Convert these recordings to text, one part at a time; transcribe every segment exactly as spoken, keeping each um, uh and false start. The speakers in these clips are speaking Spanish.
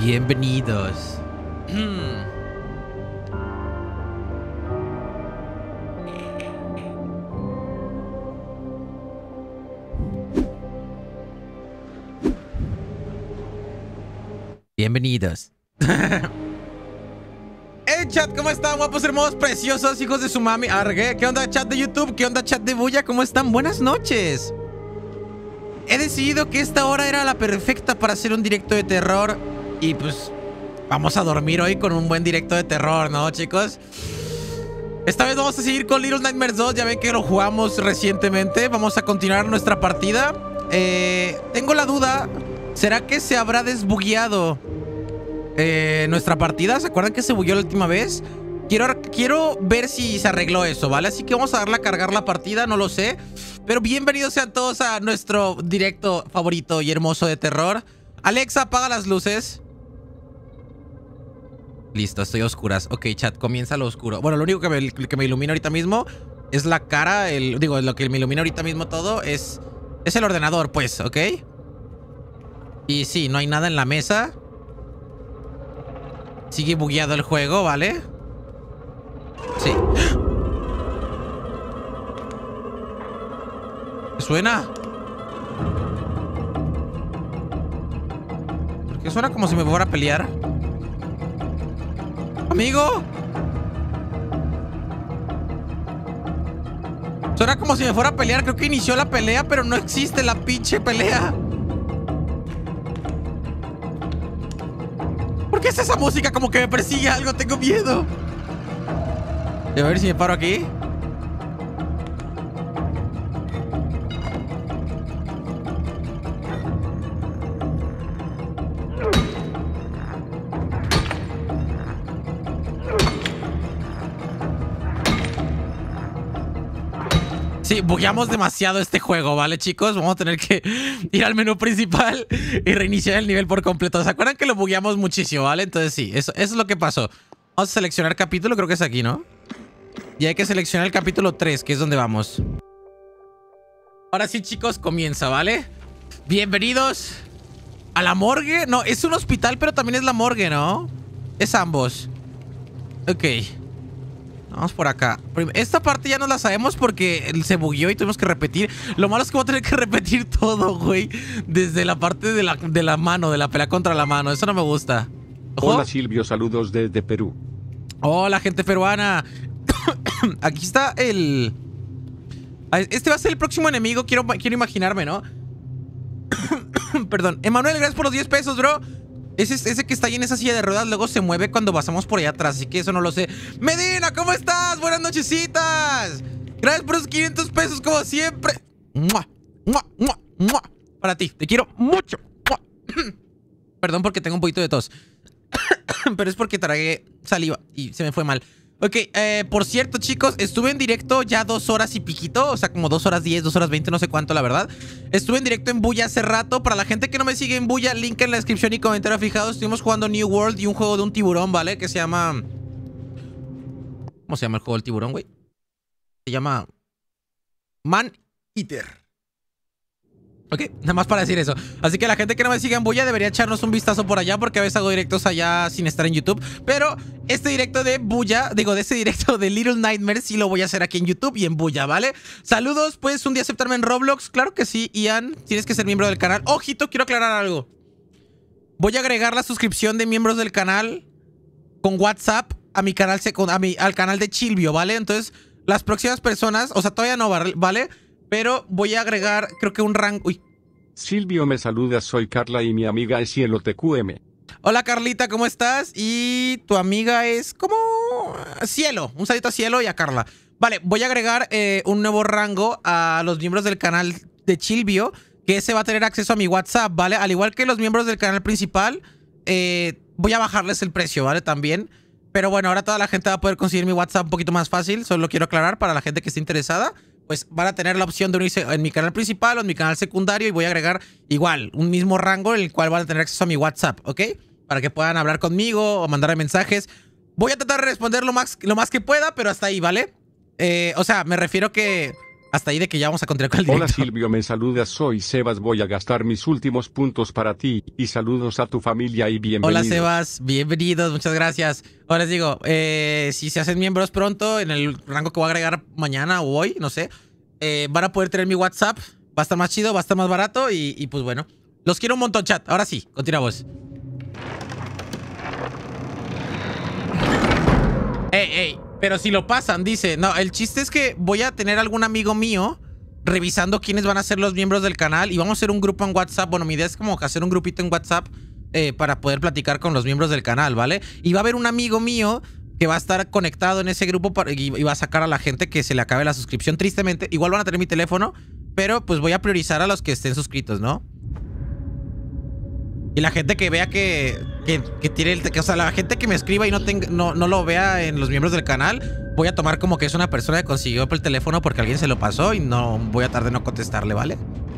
Bienvenidos. Bienvenidos. Hey chat, ¿cómo están? Guapos, hermosos, preciosos, hijos de su mami. Argue. ¿Qué onda chat de YouTube? ¿Qué onda chat de Bulla? ¿Cómo están? Buenas noches. He decidido que esta hora era la perfecta para hacer un directo de terror. Y pues vamos a dormir hoy con un buen directo de terror, ¿no, chicos? Esta vez vamos a seguir con Little Nightmares dos. Ya ven que lo jugamos recientemente. Vamos a continuar nuestra partida. eh, Tengo la duda. ¿Será que se habrá desbugueado eh, nuestra partida? ¿Se acuerdan que se bugueó la última vez? Quiero, quiero ver si se arregló eso, ¿vale? Así que vamos a darle a cargar la partida, no lo sé. Pero bienvenidos sean todos a nuestro directo favorito y hermoso de terror. Alexa, apaga las luces. Listo, estoy a oscuras. Ok, chat, comienza lo oscuro. Bueno, lo único que me, que me ilumina ahorita mismo es la cara. El, digo, lo que me ilumina ahorita mismo todo es, es el ordenador, pues, ¿ok? Y sí, no hay nada en la mesa. Sigue bugueado el juego, ¿vale? Sí. ¿Qué suena? ¿Por qué suena como si me fuera a pelear? ¿Amigo? Suena como si me fuera a pelear. Creo que inició la pelea, pero no existe la pinche pelea. ¿Por qué es esa música como que me persigue algo? Tengo miedo. A ver si me paro aquí. Sí, bugueamos demasiado este juego, ¿vale, chicos? Vamos a tener que ir al menú principal y reiniciar el nivel por completo. ¿Se acuerdan que lo bugueamos muchísimo, vale? Entonces sí, eso, eso es lo que pasó. Vamos a seleccionar capítulo, creo que es aquí, ¿no? Y hay que seleccionar el capítulo tres, que es donde vamos. Ahora sí, chicos, comienza, ¿vale? Bienvenidos a la morgue. No, es un hospital, pero también es la morgue, ¿no? Es ambos. Ok. Vamos por acá. Esta parte ya no la sabemos porque se bugueó y tuvimos que repetir. Lo malo es que voy a tener que repetir todo, güey. Desde la parte de la, de la mano, de la pelea contra la mano. Eso no me gusta. ¿Ojo? Hola Silvio, saludos desde Perú. Hola, gente peruana. Aquí está el... Este va a ser el próximo enemigo. Quiero, quiero imaginarme, ¿no? Perdón. Emanuel, gracias por los diez pesos, bro. Ese, ese que está ahí en esa silla de ruedas luego se mueve cuando pasamos por allá atrás, así que eso no lo sé. Medina, ¿cómo estás? Buenas nochecitas. Gracias por los quinientos pesos como siempre. ¡Mua! ¡Mua! ¡Mua! ¡Mua! Para ti, te quiero mucho. ¡Mua! Perdón porque tengo un poquito de tos. Pero es porque tragué saliva y se me fue mal. Ok, eh, por cierto, chicos, estuve en directo ya dos horas y piquito. O sea, como dos horas diez, dos horas veinte, no sé cuánto, la verdad. Estuve en directo en Bulla hace rato. Para la gente que no me sigue en Bulla, link en la descripción y comentario fijado. Estuvimos jugando New World y un juego de un tiburón, ¿vale? Que se llama... ¿Cómo se llama el juego del tiburón, güey? Se llama... Man Eater. Ok, nada más para decir eso. Así que la gente que no me siga en Bulla debería echarnos un vistazo por allá, porque a veces hago directos allá sin estar en YouTube. Pero este directo de Bulla, digo, de este directo de Little Nightmares sí lo voy a hacer aquí en YouTube y en Bulla, ¿vale? Saludos, ¿puedes un día aceptarme en Roblox? Claro que sí, Ian, tienes que ser miembro del canal. Ojito, quiero aclarar algo. Voy a agregar la suscripción de miembros del canal con WhatsApp a mi canal, a mi, al canal de Chilvio, ¿vale? Entonces, las próximas personas, o sea, todavía no, ¿vale? Pero voy a agregar, creo que un rango... Uy. Silvio me saluda, soy Carla y mi amiga es Cielo T Q M. Hola Carlita, ¿cómo estás? Y tu amiga es como... Cielo, un saludito a Cielo y a Carla. Vale, voy a agregar eh, un nuevo rango a los miembros del canal de Chilvio, que ese va a tener acceso a mi WhatsApp, ¿vale? Al igual que los miembros del canal principal, eh, voy a bajarles el precio, ¿vale? También. Pero bueno, ahora toda la gente va a poder conseguir mi WhatsApp un poquito más fácil. Solo lo quiero aclarar para la gente que esté interesada. Pues van a tener la opción de unirse en mi canal principal o en mi canal secundario. Y voy a agregar igual un mismo rango en el cual van a tener acceso a mi WhatsApp, ¿ok? Para que puedan hablar conmigo o mandarme mensajes. Voy a tratar de responder lo más, lo más que pueda, pero hasta ahí, ¿vale? Eh, o sea, me refiero que hasta ahí de que ya vamos a continuar con el directo. Hola Silvio, me saludas, soy Sebas, voy a gastar mis últimos puntos para ti, y saludos a tu familia y bienvenidos. Hola Sebas, bienvenidos, muchas gracias. Ahora les digo, eh, si se hacen miembros pronto, en el rango que voy a agregar mañana o hoy, no sé, eh, van a poder tener mi WhatsApp, va a estar más chido, va a estar más barato y, y pues bueno. Los quiero un montón, chat. Ahora sí, continuamos. Ey, ey, pero si lo pasan, dice. No, el chiste es que voy a tener algún amigo mío revisando quiénes van a ser los miembros del canal y vamos a hacer un grupo en WhatsApp. Bueno, mi idea es como hacer un grupito en WhatsApp eh, para poder platicar con los miembros del canal, ¿vale? Y va a haber un amigo mío que va a estar conectado en ese grupo para, y, y va a sacar a la gente que se le acabe la suscripción, tristemente. Igual van a tener mi teléfono, pero pues voy a priorizar a los que estén suscritos, ¿no? Y la gente que vea que, que, que tiene el... Que, o sea, la gente que me escriba y no, tenga, no, no lo vea en los miembros del canal, voy a tomar como que es una persona que consiguió el teléfono porque alguien se lo pasó y no voy a tardar en no contestarle, ¿vale?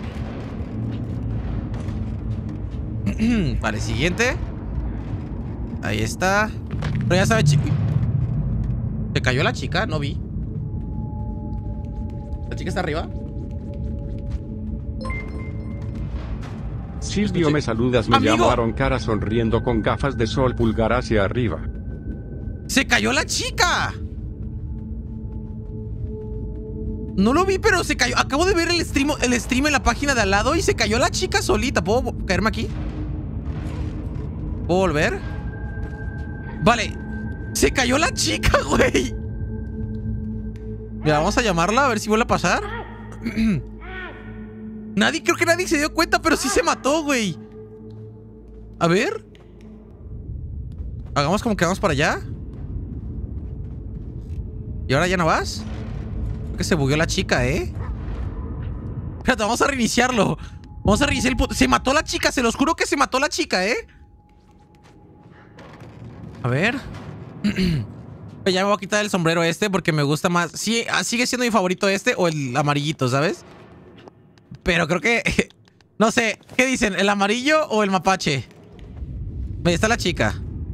Vale, siguiente. Ahí está. Pero ya sabe, chico. ¿Se cayó la chica? No vi. ¿La chica está arriba? Silvio, me saludas, me ¡Amigo! llamo Aaron Cara sonriendo con gafas de sol, pulgar hacia arriba. ¡Se cayó la chica! No lo vi, pero se cayó. Acabo de ver el stream, el stream en la página de al lado y se cayó la chica solita. ¿Puedo caerme aquí? ¿Puedo volver? Vale. Se cayó la chica, güey. Mira, vamos a llamarla a ver si vuelve a pasar. Nadie, creo que nadie se dio cuenta, pero sí se mató, güey. A ver. Hagamos como que vamos para allá. ¿Y ahora ya no vas? Creo que se bugueó la chica, ¿eh? Espérate, vamos a reiniciarlo. Vamos a reiniciar el puto... Se mató la chica, se los juro que se mató la chica, ¿eh? A ver. Ya me voy a quitar el sombrero este porque me gusta más. Sí, sigue siendo mi favorito este o el amarillito, ¿sabes? Pero creo que... No sé, ¿qué dicen? ¿El amarillo o el mapache? Ahí está la chica.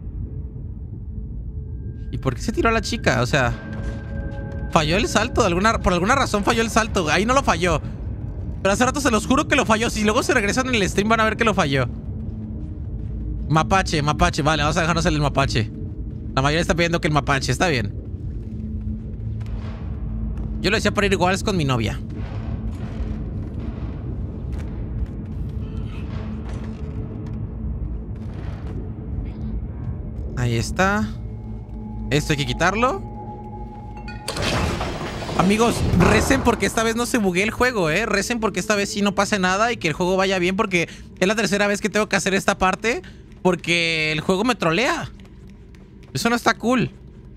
¿Y por qué se tiró a la chica? O sea... Falló el salto, de alguna, por alguna razón falló el salto. Ahí no lo falló. Pero hace rato se los juro que lo falló. Si luego se regresan en el stream van a ver que lo falló. Mapache, mapache. Vale, vamos a dejarnos el mapache. La mayoría está pidiendo que el mapache. Está bien. Yo lo decía para ir iguales con mi novia. Ahí está. Esto hay que quitarlo. Amigos, recen porque esta vez no se buguee el juego, ¿eh? Recen porque esta vez sí no pase nada y que el juego vaya bien porque es la tercera vez que tengo que hacer esta parte porque el juego me trolea. Eso no está cool.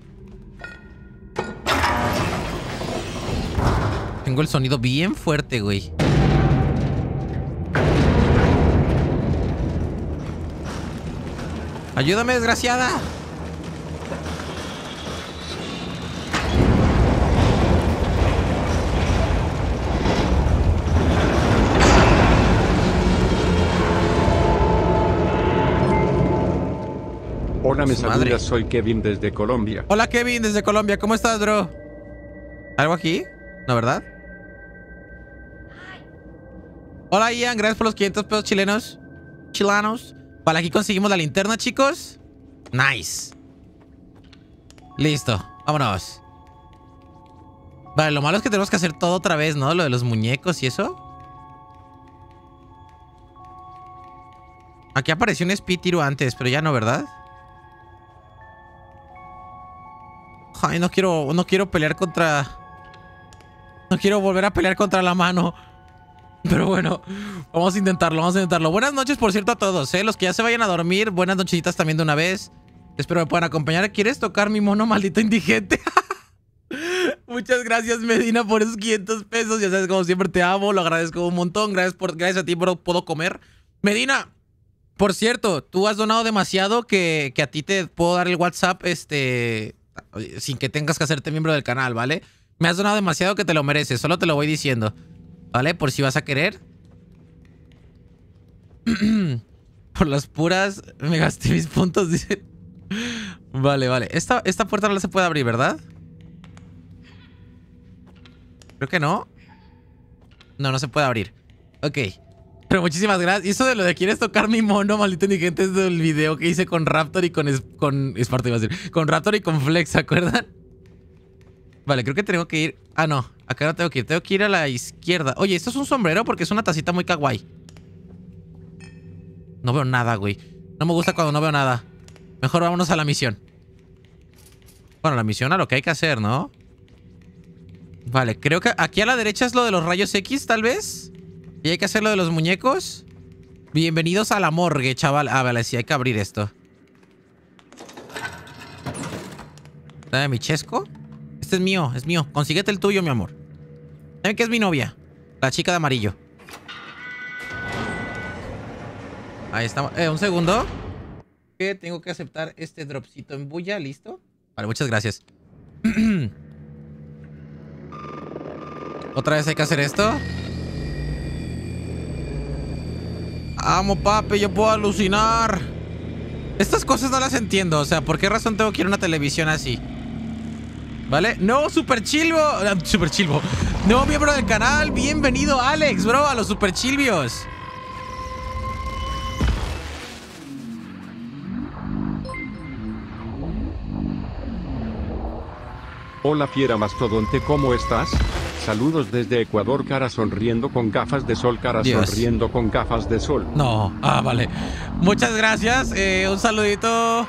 Tengo el sonido bien fuerte, güey. Ayúdame, desgraciada. Hola, me Su madre. saludas, soy Kevin desde Colombia. Hola, Kevin, desde Colombia. ¿Cómo estás, bro? ¿Algo aquí? ¿No, verdad? Hola, Ian. Gracias por los quinientos pesos chilenos. Chilanos. Vale, aquí conseguimos la linterna, chicos. Nice. Listo. Vámonos. Vale, lo malo es que tenemos que hacer todo otra vez, ¿no? Lo de los muñecos y eso. Aquí apareció un espíritu antes, pero ya no, ¿verdad? Ay, no quiero, no quiero pelear contra... No quiero volver a pelear contra la mano. Pero bueno, vamos a intentarlo, vamos a intentarlo. Buenas noches, por cierto, a todos, ¿eh? Los que ya se vayan a dormir, buenas nochecitas también de una vez. Espero me puedan acompañar. ¿Quieres tocar mi mono, maldito indigente? Muchas gracias, Medina, por esos quinientos pesos. Ya sabes, como siempre te amo, lo agradezco un montón. Gracias, por, gracias a ti por puedo comer. Medina, por cierto, tú has donado demasiado que, que a ti te puedo dar el WhatsApp, este... sin que tengas que hacerte miembro del canal, ¿vale? Me has donado demasiado que te lo mereces, solo te lo voy diciendo, ¿vale? Por si vas a querer. Por las puras me gasté mis puntos, dice. Vale, vale. Esta, esta puerta no la se puede abrir, ¿verdad? Creo que no. No, no se puede abrir. Ok. Pero muchísimas gracias. Y eso de lo de quieres tocar mi mono, maldito indigente, es del video que hice con Raptor y con... Es, con Esparta iba a decir. Con Raptor y con Flex, ¿se acuerdan? Vale, creo que tengo que ir... Ah, no. Acá no tengo que ir. Tengo que ir a la izquierda. Oye, esto es un sombrero porque es una tacita muy kawaii. No veo nada, güey. No me gusta cuando no veo nada. Mejor vámonos a la misión. Bueno, la misión a lo que hay que hacer, ¿no? Vale, creo que aquí a la derecha es lo de los rayos X, tal vez. Y hay que hacer lo de los muñecos. Bienvenidos a la morgue, chaval. Ah, vale, sí, hay que abrir esto. ¿Dame mi chesco? Este es mío, es mío. Consíguete el tuyo, mi amor. ¿Saben qué es mi novia? La chica de amarillo. Ahí estamos. Eh, un segundo. Que tengo que aceptar este dropcito en bulla, ¿listo? Vale, muchas gracias. Otra vez hay que hacer esto. Amo, papi, yo puedo alucinar. Estas cosas no las entiendo. O sea, ¿por qué razón tengo que ir a una televisión así? ¿Vale? No, Super Chilvo. Uh, Super Chilvo. No, miembro del canal. Bienvenido, Alex, bro, a los Super Chilvios. Hola fiera mastodonte, ¿cómo estás? Saludos desde Ecuador, cara sonriendo con gafas de sol, cara Dios. sonriendo con gafas de sol. No, ah, vale. Muchas gracias. Eh, un saludito.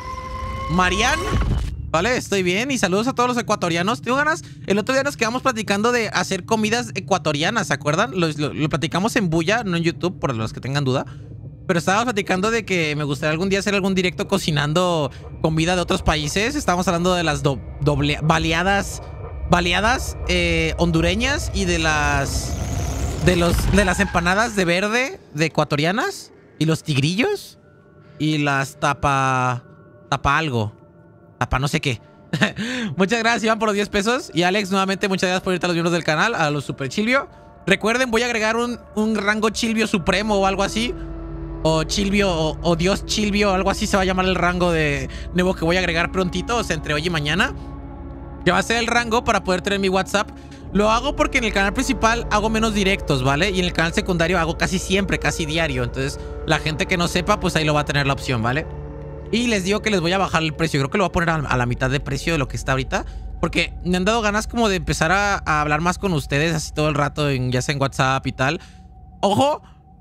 Marian. Vale, estoy bien. Y saludos a todos los ecuatorianos. Tengo ganas. El otro día nos quedamos platicando de hacer comidas ecuatorianas, ¿se acuerdan? Lo, lo, lo platicamos en Bulla, no en YouTube, por los que tengan duda. Pero estábamos platicando de que me gustaría algún día hacer algún directo cocinando comida de otros países. Estábamos hablando de las do, doble, baleadas, baleadas eh, hondureñas y de las de los de las empanadas de verde de ecuatorianas y los tigrillos y las tapa tapa algo, tapa no sé qué. Muchas gracias, Iván, por los diez pesos. Y Alex, nuevamente, muchas gracias por irte a los miembros del canal, a los Super Chilvio. Recuerden, voy a agregar un, un rango Chilvio Supremo o algo así. O Chilvio, o, o Dios Chilvio, algo así se va a llamar el rango de nuevo que voy a agregar prontito, o sea, entre hoy y mañana. Que va a ser el rango para poder tener mi WhatsApp. Lo hago porque en el canal principal hago menos directos, ¿vale? Y en el canal secundario hago casi siempre, casi diario. Entonces, la gente que no sepa, pues ahí lo va a tener la opción, ¿vale? Y les digo que les voy a bajar el precio. Creo que lo voy a poner a, a la mitad de precio de lo que está ahorita. Porque me han dado ganas como de empezar a, a hablar más con ustedes así todo el rato, en, ya sea en WhatsApp y tal. ¡Ojo!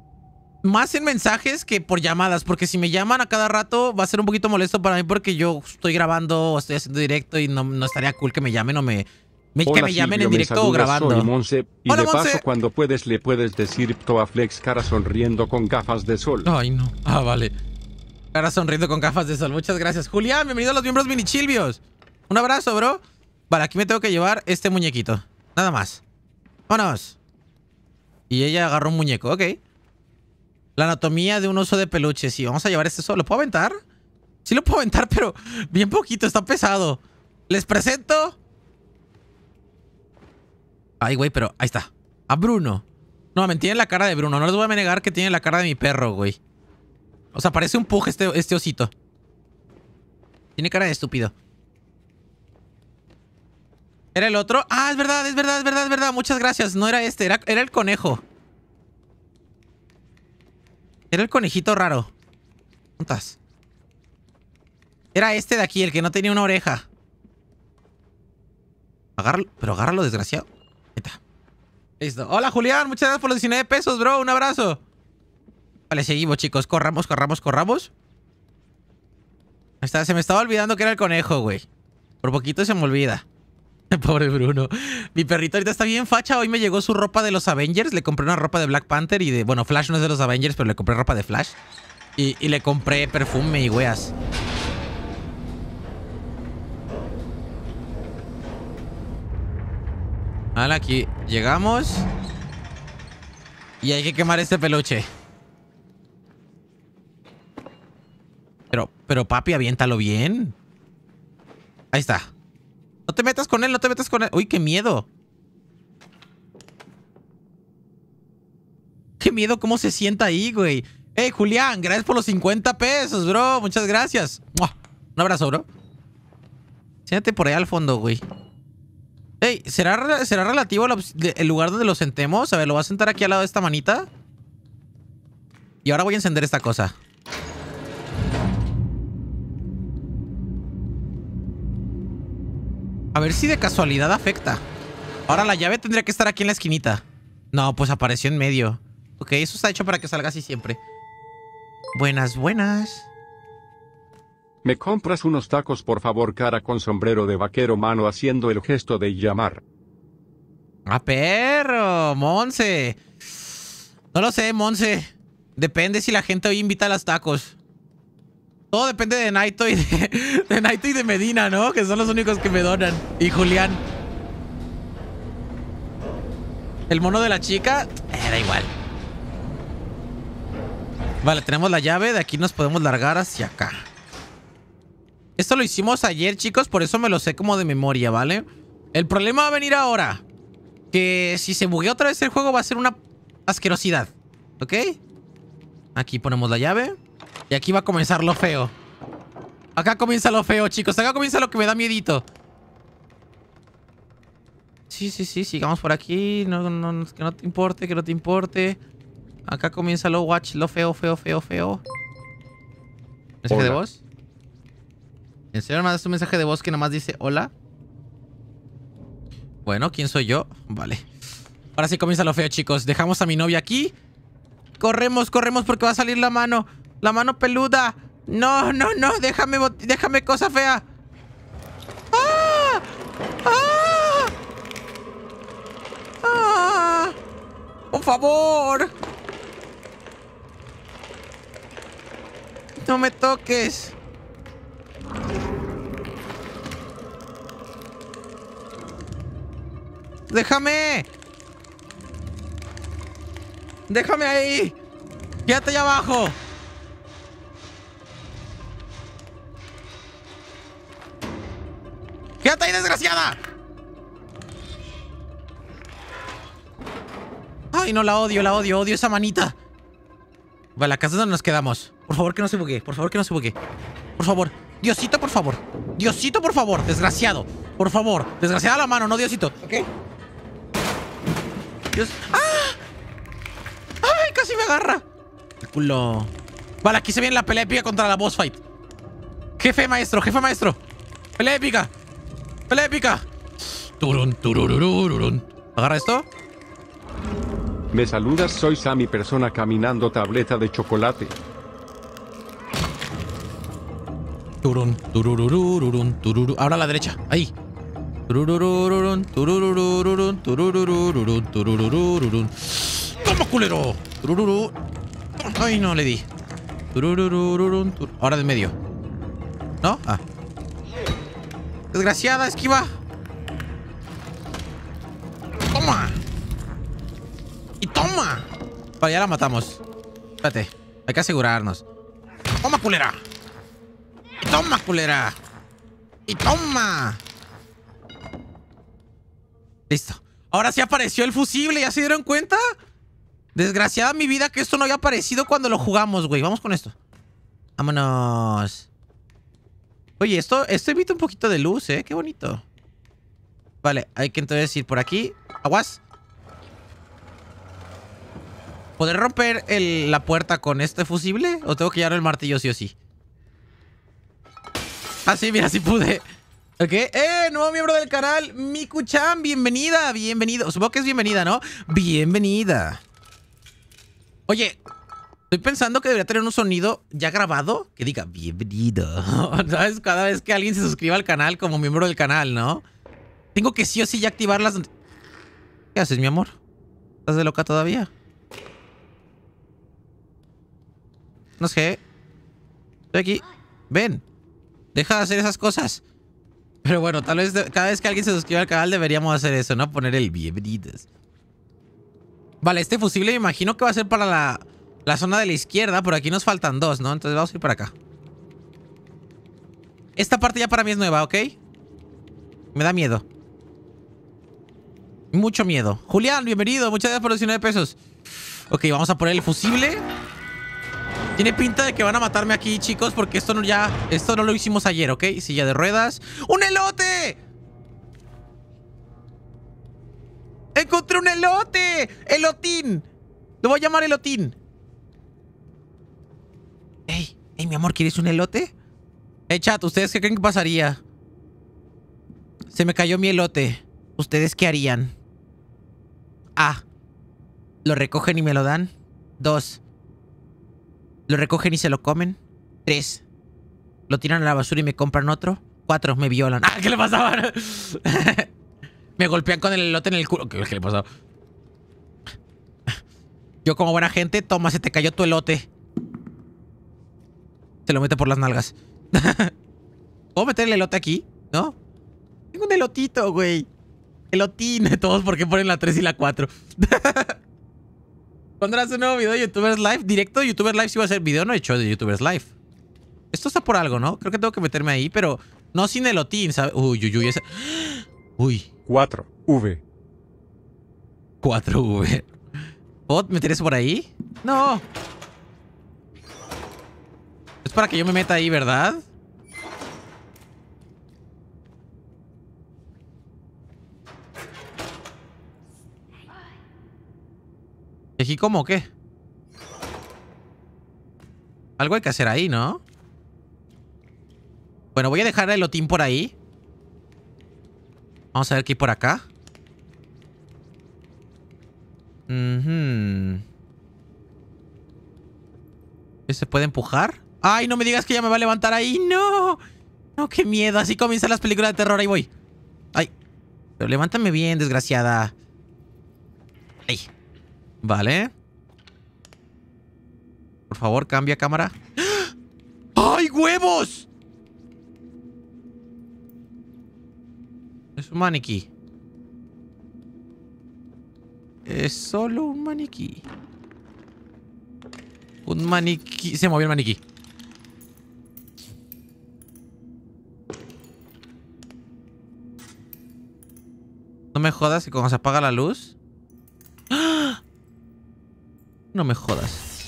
Más en mensajes que por llamadas, porque si me llaman a cada rato va a ser un poquito molesto para mí porque yo estoy grabando o estoy haciendo directo y no, no estaría cool que me llamen o me... me Hola, que me llamen Silvio, en directo me saludas, o grabando. Soy Monse, y Hola, de paso, Monse. cuando puedes le puedes decir to a Flex, cara sonriendo con gafas de sol. Ay, no. Ah, vale. Cara sonriendo con gafas de sol. Muchas gracias. Julián, bienvenido a los miembros mini chilvios. Un abrazo, bro. Vale, aquí me tengo que llevar este muñequito. Nada más. Vámonos. Y ella agarró un muñeco, ok. La anatomía de un oso de peluche. Sí, vamos a llevar este solo. ¿Lo puedo aventar? Sí lo puedo aventar, pero bien poquito. Está pesado. Les presento. Ay, güey, pero ahí está. A Bruno. No, me tiene la cara de Bruno. No les voy a negar que tiene la cara de mi perro, güey. O sea, parece un pug este, este osito. Tiene cara de estúpido. ¿Era el otro? Ah, es verdad, es verdad, es verdad, es verdad. Muchas gracias. No era este, era, era el conejo. Era el conejito raro. ¿Dónde estás? Era este de aquí, el que no tenía una oreja. Agárralo, pero agárralo, desgraciado. Ahí está. Listo. Hola, Julián. Muchas gracias por los diecinueve pesos, bro. Un abrazo. Vale, seguimos, chicos. Corramos, corramos, corramos. Ahí está. Se me estaba olvidando que era el conejo, güey. Por poquito se me olvida. Pobre Bruno. Mi perrito ahorita está bien facha. Hoy me llegó su ropa de los Avengers. Le compré una ropa de Black Panther y de... Bueno, Flash no es de los Avengers, pero le compré ropa de Flash. Y, y le compré perfume y weas. Vale, aquí llegamos. Y hay que quemar este peluche. Pero, pero papi, aviéntalo bien. Ahí está. No te metas con él, no te metas con él. Uy, qué miedo. Qué miedo cómo se sienta ahí, güey. Hey, Julián, gracias por los cincuenta pesos, bro. Muchas gracias. ¡Mua! Un abrazo, bro. Siéntate por ahí al fondo, güey. Ey, ¿será, ¿será relativo la, el lugar donde lo sentemos? A ver, lo voy a sentar aquí al lado de esta manita. Y ahora voy a encender esta cosa. A ver si de casualidad afecta. Ahora la llave tendría que estar aquí en la esquinita. No, pues apareció en medio. Ok, eso está hecho para que salga así siempre. Buenas, buenas. ¿Me compras unos tacos, por favor, cara con sombrero de vaquero, mano haciendo el gesto de llamar? ¡Ah, perro! ¡Monse! No lo sé, Monse. Depende si la gente hoy invita a los tacos. Todo depende de Naito y de, de Naito y de Medina, ¿no? Que son los únicos que me donan. Y Julián. El mono de la chica, eh, da igual. Vale, tenemos la llave. De aquí nos podemos largar hacia acá. Esto lo hicimos ayer, chicos. Por eso me lo sé como de memoria, ¿vale? El problema va a venir ahora. Que si se buguea otra vez el juego va a ser una asquerosidad. ¿Ok? Aquí ponemos la llave. Y aquí va a comenzar lo feo. Acá comienza lo feo, chicos. Acá comienza lo que me da miedito. Sí, sí, sí. Sigamos por aquí. No, no, que no te importe, que no te importe. Acá comienza lo watch, lo feo, feo, feo, feo. ¿Mensaje hola. de voz? ¿En serio me das un mensaje de voz que nada más dice hola? Bueno, ¿quién soy yo? Vale. Ahora sí comienza lo feo, chicos. Dejamos a mi novia aquí. Corremos, corremos porque va a salir la mano. La mano peluda. No, no, no. Déjame, déjame cosa fea. ¡Ah! ¡Ah! ¡Ah! ¡Por favor! No me toques. ¡Déjame! ¡Déjame ahí! ¡Quédate allá abajo! ¡Quédate ahí, desgraciada! Ay, no, la odio, la odio, odio esa manita. Vale, la casa es donde nos quedamos. Por favor, que no se bugue, por favor, que no se bugue. Por favor, Diosito, por favor. Diosito, por favor, desgraciado. Por favor, desgraciada la mano, no Diosito. ¿Ok? Dios. ¡Ah! ¡Ay, casi me agarra! El culo. Vale, aquí se viene la pelea épica contra la boss fight. Jefe maestro, jefe maestro. Pelea épica. Pelea épica. Turun, turururururun. ¿Agarra esto? Me saludas, soy Sammy, persona caminando, tableta de chocolate. Turun, turururururun, tururu. Ahora a la derecha, ahí. Turururururun, turururururun, turururururun, turururururun. ¡Toma, culero! Turururu. Ay, no le di. Turururururun, tur... Ahora de medio. ¿No? Ah. Desgraciada, esquiva. Toma. Y toma. Vale, ya la matamos. Espérate, hay que asegurarnos. Toma, culera. Y toma, culera. Y toma. Listo. Ahora sí apareció el fusible, ¿ya se dieron cuenta? Desgraciada mi vida que esto no había aparecido cuando lo jugamos, güey. Vamos con esto. Vámonos. Oye, esto, esto emite un poquito de luz, ¿eh? Qué bonito. Vale, hay que entonces ir por aquí. Aguas. ¿Podré romper el, la puerta con este fusible? ¿O tengo que llevar el martillo sí o sí? Ah, sí, mira, sí pude. Ok. ¡Eh! Nuevo miembro del canal, Miku-chan. Bienvenida, bienvenido. Supongo que es bienvenida, ¿no? Bienvenida. Oye, estoy pensando que debería tener un sonido ya grabado que diga bienvenido. ¿Sabes? Cada vez que alguien se suscriba al canal como miembro del canal, ¿no? Tengo que sí o sí ya activar las... ¿Qué haces, mi amor? ¿Estás de loca todavía? No sé. Estoy aquí. Ven. Deja de hacer esas cosas. Pero bueno, tal vez de, cada vez que alguien se suscriba al canal deberíamos hacer eso, ¿no? Poner el bienvenidos. Vale, este fusible me imagino que va a ser para la, la zona de la izquierda. Por aquí nos faltan dos, ¿no? Entonces vamos a ir para acá. Esta parte ya para mí es nueva, ¿ok? Me da miedo. Mucho miedo. Julián, bienvenido. Muchas gracias por los diecinueve pesos. Ok, vamos a poner el fusible. Tiene pinta de que van a matarme aquí, chicos, porque esto no ya... Esto no lo hicimos ayer, ¿ok? Silla de ruedas. ¡Un elote! ¡Encontré un elote! ¡Elotín! Lo voy a llamar elotín. Ey, ey, mi amor, ¿quieres un elote? Ey, chat, ¿ustedes qué creen que pasaría? Se me cayó mi elote. ¿Ustedes qué harían? A. Lo recogen y me lo dan. Dos. Lo recogen y se lo comen. Tres. Lo tiran a la basura y me compran otro. Cuatro. Me violan. ¡Ah! ¿Qué le pasaba? Me golpean con el elote en el culo. ¿Qué, qué le pasaba? Yo como buena gente, toma, se te cayó tu elote. Se lo mete por las nalgas. ¿Puedo meter el elote aquí? ¿No? Tengo un elotito, güey. Elotín. Todos porque ponen la tres y la cuatro. ¿Pondrás un nuevo video de YouTubers Live? Directo de YouTubers Live si va a ser video, no he hecho de YouTubers Live. Esto está por algo, ¿no? Creo que tengo que meterme ahí, pero no sin elotín, ¿sabes? Uy, uy, uy. Esa... Uy. cuatro V. cuatro V. ¿Puedo meter eso por ahí? No. Es para que yo me meta ahí, ¿verdad? ¿Y aquí cómo o qué? Algo hay que hacer ahí, ¿no? Bueno, voy a dejar el elotín por ahí. Vamos a ver qué hay por acá. Uh-huh. ¿Se puede empujar? ¡Ay, no me digas que ya me va a levantar ahí! ¡No! ¡No, qué miedo! Así comienzan las películas de terror. Ahí voy. ¡Ay! Pero levántame bien, desgraciada. ¡Ay! Vale. Por favor, cambia cámara. ¡Ay, huevos! Es un maniquí. Es solo un maniquí. Un maniquí. Se movió el maniquí. No me jodas que cuando se apaga la luz. ¡Ah! No me jodas.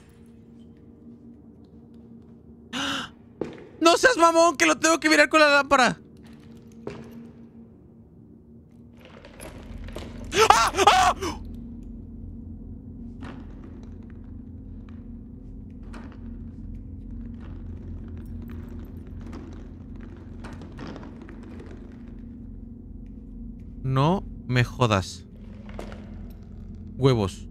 ¡Ah! ¡No seas mamón! Que lo tengo que mirar con la lámpara. ¡Ah! ¡Ah! No me jodas. Huevos.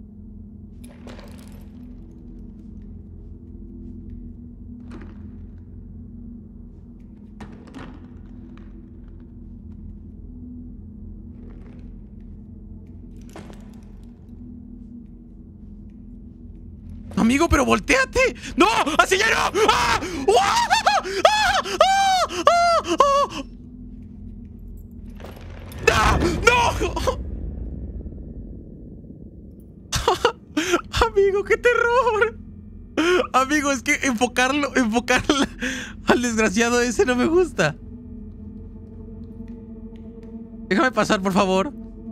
Amigo, pero volteate. ¡No! ¡Así ya no! ¡Ah! ¡Ah! ¡Ah! ¡Ah! ¡Ah! ¡Ah! ¡No! Amigo, qué terror. Amigo, es que enfocarlo, enfocarlo al desgraciado ese no me gusta. Déjame pasar, por favor.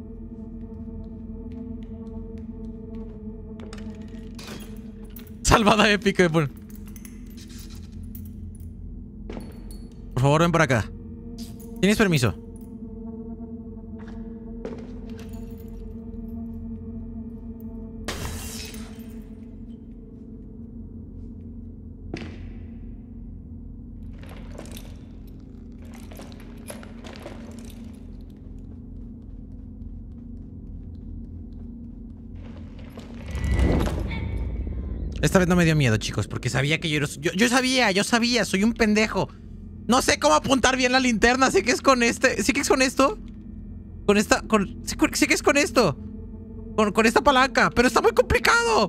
Salvada épica. Por favor, ven para acá. ¿Tienes permiso? Esta vez no me dio miedo, chicos, porque sabía que yo, era, yo... Yo sabía, yo sabía, soy un pendejo. No sé cómo apuntar bien la linterna. Sé que es con este... ¿Sí que es con esto? Con esta... Con, sé, sé que es con esto. Con, con esta palanca. Pero está muy complicado.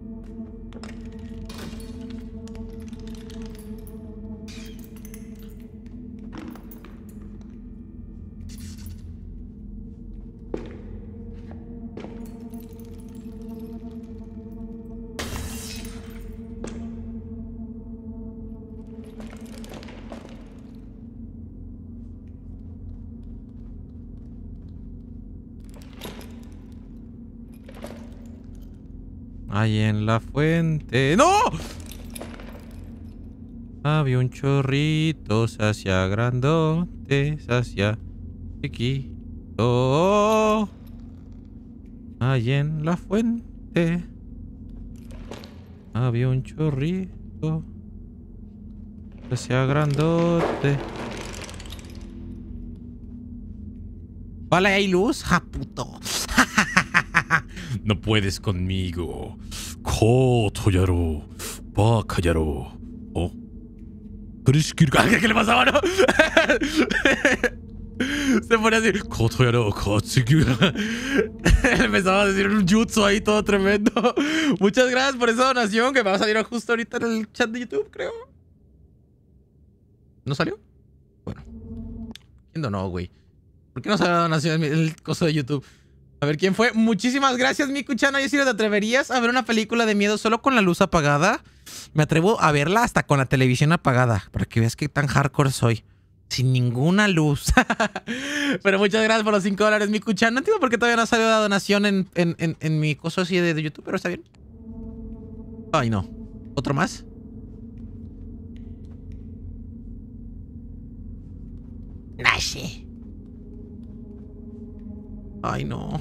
Ahí en la fuente. ¡No! Había un chorrito, se hacía grandote, se hacía chiquito. Allí en la fuente había un chorrito que sea grandote. Vale, ¿hay luz? ¡Ja, puto! No puedes conmigo. Kotoyaro. Bakayaro. Oh. ¿Qué le pasaba, no? Se pone así. Kotoyaro. Katsugu. Empezaba a decir un jutsu ahí todo tremendo. Muchas gracias por esa donación que me va a salir justo ahorita en el chat de YouTube, creo. ¿No salió? Bueno. ¿Quién donó, güey? ¿Por qué no sale la donación en el coso de YouTube? A ver, ¿quién fue? Muchísimas gracias, Miku-chan. Oye, si ¿te atreverías a ver una película de miedo solo con la luz apagada? Me atrevo a verla hasta con la televisión apagada, para que veas qué tan hardcore soy. Sin ninguna luz. Pero muchas gracias por los cinco dólares, Miku-chan. No entiendo por qué todavía no salió la donación en, en, en, en mi coso así de, de YouTube, pero está bien. Ay, no. ¿Otro más? Nashi. Ay, no.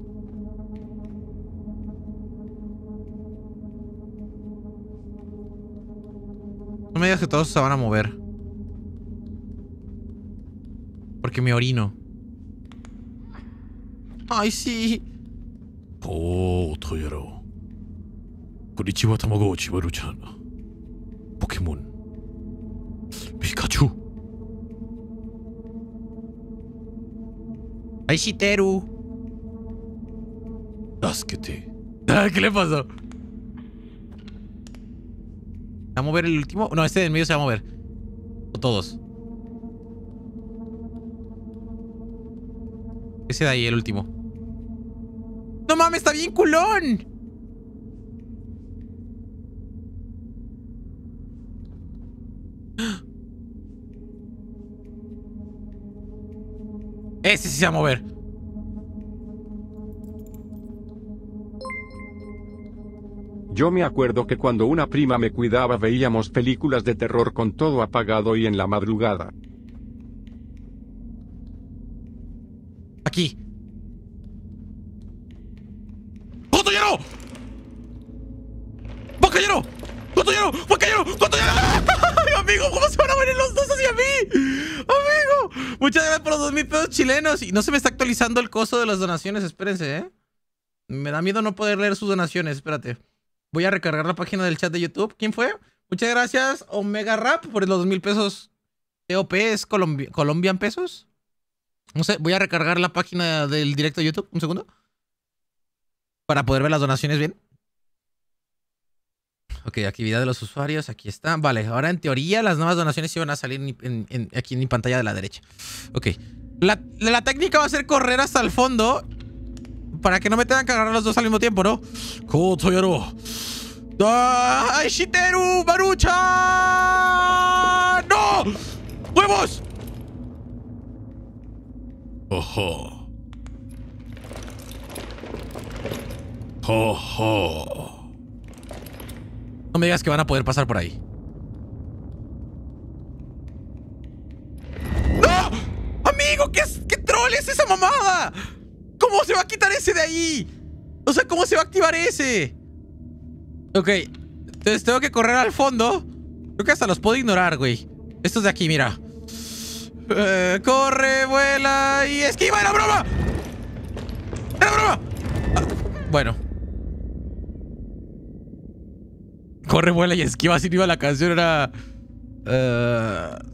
No me digas que todos se van a mover. Porque me orino. Ay, sí. Oh, Toyaro. Konnichiwa, Tamagotchi, Maru-chan. Pokémon. Pikachu. Ay, Shiteru. Tasquete. ¿Qué le pasó? ¿Va a mover el último? No, este del medio se va a mover. O todos. Ese de ahí, el último. ¡No mames, está bien culón! Ese sí se va a mover. Yo me acuerdo que cuando una prima me cuidaba veíamos películas de terror con todo apagado y en la madrugada. Aquí. ¡Kotoyaro! ¡Bakayaro! ¡Kotoyaro! ¡Bakayaro! ¡Kotoyaro! ¡Ay, amigo! ¿Cómo se van a venir los dos hacia mí? ¡Amigo! Muchas gracias por los dos mil pesos chilenos. Y no se me está actualizando el costo de las donaciones. Espérense, ¿eh? Me da miedo no poder leer sus donaciones. Espérate. Voy a recargar la página del chat de YouTube. ¿Quién fue? Muchas gracias, Omega Rap, por los dos mil pesos. T O P es Colombi Colombian pesos. No sé, voy a recargar la página del directo de YouTube. Un segundo. Para poder ver las donaciones bien. Ok, actividad de los usuarios. Aquí está. Vale, ahora en teoría las nuevas donaciones iban a salir en, en, en, aquí en mi pantalla de la derecha. Ok. La, la técnica va a ser correr hasta el fondo. Para que no me tengan que agarrar los dos al mismo tiempo, ¿no? ¡Kotoyaro! ¡Ay, Shiteru! ¡Maru-chan! ¡No! ¡Huevos! ¡Ojo! ¡Ojo! No me digas que van a poder pasar por ahí. ¡No! ¡Amigo! ¿Qué, es, qué troll es esa mamada? ¿Cómo se va a quitar ese de ahí? O sea, ¿cómo se va a activar ese? Ok. Entonces tengo que correr al fondo. Creo que hasta los puedo ignorar, güey. Estos de aquí, mira. Eh, corre, vuela y esquiva. ¡Era broma! ¡Era broma! Ah, bueno. Corre, vuela y esquiva. Así no iba la canción. Era... Uh...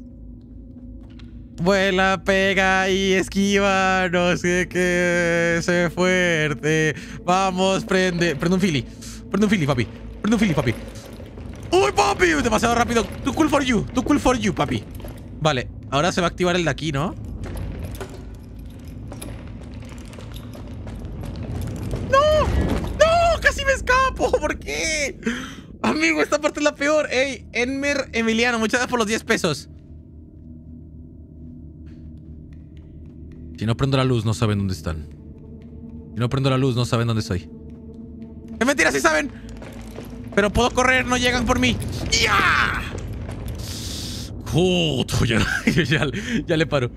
Vuela, pega y esquiva, no sé qué, sé fuerte. Vamos, prende. Prende un fili. Prende un fili, papi. Prende un fili, papi. ¡Uy, papi! Demasiado rápido. Too cool for you. Too cool for you, papi. Vale, ahora se va a activar el de aquí, ¿no? ¡No! ¡No! ¡Casi me escapo! ¿Por qué? Amigo, esta parte es la peor. Ey, Enmer Emiliano, muchas gracias por los diez pesos. Si no prendo la luz, no saben dónde están. Si no prendo la luz, no saben dónde estoy. ¡Es mentira! ¡Sí saben! Pero puedo correr, no llegan por mí. ¡Ya! ¡Oh! Ya, ya, ya le paro.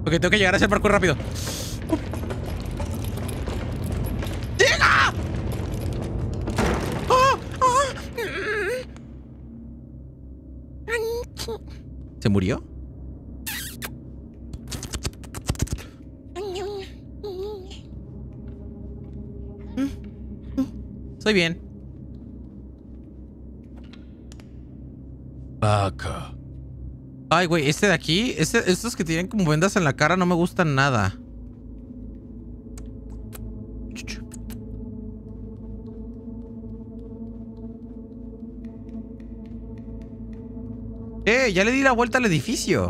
Ok, tengo que llegar a hacer parkour rápido. ¡Llega! ¡Oh! ¡Oh! ¿Se murió? Estoy bien. Vaca. Ay, güey, este de aquí, este, estos que tienen como vendas en la cara no me gustan nada. Eh, ya le di la vuelta al edificio.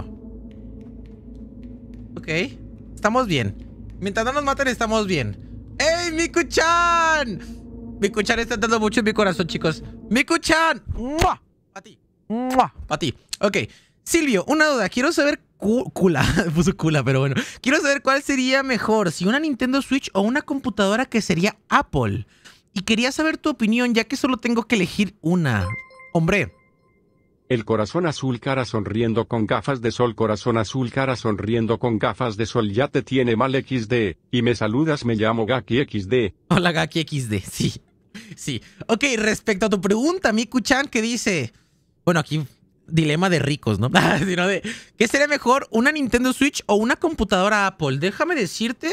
Ok, estamos bien. Mientras no nos maten, estamos bien. ¡Ey, Miku-chan! Miku-chan está dando mucho en mi corazón, chicos. ¡Miku-chan! ¡Mua! Pa' ti. ¡Mua! Pa' ti. Ok. Silvio, una duda. Quiero saber... Cu cula. Puso cula, pero bueno. Quiero saber cuál sería mejor. Si una Nintendo Switch o una computadora que sería Apple. Y quería saber tu opinión, ya que solo tengo que elegir una. Hombre. El corazón azul cara sonriendo con gafas de sol. Corazón azul cara sonriendo con gafas de sol. Ya te tiene mal equis de. Y me saludas, me llamo Gaki equis de. Hola Gaki equis de, sí. Sí. Ok, respecto a tu pregunta, Miku-chan, que dice... Bueno, aquí... Dilema de ricos, ¿no? Sino de... ¿Qué sería mejor? ¿Una Nintendo Switch o una computadora Apple? Déjame decirte...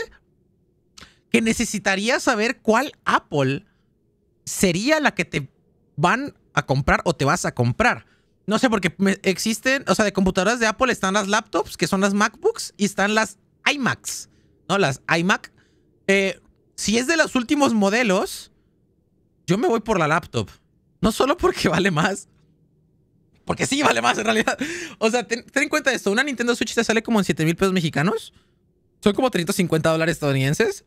Que necesitaría saber cuál Apple... Sería la que te van a comprar o te vas a comprar. No sé, porque existen... O sea, de computadoras de Apple están las laptops, que son las MacBooks, y están las iMacs, ¿no? Las iMac. Eh, si es de los últimos modelos... Yo me voy por la laptop. No solo porque vale más. Porque sí vale más en realidad. O sea, ten, ten en cuenta esto. Una Nintendo Switch te sale como en siete mil pesos mexicanos. Son como trescientos cincuenta dólares estadounidenses.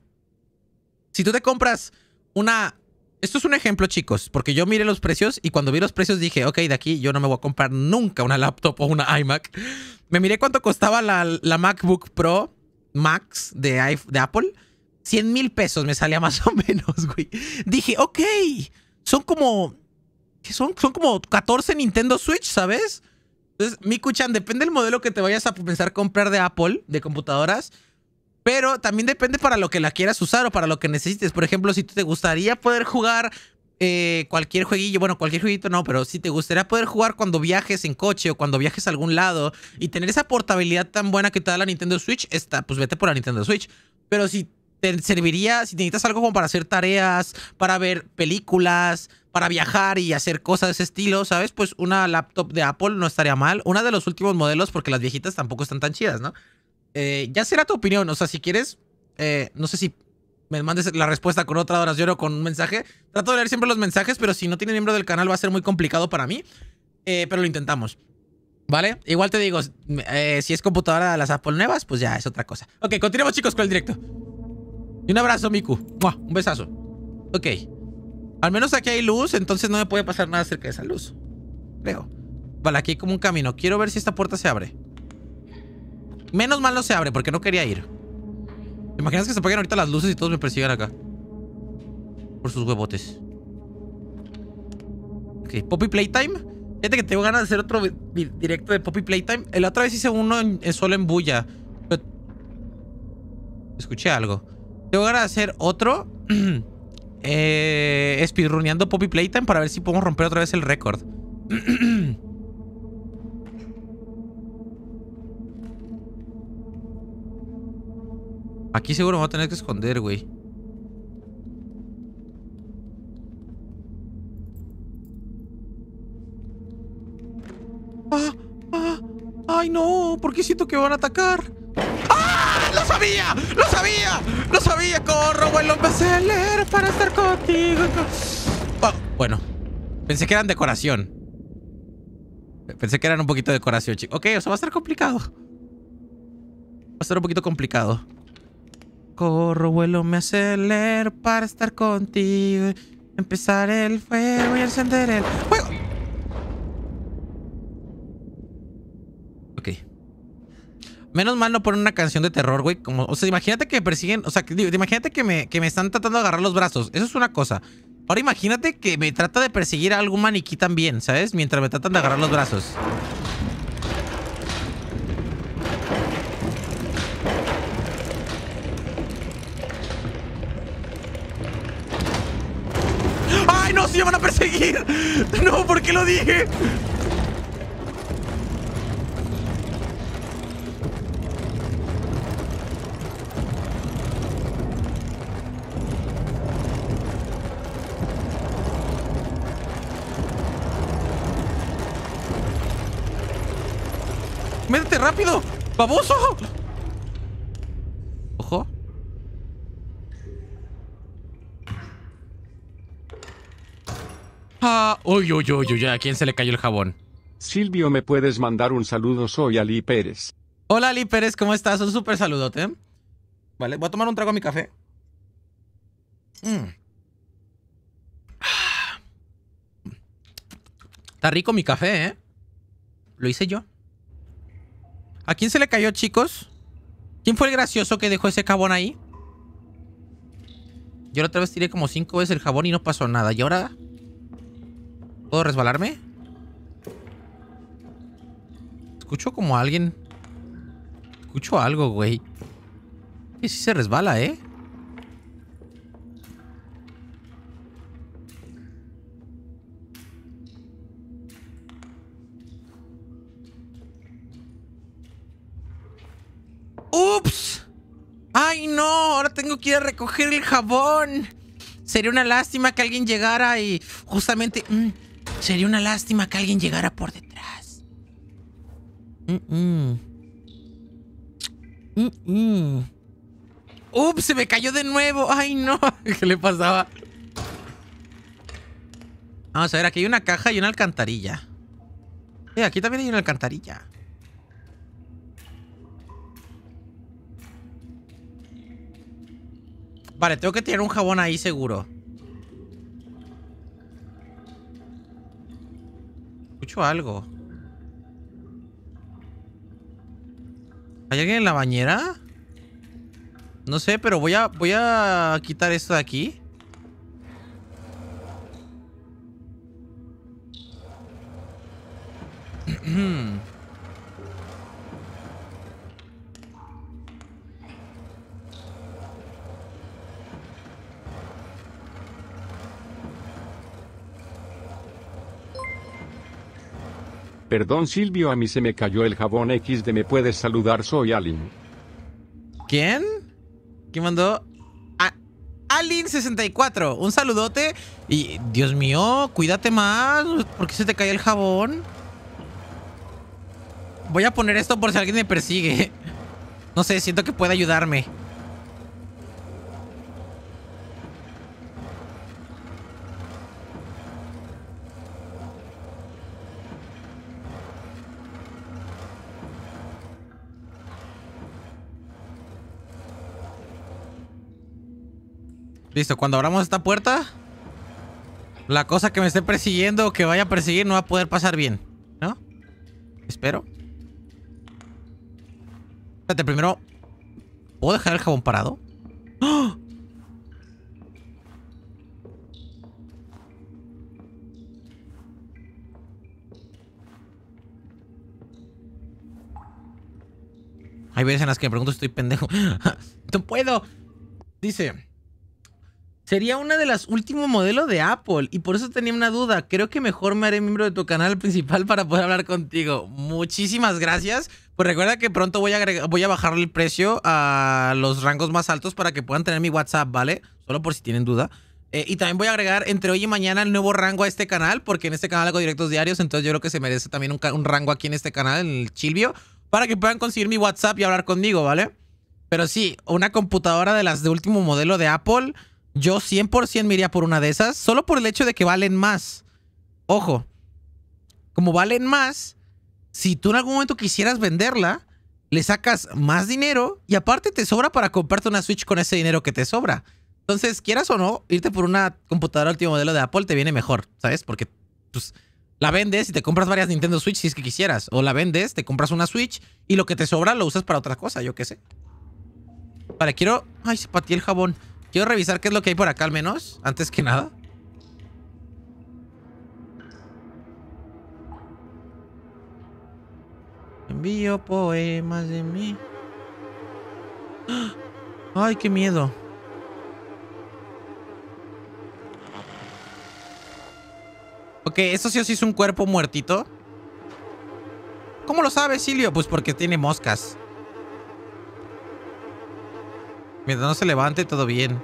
Si tú te compras una... Esto es un ejemplo, chicos. Porque yo miré los precios y cuando vi los precios dije, ok, de aquí yo no me voy a comprar nunca una laptop o una iMac. Me miré cuánto costaba la, la MacBook Pro Max de, de Apple. cien mil pesos me salía más o menos, güey. Dije, ok, son como... ¿Qué son? Son como catorce Nintendo Switch, ¿sabes? Entonces, Miku-chan, depende del modelo que te vayas a pensar comprar de Apple, de computadoras. Pero también depende para lo que la quieras usar o para lo que necesites. Por ejemplo, si te gustaría poder jugar eh, cualquier jueguillo, bueno, cualquier jueguito no, pero si te gustaría poder jugar cuando viajes en coche o cuando viajes a algún lado y tener esa portabilidad tan buena que te da la Nintendo Switch, está, pues vete por la Nintendo Switch. Pero si te serviría, si necesitas algo como para hacer tareas, para ver películas, para viajar y hacer cosas de ese estilo, ¿sabes? Pues una laptop de Apple no estaría mal. Una de los últimos modelos, porque las viejitas tampoco están tan chidas, ¿no? Eh, ya será tu opinión. O sea, si quieres, eh, no sé si me mandes la respuesta con otra oración o con un mensaje. Trato de leer siempre los mensajes, pero si no tienes miembro del canal va a ser muy complicado para mí. Eh, pero lo intentamos. ¿Vale? Igual te digo, eh, si es computadora de las Apple nuevas, pues ya es otra cosa. Ok, continuemos, chicos, con el directo. Y un abrazo, Miku. ¡Mua! Un besazo. Ok. Al menos aquí hay luz, entonces no me puede pasar nada cerca de esa luz. Creo. Vale, aquí hay como un camino. Quiero ver si esta puerta se abre. Menos mal no se abre, porque no quería ir. ¿Te imaginas que se apaguen ahorita las luces y todos me persigan acá? Por sus huevotes. Ok, Poppy Playtime. Fíjate que tengo ganas de hacer otro directo de Poppy Playtime. La otra vez hice uno en, en solo en bulla. Pero... Escuché algo. Tengo ganas de hacer otro eh, speedruneando Poppy Playtime para ver si podemos romper otra vez el récord. Aquí seguro me voy a tener que esconder, güey. Ah, ah, ¡ay, no! ¿Por qué siento que van a atacar? ¡Ah! ¡Lo sabía! ¡Lo sabía! ¡Lo sabía! ¡Corro, vuelo, empecé a leer para estar contigo! Oh, bueno. Pensé que eran decoración. Pensé que eran un poquito de decoración, chicos. Ok, o sea, va a estar complicado. Va a estar un poquito complicado. Corro, vuelo, me acelero para estar contigo. Empezar el fuego y encender el fuego. Ok. Menos mal no ponen una canción de terror, güey. Como, o sea, imagínate que me persiguen. O sea, que, imagínate que me, que me están tratando de agarrar los brazos. Eso es una cosa. Ahora imagínate que me trata de perseguir a algún maniquí también, ¿sabes? Mientras me tratan de agarrar los brazos. me van a perseguir! ¡No! ¿Por qué lo dije? ¡Métete rápido! ¡Baboso! Ojo. Ah, uy, uy, uy, uy, ¿a quién se le cayó el jabón? Silvio, ¿me puedes mandar un saludo? Soy Ali Pérez. Hola, Ali Pérez, ¿cómo estás? Un súper saludote. Vale, voy a tomar un trago a mi café. Mm. Está rico mi café, ¿eh? Lo hice yo. ¿A quién se le cayó, chicos? ¿Quién fue el gracioso que dejó ese jabón ahí? Yo la otra vez tiré como cinco veces el jabón y no pasó nada. ¿Y ahora? ¿Puedo resbalarme? Escucho como a alguien. Escucho algo, güey. Que sí se resbala, ¿eh? ¡Ups! ¡Ay, no! Ahora tengo que ir a recoger el jabón. Sería una lástima que alguien llegara y... Justamente... Mmm, sería una lástima que alguien llegara por detrás. Mm -mm. Mm -mm. ¡Ups! Se me cayó de nuevo. ¡Ay, no! ¿Qué le pasaba? Vamos a ver, aquí hay una caja y una alcantarilla. Eh, aquí también hay una alcantarilla. Vale, tengo que tirar un jabón ahí seguro. Escucho algo. ¿Hay alguien en la bañera? No sé, pero voy a, voy a quitar esto de aquí. Perdón, Silvio, a mí se me cayó el jabón equis de. ¿Me puedes saludar? Soy Alin. ¿Quién? ¿Quién mandó? A Alin sesenta y cuatro. Un saludote. Y, Dios mío, cuídate más. ¿Por qué se te cae el jabón? Voy a poner esto por si alguien me persigue. No sé, siento que puede ayudarme. Listo, cuando abramos esta puerta, la cosa que me esté persiguiendo o que vaya a perseguir no va a poder pasar bien, ¿no? Espero. Espérate, primero, ¿puedo dejar el jabón parado? ¡Oh! Hay veces en las que me pregunto si estoy pendejo. ¡No puedo! Dice... Sería una de las últimos modelos de Apple y por eso tenía una duda. Creo que mejor me haré miembro de tu canal principal para poder hablar contigo. Muchísimas gracias. Pues recuerda que pronto voy a, agregar, voy a bajarle el precio a los rangos más altos para que puedan tener mi WhatsApp, ¿vale? Solo por si tienen duda. Eh, y también voy a agregar entre hoy y mañana el nuevo rango a este canal, porque en este canal hago directos diarios, entonces yo creo que se merece también un, un rango aquí en este canal, en el Silvio, para que puedan conseguir mi WhatsApp y hablar conmigo, ¿vale? Pero sí, una computadora de las de último modelo de Apple... Yo cien por ciento me iría por una de esas, solo por el hecho de que valen más. Ojo, como valen más, si tú en algún momento quisieras venderla, le sacas más dinero y aparte te sobra para comprarte una Switch con ese dinero que te sobra. Entonces, quieras o no, irte por una computadora último modelo de Apple te viene mejor, ¿sabes? Porque pues, la vendes y te compras varias Nintendo Switch si es que quisieras. O la vendes, te compras una Switch y lo que te sobra lo usas para otra cosa, yo qué sé. Vale, quiero... Ay, se pateé el jabón. Quiero revisar qué es lo que hay por acá al menos, antes que nada. Envío poemas de mí. Ay, qué miedo. Ok, esto sí o sí es un cuerpo muertito. ¿Cómo lo sabes, Silvio? Pues porque tiene moscas. Mientras no se levante, todo bien.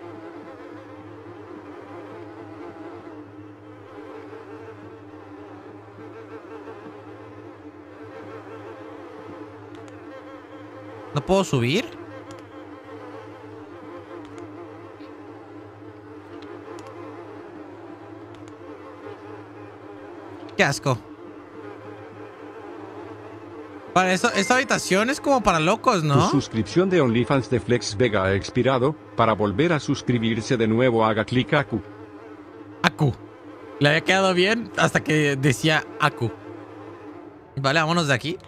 ¿No puedo subir? Qué asco. Para eso, esta habitación es como para locos, ¿no? Su suscripción de OnlyFans de Flex Vega ha expirado. Para volver a suscribirse de nuevo haga clic a Q. Aku. Le había quedado bien hasta que decía Aku. Vale, vámonos de aquí.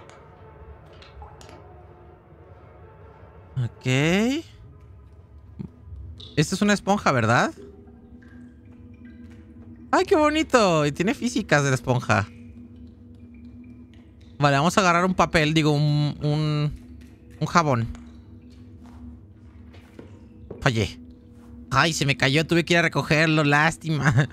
Ok. Esta es una esponja, ¿verdad? ¡Ay, qué bonito! Y tiene físicas de la esponja. Vale, vamos a agarrar un papel, digo, un... Un, un jabón. Fallé. Ay, se me cayó, tuve que ir a recogerlo, lástima.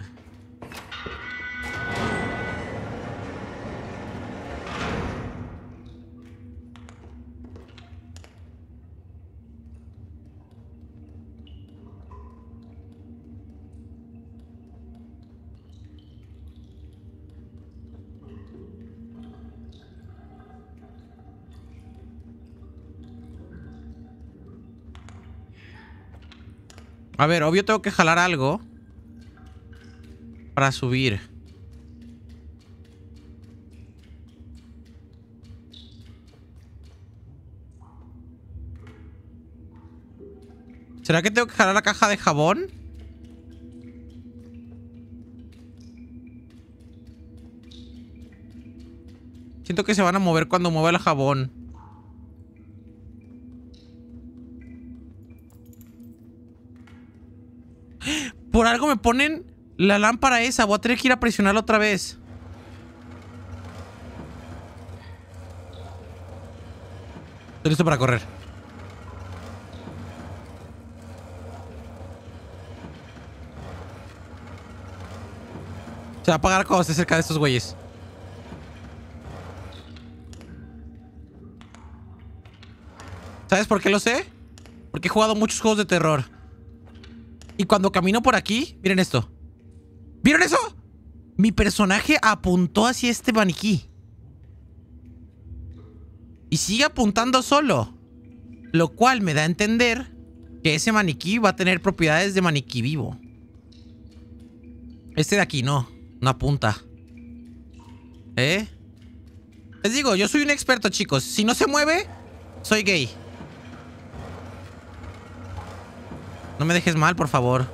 A ver, obvio tengo que jalar algo para subir. ¿Será que tengo que jalar la caja de jabón? Siento que se van a mover cuando mueva el jabón. Por algo me ponen la lámpara esa. Voy a tener que ir a presionarla otra vez. Estoy listo para correr. Se va a apagar cuando esté cerca de estos güeyes. ¿Sabes por qué lo sé? Porque he jugado muchos juegos de terror. Y cuando camino por aquí, miren esto. ¿Vieron eso? Mi personaje apuntó hacia este maniquí. Y sigue apuntando solo. Lo cual me da a entender que ese maniquí va a tener propiedades de maniquí vivo. Este de aquí no. No apunta. ¿Eh? Les digo, yo soy un experto, chicos. Si no se mueve, soy gay. No me dejes mal, por favor.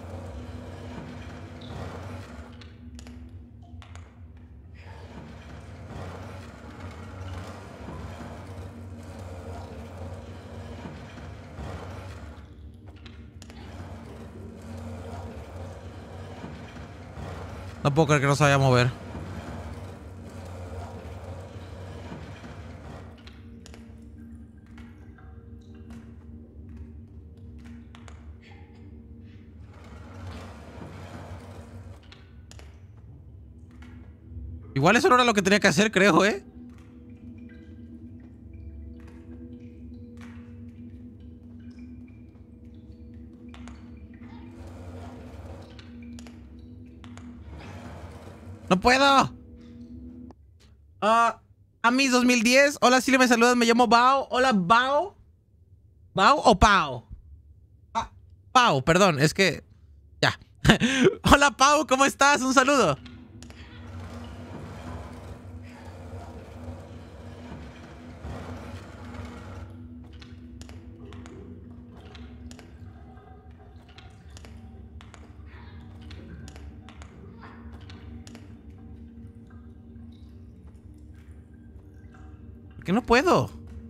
No puedo creer que no se vaya a mover. Igual eso no era lo que tenía que hacer, creo, ¿eh? ¡No puedo! Ah, a mis dos mil diez. Hola, Silvia, me saludas. Me llamo Bao. Hola, Bao. ¿Bao o Pau? Ah, Pau, perdón, es que... Ya. Hola, Pau, ¿cómo estás? Un saludo. ¿Por qué no puedo?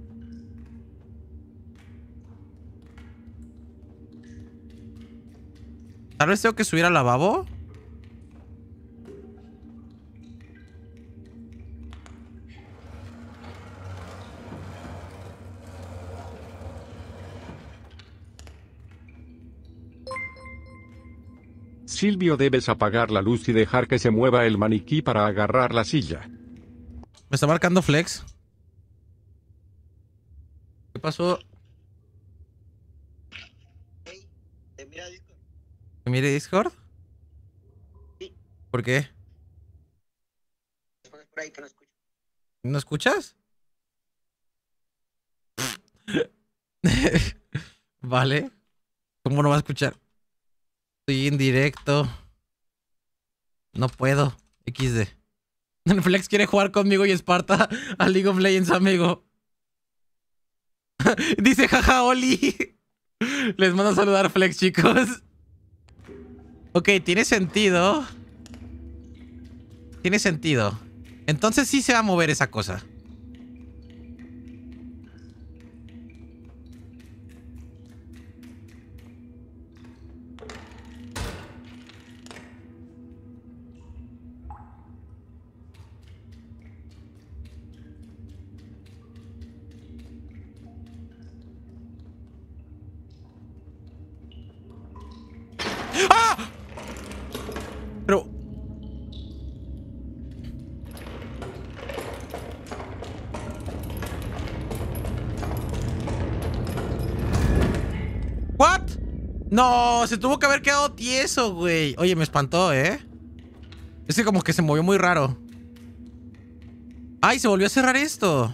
Tal vez tengo que subir al lavabo. Silvio, debes apagar la luz y dejar que se mueva el maniquí para agarrar la silla. Me está marcando Flex. ¿Qué pasó? Hey, ¿te mira Discord? ¿Me mire Discord? Sí. ¿Por qué? Después por ahí que no escucho. ¿No escuchas? Vale. ¿Cómo no va a escuchar? Estoy en directo. No puedo. equis de. Flex quiere jugar conmigo y Esparta a League of Legends, amigo. Dice jaja Oli. Les mando a saludar Flex, chicos. Ok, tiene sentido. Tiene sentido. Entonces sí se va a mover esa cosa. ¡Ah! Pero... ¿What? No, se tuvo que haber quedado tieso, güey. Oye, me espantó, ¿eh? Es que como que se movió muy raro. ¡Ay, se volvió a cerrar esto!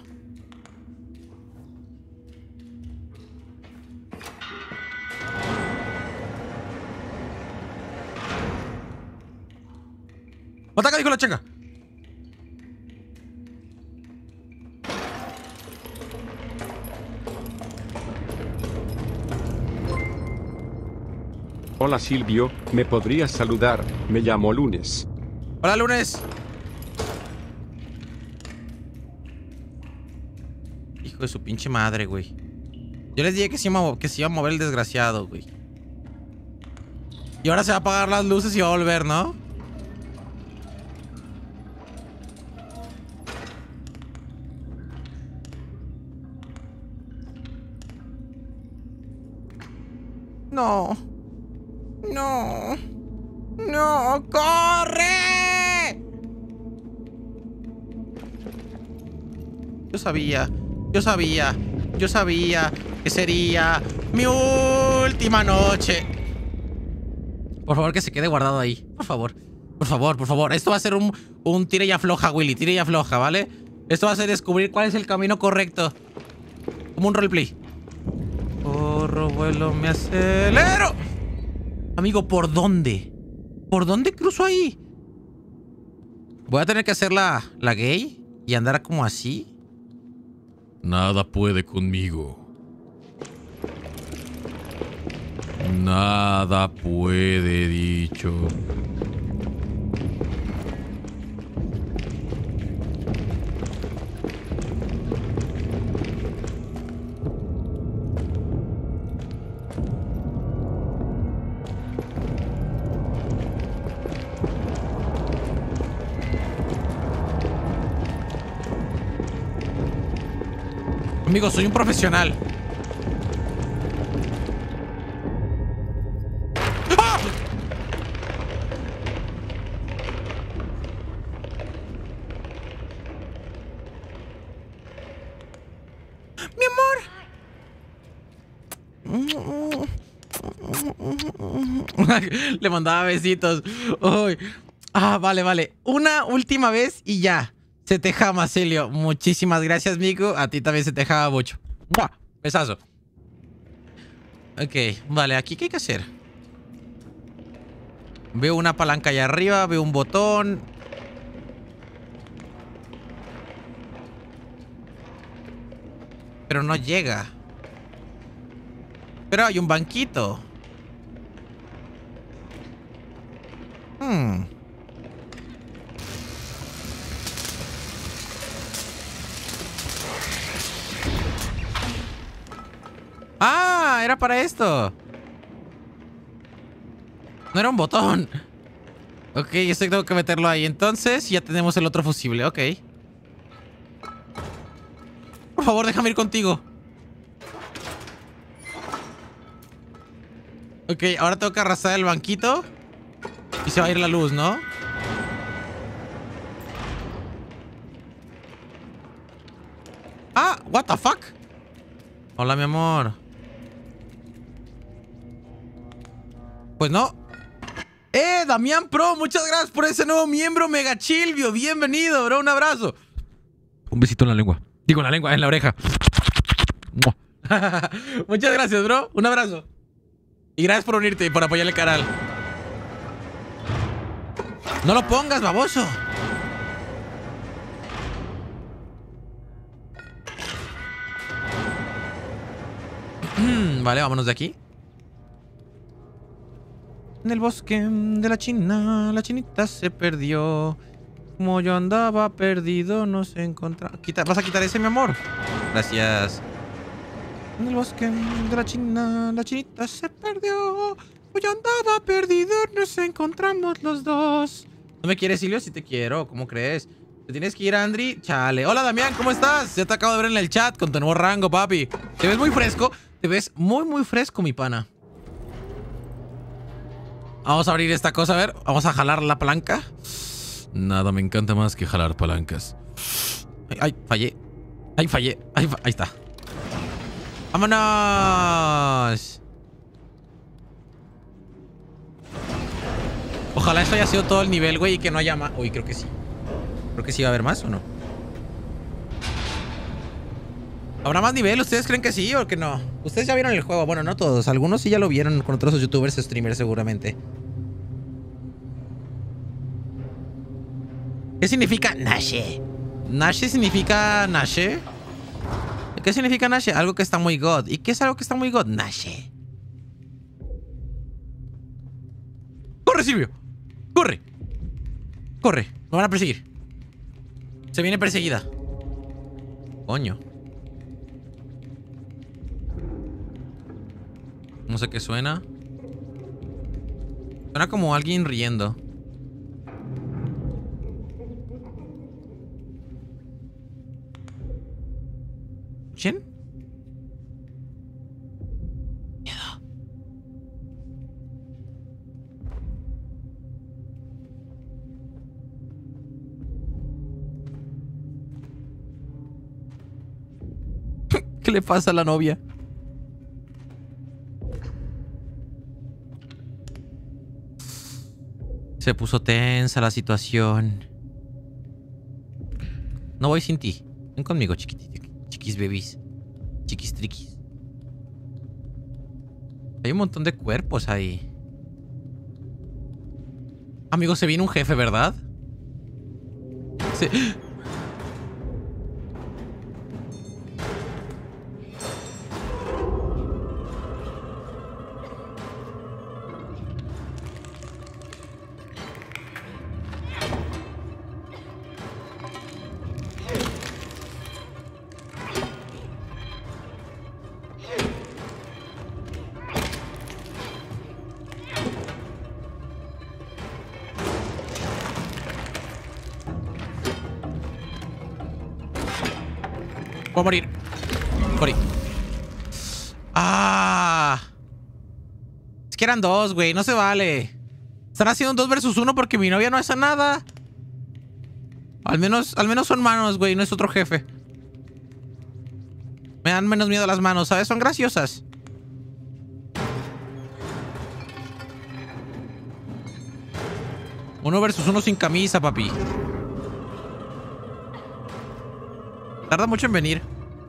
¡Ataca, dijo la chenga! Hola Silvio, ¿me podrías saludar? Me llamo Lunes. ¡Hola, Lunes! Hijo de su pinche madre, güey. Yo les dije que se iba a, que se iba a mover el desgraciado, güey. Y ahora se va a apagar las luces y va a volver, ¿no? No. No. No. ¡Corre! Yo sabía. Yo sabía. Yo sabía que sería mi última noche. Por favor, que se quede guardado ahí. Por favor. Por favor, por favor. Esto va a ser un, un tira y afloja, Willy. Tira y afloja, ¿vale? Esto va a ser descubrir cuál es el camino correcto. Como un roleplay. Corro, vuelo, me acelero. Amigo, ¿por dónde? ¿Por dónde cruzo ahí? Voy a tener que hacer la, la gay y andar como así. Nada puede conmigo. Nada puede, dicho. Amigo, soy un profesional. ¡Ah! Mi amor. Le mandaba besitos. Uy. Ah, vale, vale. Una última vez y ya. Se te jama, Celio. Muchísimas gracias, Miku. A ti también se te jama mucho. ¡Mua! Besazo. Ok, vale. ¿Aquí qué hay que hacer? Veo una palanca allá arriba. Veo un botón. Pero no llega. Pero hay un banquito. Hmm. ¡Ah! Era para esto. No era un botón. Ok, esto tengo que meterlo ahí. Entonces ya tenemos el otro fusible. Ok. Por favor, déjame ir contigo. Ok, ahora tengo que arrastrar el banquito. Y se va a ir la luz, ¿no? Ah, what the fuck. Hola, mi amor. Pues no. ¡Eh, Damián Pro! Muchas gracias por ese nuevo miembro, Mega Chilvio. Bienvenido, bro. Un abrazo. Un besito en la lengua. Digo, en la lengua, en la oreja. Muchas gracias, bro. Un abrazo. Y gracias por unirte y por apoyar el canal. No lo pongas, baboso. Vale, vámonos de aquí. En el bosque de la China, la chinita se perdió. Como yo andaba perdido, no se encontraba. Quita, ¿vas a quitar ese, mi amor? Gracias. En el bosque de la China, la chinita se perdió. Como yo andaba perdido, nos encontramos los dos. ¿No me quieres, Silvio? Si te quiero, ¿cómo crees? ¿Te tienes que ir, Andri? Chale. Hola, Damián, ¿cómo estás? Ya te acabo de ver en el chat con tu nuevo rango, papi. Te ves muy fresco. Te ves muy, muy fresco, mi pana. Vamos a abrir esta cosa, a ver. Vamos a jalar la palanca. Nada me encanta más que jalar palancas. Ay, ay fallé. Ay, fallé. Ay, fa- ahí está. ¡Vámonos! Ojalá esto haya sido todo el nivel, güey, y que no haya más. Uy, creo que sí. Creo que sí va a haber más, ¿o no? ¿Habrá más nivel? ¿Ustedes creen que sí o que no? Ustedes ya vieron el juego. Bueno, no todos. Algunos sí ya lo vieron con otros youtubers, streamers seguramente. ¿Qué significa Nashe? ¿Nashe significa Nashe? ¿Qué significa Nashe? Algo que está muy god. ¿Y qué es algo que está muy god? Nashe. ¡Corre, Silvio! ¡Corre! ¡Corre! Me van a perseguir. Se viene perseguida. Coño. No sé qué suena. Suena como alguien riendo. ¿Quién? Miedo. ¿Qué le pasa a la novia? Se puso tensa la situación. No voy sin ti. Ven conmigo, chiquitito. Chiquis bebis. Chiquis triquis. Hay un montón de cuerpos ahí. Amigo, se viene un jefe, ¿verdad? Se... Voy a morir. Morí. Ah. Es que eran dos, güey. No se vale. Están haciendo un dos versus uno porque mi novia no hace nada. Al menos, al menos son manos, güey. No es otro jefe. Me dan menos miedo las manos, ¿sabes? Son graciosas. Uno versus uno sin camisa, papi. Tarda mucho en venir.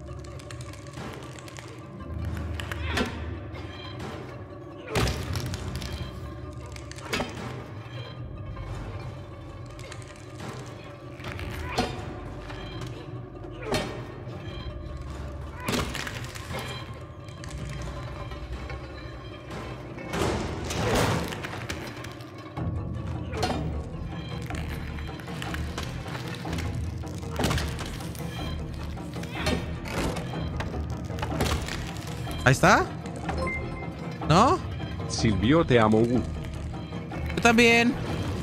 Ahí está. ¿No? Silvio, te amo. Uh. Yo también.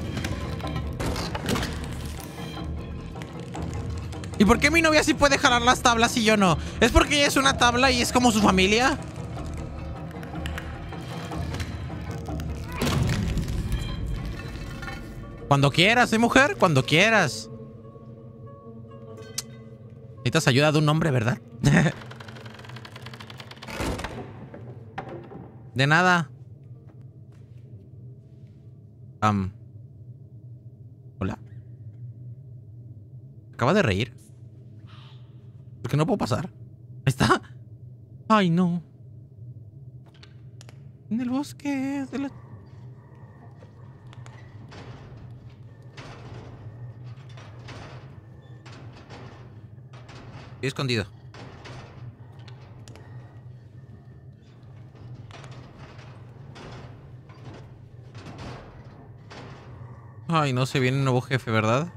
¿Y por qué mi novia sí puede jalar las tablas y yo no? ¿Es porque ella es una tabla y es como su familia? Cuando quieras, ¿eh, mujer? Cuando quieras. Necesitas ayuda de un hombre, ¿verdad? De nada. Um. Hola. Acaba de reír. ¿Por qué no puedo pasar? Ahí está. Ay, no. En el bosque de la... Estoy escondido. Ay, no se viene un nuevo jefe, ¿verdad?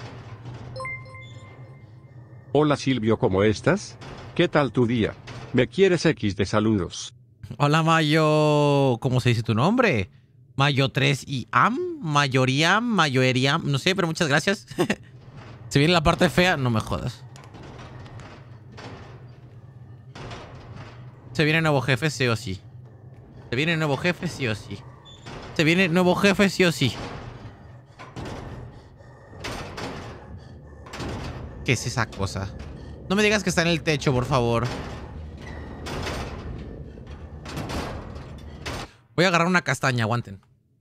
Hola Silvio, ¿cómo estás? ¿Qué tal tu día? ¿Me quieres X de saludos? Hola, Mayo. ¿Cómo se dice tu nombre? Mayo tres y Am, Mayoriam, Mayoeriam. No sé, pero muchas gracias. Se viene la parte fea. No me jodas. Se viene nuevo jefe, sí o sí. Se viene nuevo jefe, sí o sí. Se viene nuevo jefe, sí o sí. ¿Qué es esa cosa? No me digas que está en el techo, por favor. Voy a agarrar una castaña, aguanten.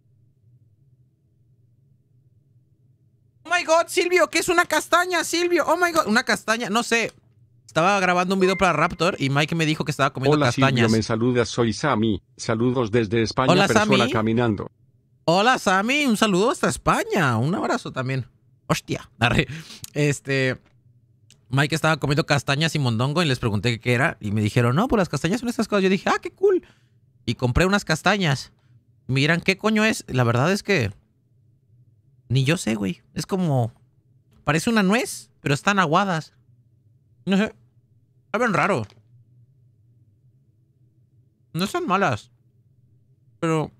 Oh my god, Silvio, ¿qué es una castaña, Silvio? Oh my god, una castaña, no sé. Estaba grabando un video para Raptor y Mike me dijo que estaba comiendo Hola castañas. Silvio, me saludas, soy Sammy. Saludos desde España, Hola, persona Sammy. caminando. Hola, Sammy, un saludo hasta España. Un abrazo también. Hostia. Arre. Este... Mike estaba comiendo castañas y mondongo y les pregunté qué era. Y me dijeron, no, pues las castañas son estas cosas. Yo dije, ah, qué cool. Y compré unas castañas. Y me dirán, ¿qué coño es? La verdad es que... Ni yo sé, güey. Es como... Parece una nuez, pero están aguadas. No sé. Saben raro. No están malas. Pero...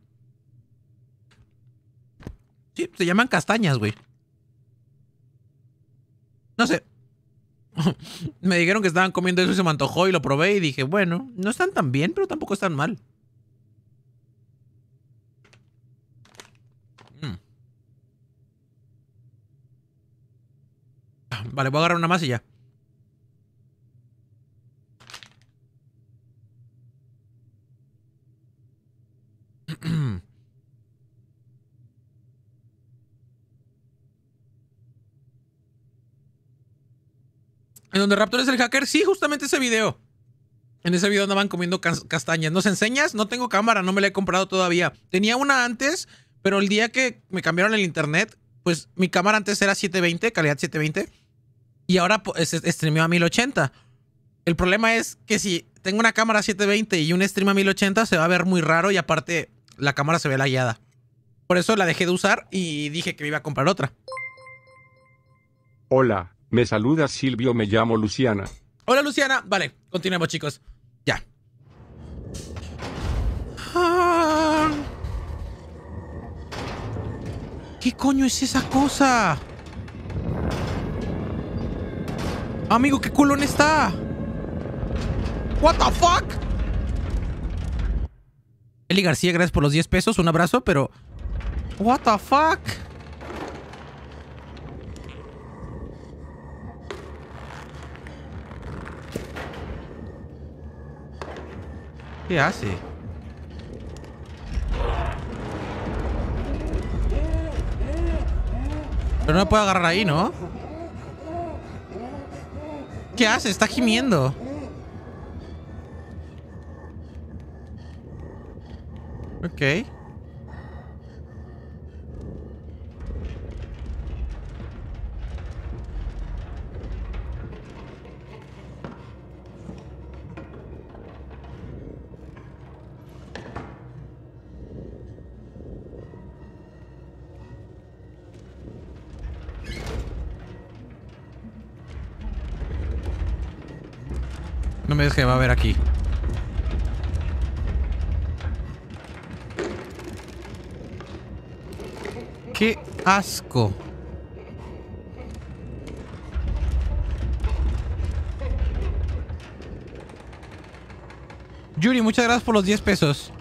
Sí, se llaman castañas, güey. No sé. Me dijeron que estaban comiendo eso y se me antojó y lo probé y dije, bueno, no están tan bien, pero tampoco están mal. Mm. Vale, voy a agarrar una más y ya. En donde Raptor es el hacker, sí, justamente ese video. En ese video andaban comiendo cas castañas. ¿Nos enseñas? No tengo cámara, no me la he comprado todavía. Tenía una antes, pero el día que me cambiaron el internet, pues mi cámara antes era setecientos veinte, calidad setecientos veinte. Y ahora pues, streameó a mil ochenta. El problema es que si tengo una cámara setecientos veinte y un stream a mil ochenta, se va a ver muy raro y aparte la cámara se ve lagueada. Por eso la dejé de usar y dije que me iba a comprar otra. Hola, me saludas Silvio, me llamo Luciana. Hola, Luciana. Vale, continuemos, chicos. Ya. Ah. ¿Qué coño es esa cosa? Amigo, ¿qué culón está? What the fuck? Eli García, gracias por los diez pesos. Un abrazo, pero... What the fuck? ¿Qué hace? Pero no me puedo agarrar ahí, ¿no? ¿Qué hace? Está gimiendo. Ok. No me dejes, va a ver aquí. ¡Qué asco! Yuri, muchas gracias por los diez pesos.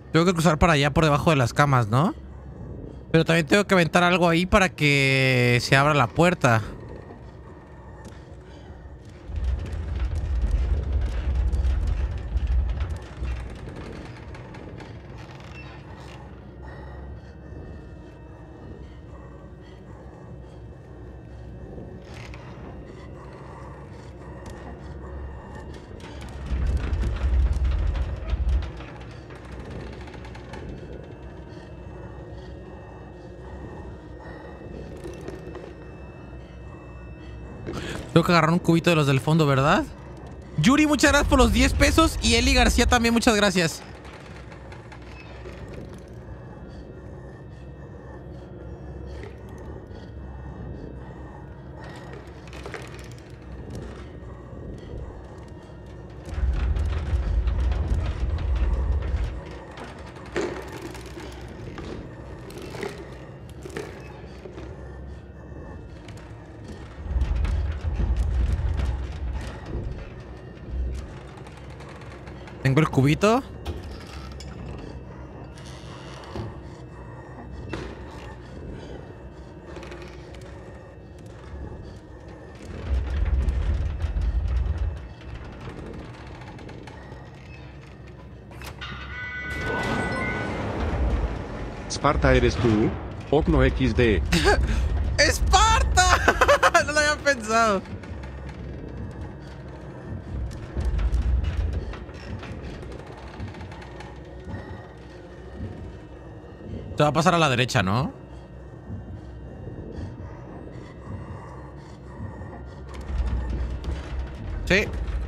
Tengo que cruzar para allá por debajo de las camas, ¿no? Pero también tengo que aventar algo ahí para que se abra la puerta. Tengo que agarrar un cubito de los del fondo, ¿verdad? Yuri, muchas gracias por los diez pesos. Y Eli García también, muchas gracias. Tengo el cubito. Esparta, ¿eres tú? Ogno equis de. ¡Esparta! No lo había pensado. Se va a pasar a la derecha, ¿no? Sí.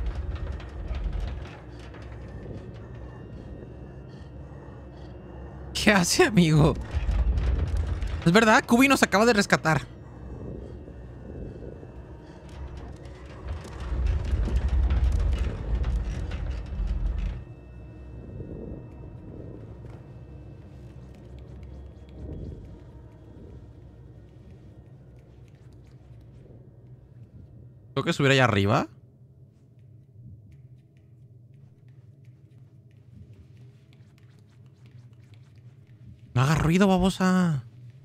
¿Qué hace, amigo? Es verdad, Kubi nos acaba de rescatar. Tengo que subir allá arriba. No haga ruido, babosa.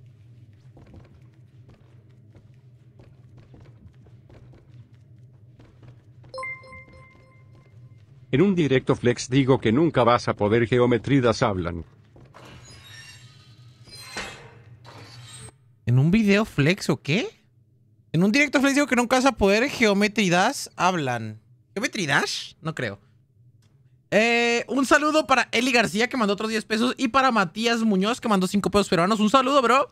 En un directo flex digo que nunca vas a poder geometridas hablan. ¿En un video flex o qué? En un directo flex digo que nunca vas a poder geometridas hablan. ¿Geometridash? No creo. Eh, un saludo para Eli García que mandó otros diez pesos y para Matías Muñoz que mandó cinco pesos peruanos. Un saludo, bro.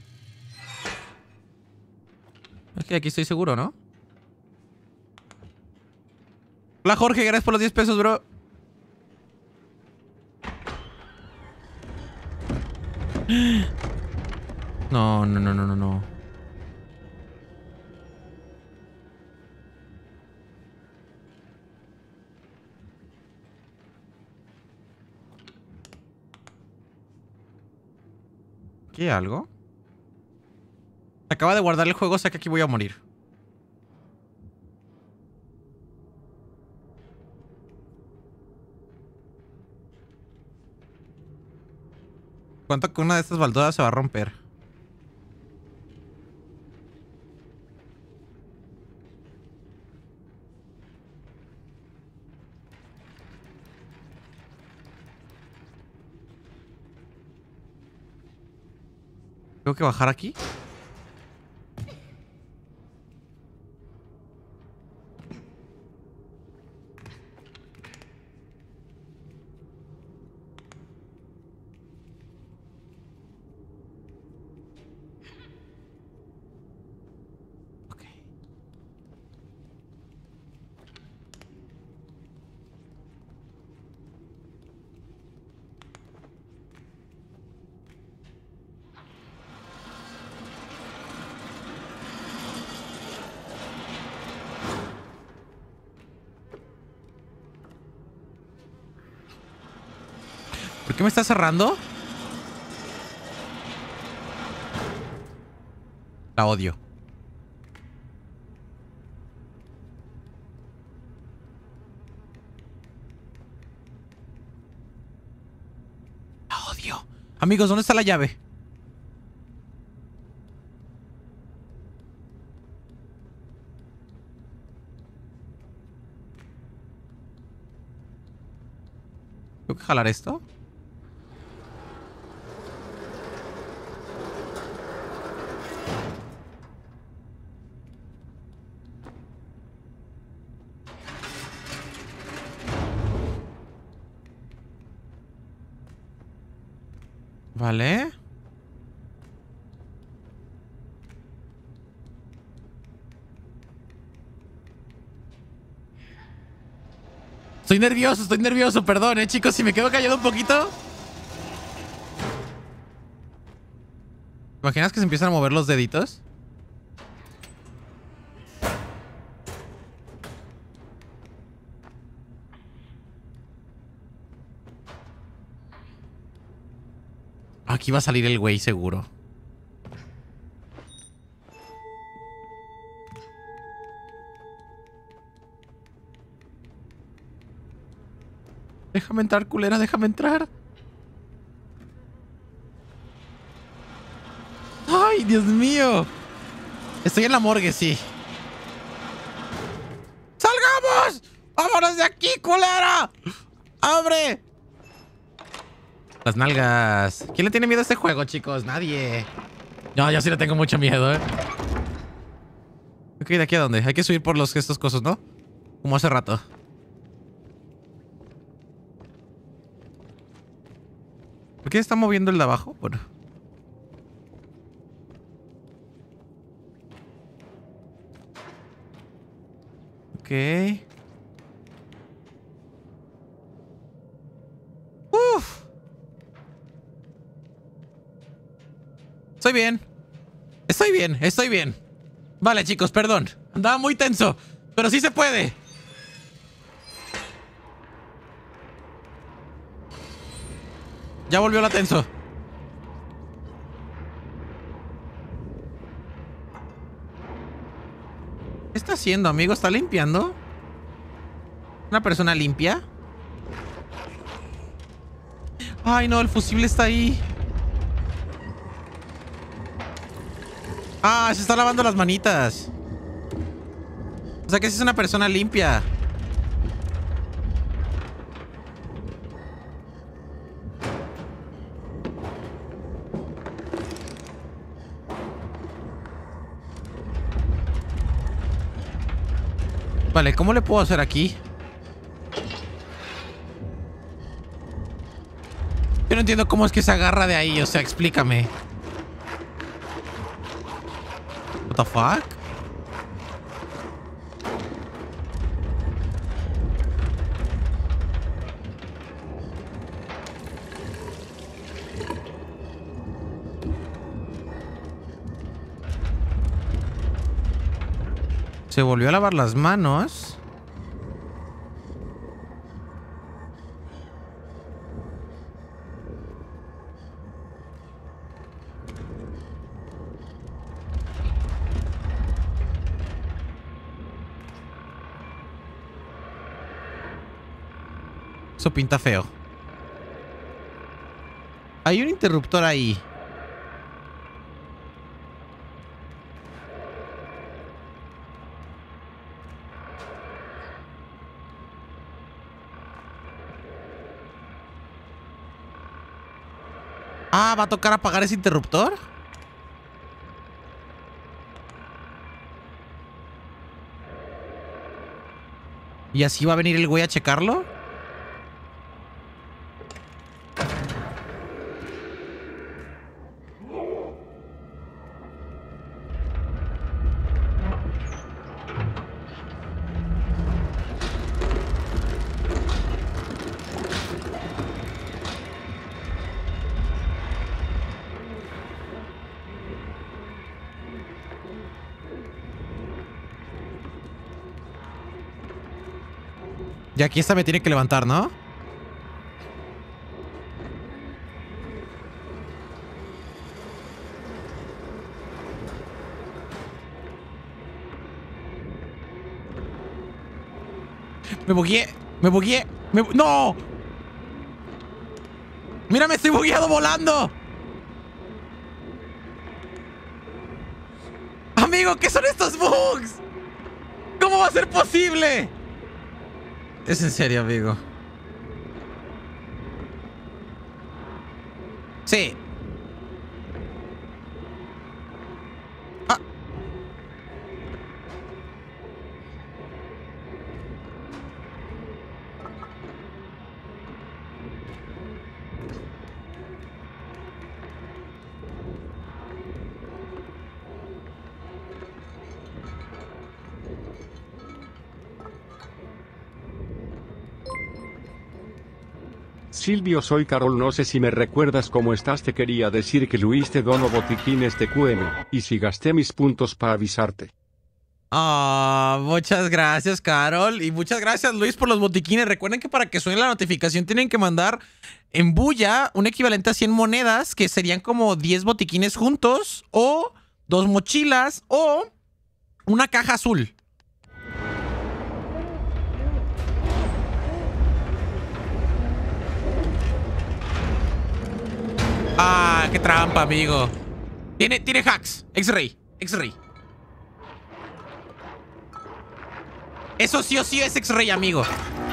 Es que aquí estoy seguro, ¿no? Hola, Jorge, gracias por los diez pesos, bro. No, no, no, no, no, no. ¿Aquí hay algo? Acaba de guardar el juego, o sea que aquí voy a morir. ¿Cuánto que una de estas baldodas se va a romper? ¿Tengo que bajar aquí? Ok. ¿Por qué me está cerrando? La odio. odio. Amigos, ¿dónde está la llave? ¿Tengo que jalar esto? Vale. Estoy nervioso, estoy nervioso, perdón, eh, chicos, si me quedo callado un poquito. ¿Te imaginas que se empiezan a mover los deditos? Aquí va a salir el güey seguro. Déjame entrar, culera, déjame entrar. ¡Ay, Dios mío! Estoy en la morgue, sí. ¡Salgamos! ¡Vámonos de aquí, culera! ¡Abre! Las nalgas. ¿Quién le tiene miedo a este juego, chicos? Nadie. No, yo sí le tengo mucho miedo, ¿eh? Ok, ¿de aquí a dónde? Hay que subir por los estos cosas, ¿no? Como hace rato. ¿Por qué está moviendo el de abajo? Bueno. Ok. Uf. Estoy bien. Estoy bien, estoy bien. Vale, chicos, perdón. Andaba muy tenso, pero sí se puede. Ya volvió la tenso. ¿Qué está haciendo, amigo? ¿Está limpiando? ¿Una persona limpia? Ay, no, el fusible está ahí. Ah, se está lavando las manitas. O sea que sí es una persona limpia. Vale, ¿cómo le puedo hacer aquí? Yo no entiendo cómo es que se agarra de ahí, o sea, explícame. What the fuck? Se volvió a lavar las manos. Eso pinta feo. Hay un interruptor ahí. Ah, ¿va a tocar apagar ese interruptor? ¿Y así va a venir el güey a checarlo? Y aquí esta me tiene que levantar, ¿no? Me bugueé. Me bugueé. Me bu ¡No! ¡Mira, me estoy bugueado volando! Amigo, ¿qué son estos bugs? ¿Cómo va a ser posible? Es en serio, amigo. Sí. Ah. Silvio, soy Carol, no sé si me recuerdas cómo estás, te quería decir que Luis te dono botiquines de Q M, y si gasté mis puntos para avisarte. Ah, muchas gracias, Carol. Y muchas gracias, Luis, por los botiquines. Recuerden que para que suene la notificación tienen que mandar en bulla un equivalente a cien monedas, que serían como diez botiquines juntos, o dos mochilas, o una caja azul. Ah, qué trampa, amigo. Tiene, tiene hacks. X-Ray. X-Ray. Eso sí o sí es X-Ray, amigo.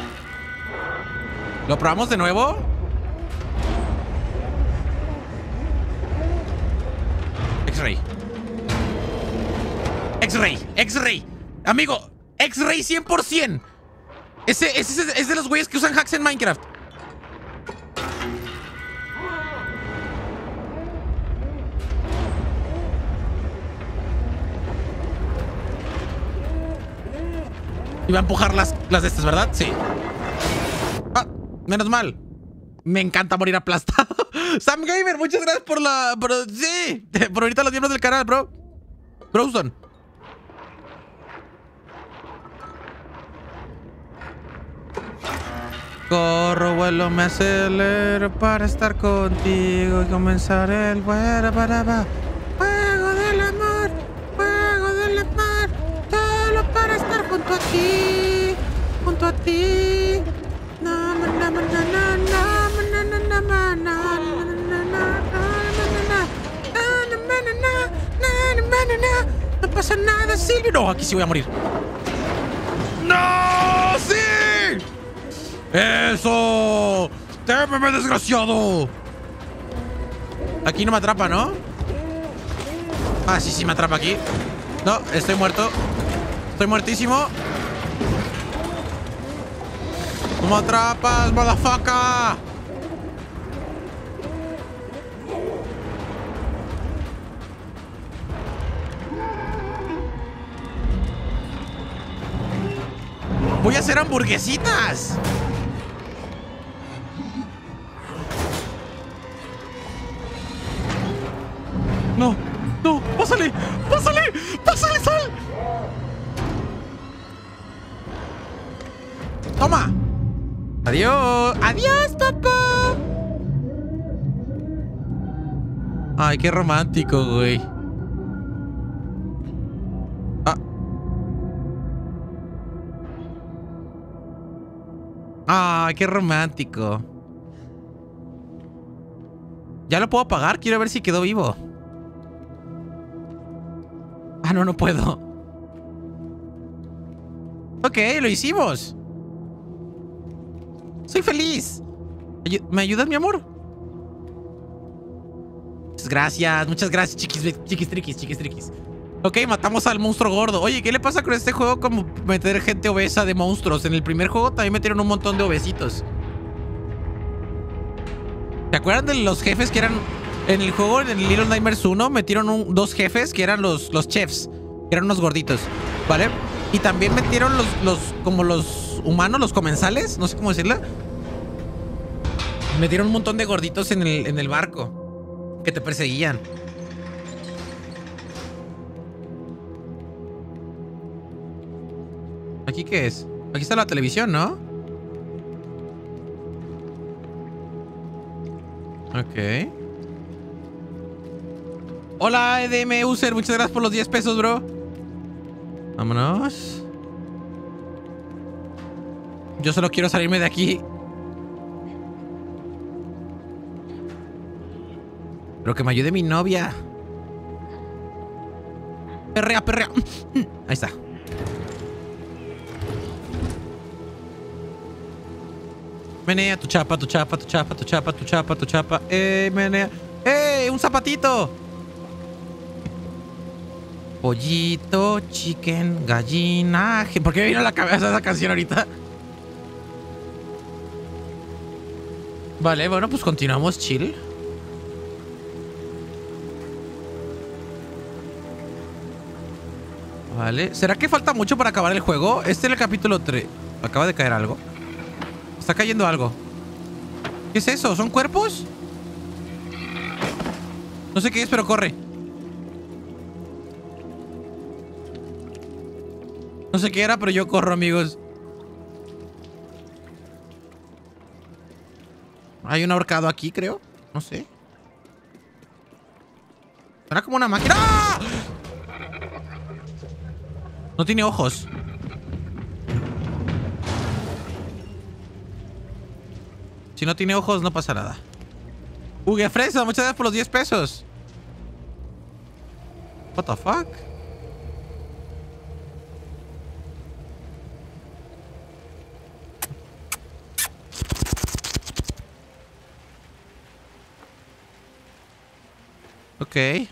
¿Lo probamos de nuevo? X-Ray. X-Ray. X-Ray. Amigo, X-Ray cien por ciento. Ese, ese es de los güeyes que usan hacks en Minecraft. Iba a empujar las, las de estas, ¿verdad? Sí. Ah, menos mal. Me encanta morir aplastado. Sam Gamer, muchas gracias por la... Por, sí, por ahorita los miembros del canal, bro. Browson. Corro, vuelo, me acelero para estar contigo y comenzar el fuera para va. Juego del amor, juego del amor, solo para estar junto a ti, junto a ti. Na, na, na, na, na, na, na, na, na, na, na. No pasa nada, Silvio. No, aquí sí voy a morir. ¡No! ¡Sí! ¡Eso! ¡Témeme, desgraciado! Aquí no me atrapa, ¿no? Ah, sí, sí me atrapa aquí. No, estoy muerto. Estoy muertísimo. ¡No me atrapas, motherfucker! Voy a hacer hamburguesitas. No, no, pásale, pásale, pásale, sal. Toma. Adiós, adiós, papá. Ay, qué romántico, güey. Ah, qué romántico. ¿Ya lo puedo apagar? Quiero ver si quedó vivo. Ah, no, no puedo. Ok, lo hicimos. Soy feliz. ¿Me ayudas, mi amor? Muchas gracias, muchas gracias, chiquis, chiquis, triquis, chiquis, triquis. Ok, matamos al monstruo gordo. Oye, ¿qué le pasa con este juego como meter gente obesa de monstruos? En el primer juego también metieron un montón de obesitos. ¿Se acuerdan de los jefes que eran... En el juego, en el Little Nightmares uno, metieron un, dos jefes que eran los, los chefs. Que eran unos gorditos, ¿vale? Y también metieron los, los... Como los humanos, los comensales. No sé cómo decirla. Metieron un montón de gorditos en el, en el barco. Que te perseguían. ¿Aquí qué es? Aquí está la televisión, ¿no? Ok. Hola, E D M User. Muchas gracias por los diez pesos, bro. Vámonos. Yo solo quiero salirme de aquí. Pero que me ayude mi novia. Perrea, perrea. Ahí está. Menea tu chapa, tu chapa, tu chapa, tu chapa, tu chapa, tu chapa. Eh, menea. ¡Eh! ¡Un zapatito! Pollito, chicken, gallina. ¿Por qué me vino a la cabeza esa canción ahorita? Vale, bueno, pues continuamos chill. Vale. ¿Será que falta mucho para acabar el juego? Este es el capítulo tres. Acaba de caer algo. Está cayendo algo. ¿Qué es eso? ¿Son cuerpos? No sé qué es, pero corre. No sé qué era, pero yo corro, amigos. Hay un ahorcado aquí, creo. No sé. Suena como una máquina. ¡Ah! No tiene ojos. Si no tiene ojos, no pasa nada. Uge Fresa, muchas gracias por los diez pesos. What the fuck? Ok.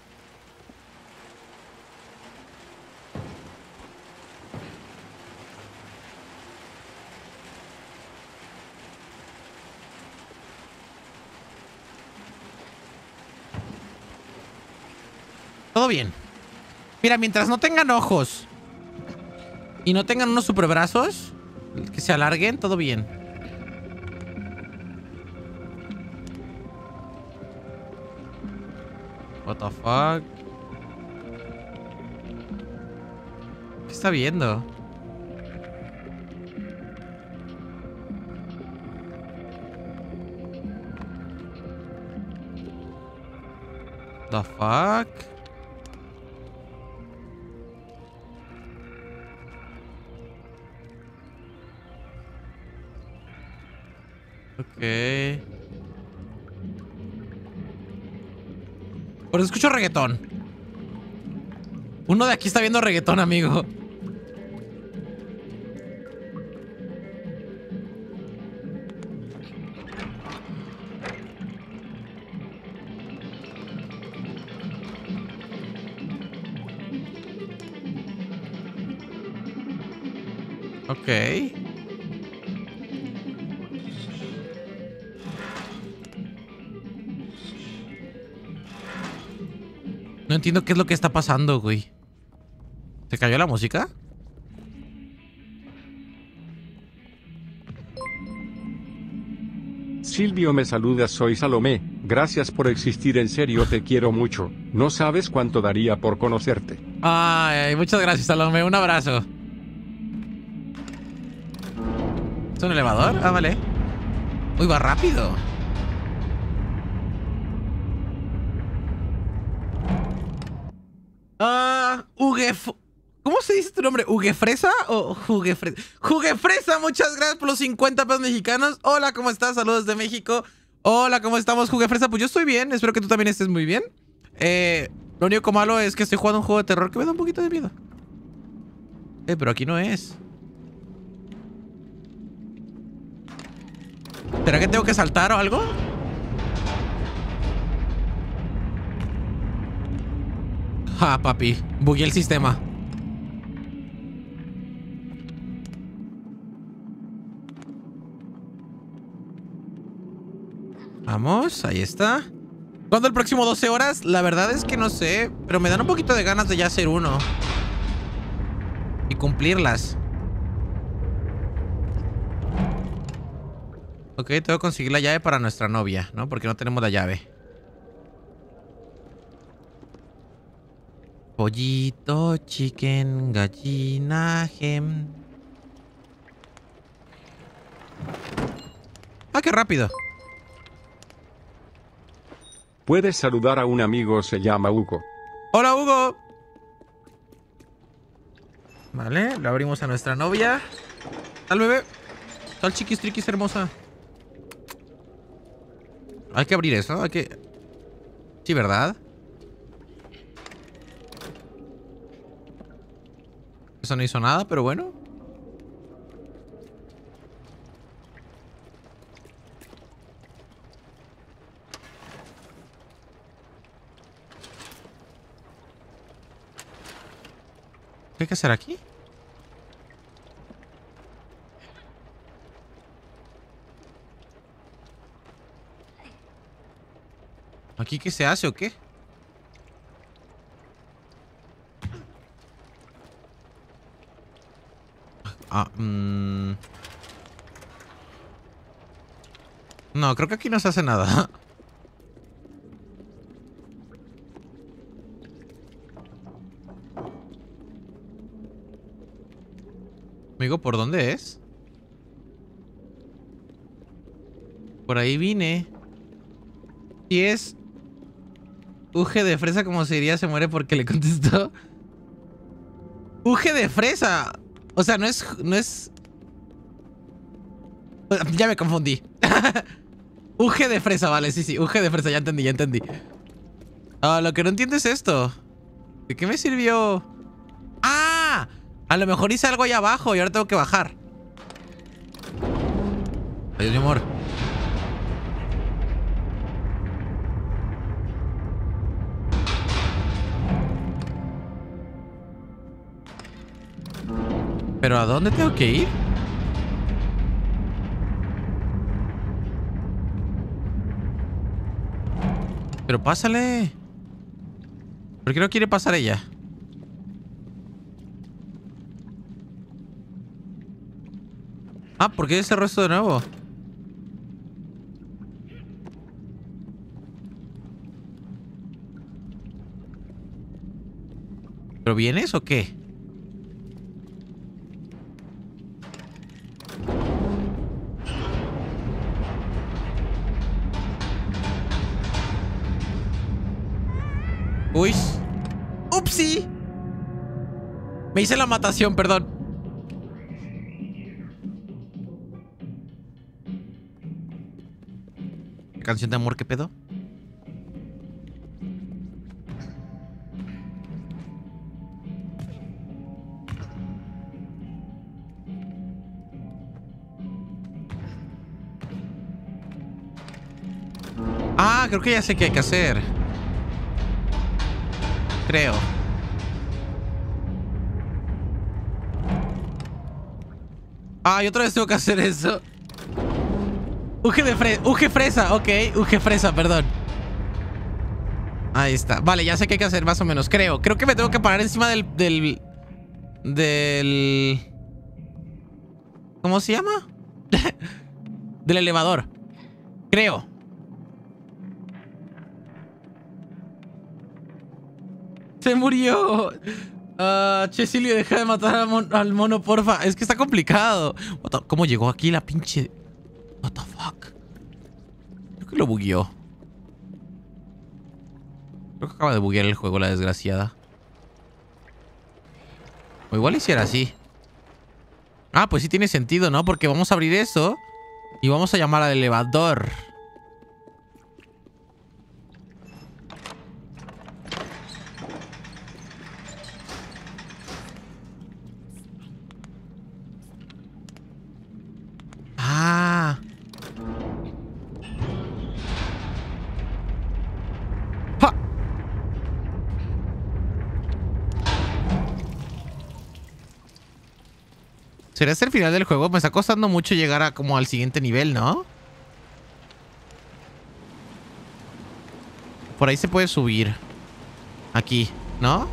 Todo bien. Mira, mientras no tengan ojos y no tengan unos superbrazos que se alarguen, todo bien. What the fuck? ¿Qué está viendo? The fuck? Ok. Por eso escucho reggaetón. Uno de aquí está viendo reggaetón, amigo. Ok. No entiendo qué es lo que está pasando, güey. ¿Se cayó la música? Silvio me saluda, soy Salomé. Gracias por existir, en serio te quiero mucho. No sabes cuánto daría por conocerte. Ay, muchas gracias, Salomé. Un abrazo. ¿Es un elevador? Ah, vale. Uy, va rápido. Ah, Uge... ¿Cómo se dice tu nombre? ¿Ugefresa o Jugefresa? Jugefresa, muchas gracias por los cincuenta pesos mexicanos. Hola, ¿cómo estás? Saludos de México. Hola, ¿cómo estamos, Jugefresa? Pues yo estoy bien, espero que tú también estés muy bien. Eh, lo único malo es que estoy jugando un juego de terror que me da un poquito de miedo. Eh, pero aquí no es. ¿Será que tengo que saltar o algo? Ja, papi, bugué el sistema. Vamos, ahí está. ¿Cuándo el próximo doce horas? La verdad es que no sé, pero me dan un poquito de ganas de ya hacer uno y cumplirlas. Ok, tengo que conseguir la llave para nuestra novia, ¿no? Porque no tenemos la llave. Pollito, chicken, gallina, gem. Ah, qué rápido. Puedes saludar a un amigo, se llama Hugo. Hola, Hugo. Vale, lo abrimos a nuestra novia. Al bebé. Tal chiquis triquis hermosa. Hay que abrir eso, hay que... Sí, ¿verdad? Eso no hizo nada, pero bueno. ¿Qué hay que hacer aquí? ¿Aquí qué se hace o qué? Ah, mmm... No, creo que aquí no se hace nada. Amigo, ¿por dónde es? Por ahí vine. Si es... Uge de fresa, como se diría, se muere porque le contestó. Uge de fresa. O sea, no es... No es... Ya me confundí. Uge de fresa, vale, sí, sí. Uge de fresa, ya entendí, ya entendí. Ah, lo que no entiendo es esto. ¿De qué me sirvió? ¡Ah! A lo mejor hice algo ahí abajo y ahora tengo que bajar. Adiós, mi amor. ¿Pero a dónde tengo que ir? Pero pásale. ¿Por qué no quiere pasar ella? Ah, ¿por qué cerró esto de nuevo? ¿Pero vienes o qué? Uy. ¡Upsi! Me hice la matación, perdón. ¿Canción de amor, qué pedo? Ah, creo que ya sé qué hay que hacer. Creo. Ah, y otra vez tengo que hacer eso. Uge de fresa. Uge fresa, ok. Uge fresa, perdón. Ahí está. Vale, ya sé qué hay que hacer más o menos. Creo. Creo que me tengo que parar encima del... Del... del... ¿Cómo se llama? Del elevador. Creo. Se murió. Uh, Chesilio, deja de matar al, mon al mono, porfa. Es que está complicado. ¿Cómo llegó aquí la pinche... What the fuck? Creo que lo bugueó. Creo que acaba de buguear el juego, la desgraciada. O igual hiciera así. Ah, pues sí tiene sentido, ¿no? Porque vamos a abrir eso y vamos a llamar al elevador. Ah. ¡Ja! ¿Será este el final del juego? Me está costando mucho llegar a como al siguiente nivel, ¿no? Por ahí se puede subir. Aquí, ¿no?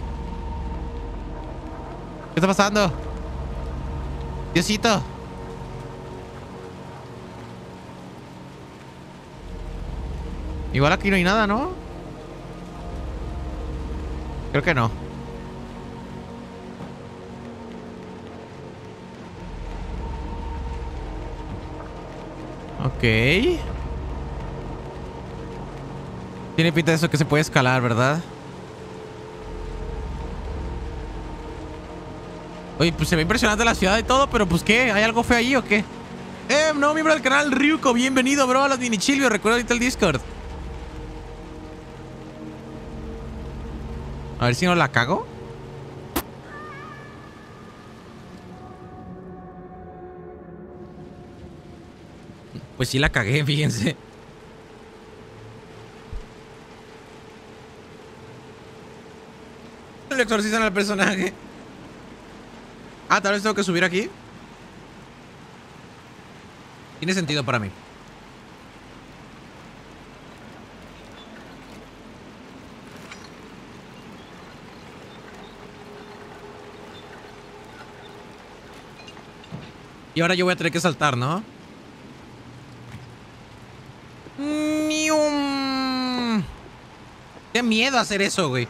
¿Qué está pasando? Diosito. Igual aquí no hay nada, ¿no? Creo que no. Ok. Tiene pinta de eso que se puede escalar, ¿verdad? Oye, pues se ve impresionante la ciudad y todo, pero pues ¿qué? ¿Hay algo feo ahí o qué? Eh, no, miembro del canal Ryuko, bienvenido, bro, a los minichilios. Recuerda ahorita el Discord. A ver si no la cago. Pues sí la cagué, fíjense. Le exorcizan al personaje. Ah, tal vez tengo que subir aquí. Tiene sentido para mí. Y ahora yo voy a tener que saltar, ¿no? ¡Nium! Qué miedo hacer eso, güey.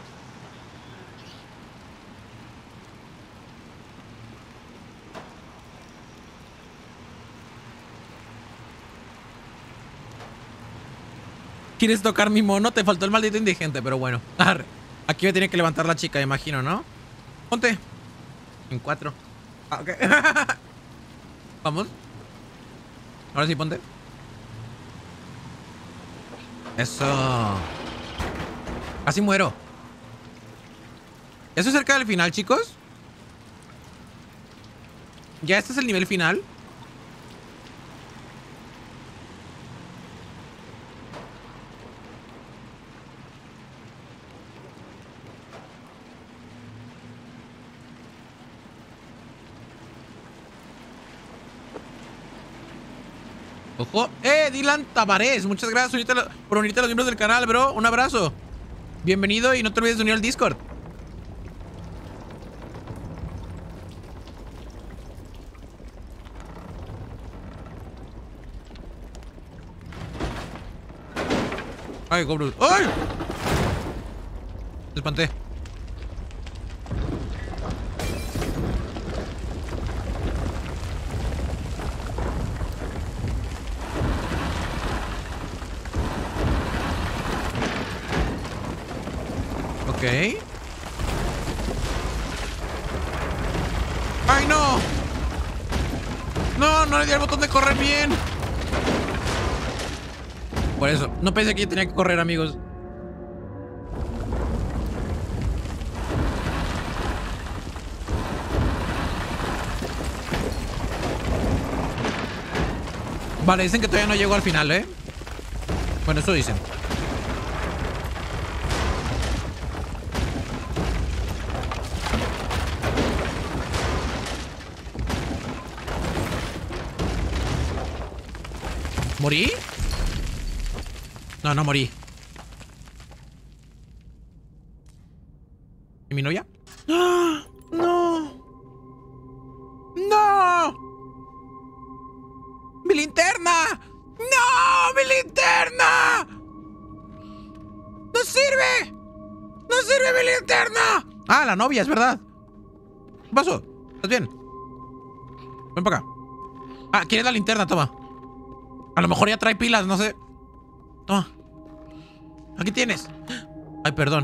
¿Quieres tocar mi mono? Te faltó el maldito indigente, pero bueno. Arre. Aquí me tiene que levantar la chica, imagino, ¿no? Ponte. En cuatro. Ah, ok. Vamos. Ahora sí, ponte. Eso. Casi muero. ¿Eso es cerca del final, chicos? ¿Ya este es el nivel final? Ojo. ¡Eh! Dylan Tavares. Muchas gracias unirte a por unirte a los miembros del canal, bro. Un abrazo. Bienvenido y no te olvides de unir al Discord. Ay, cobro. ¡Ay! Me espanté. Ok. ¡Ay, no! No, no le di al botón de correr bien. Por eso, no pensé que yo tenía que correr, amigos. Vale, dicen que todavía no llego al final, ¿eh? Bueno, eso dicen. ¿Morí? No, no morí. ¿Y mi novia? ¡Ah! ¡No! ¡No! ¡Mi linterna! ¡No! ¡Mi linterna! ¡No sirve! ¡No sirve mi linterna! Ah, la novia, es verdad. ¿Qué pasó? ¿Estás bien? Ven para acá. Ah, ¿quieres la linterna? Toma. A lo mejor ya trae pilas, no sé. Toma. Aquí tienes. Ay, perdón.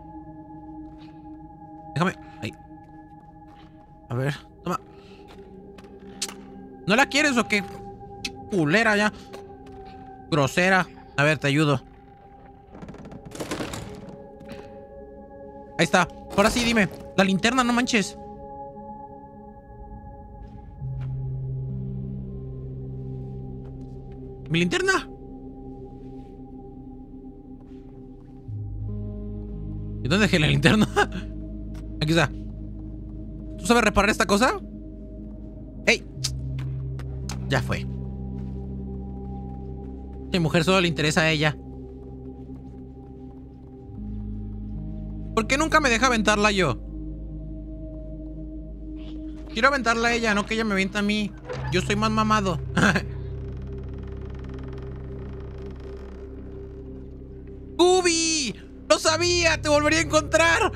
Déjame. Ahí. A ver, toma. ¿No la quieres o qué? Culera ya. Grosera. A ver, te ayudo. Ahí está. Ahora sí, dime. La linterna, no manches. ¿Mi linterna? ¿Y dónde dejé la linterna? Aquí está. ¿Tú sabes reparar esta cosa? ¡Ey! Ya fue. A mi mujer solo le interesa a ella. ¿Por qué nunca me deja aventarla yo? Quiero aventarla a ella, no que ella me avienta a mí. Yo soy más mamado. ¡Kubi! ¡Lo sabía! ¡Te volvería a encontrar!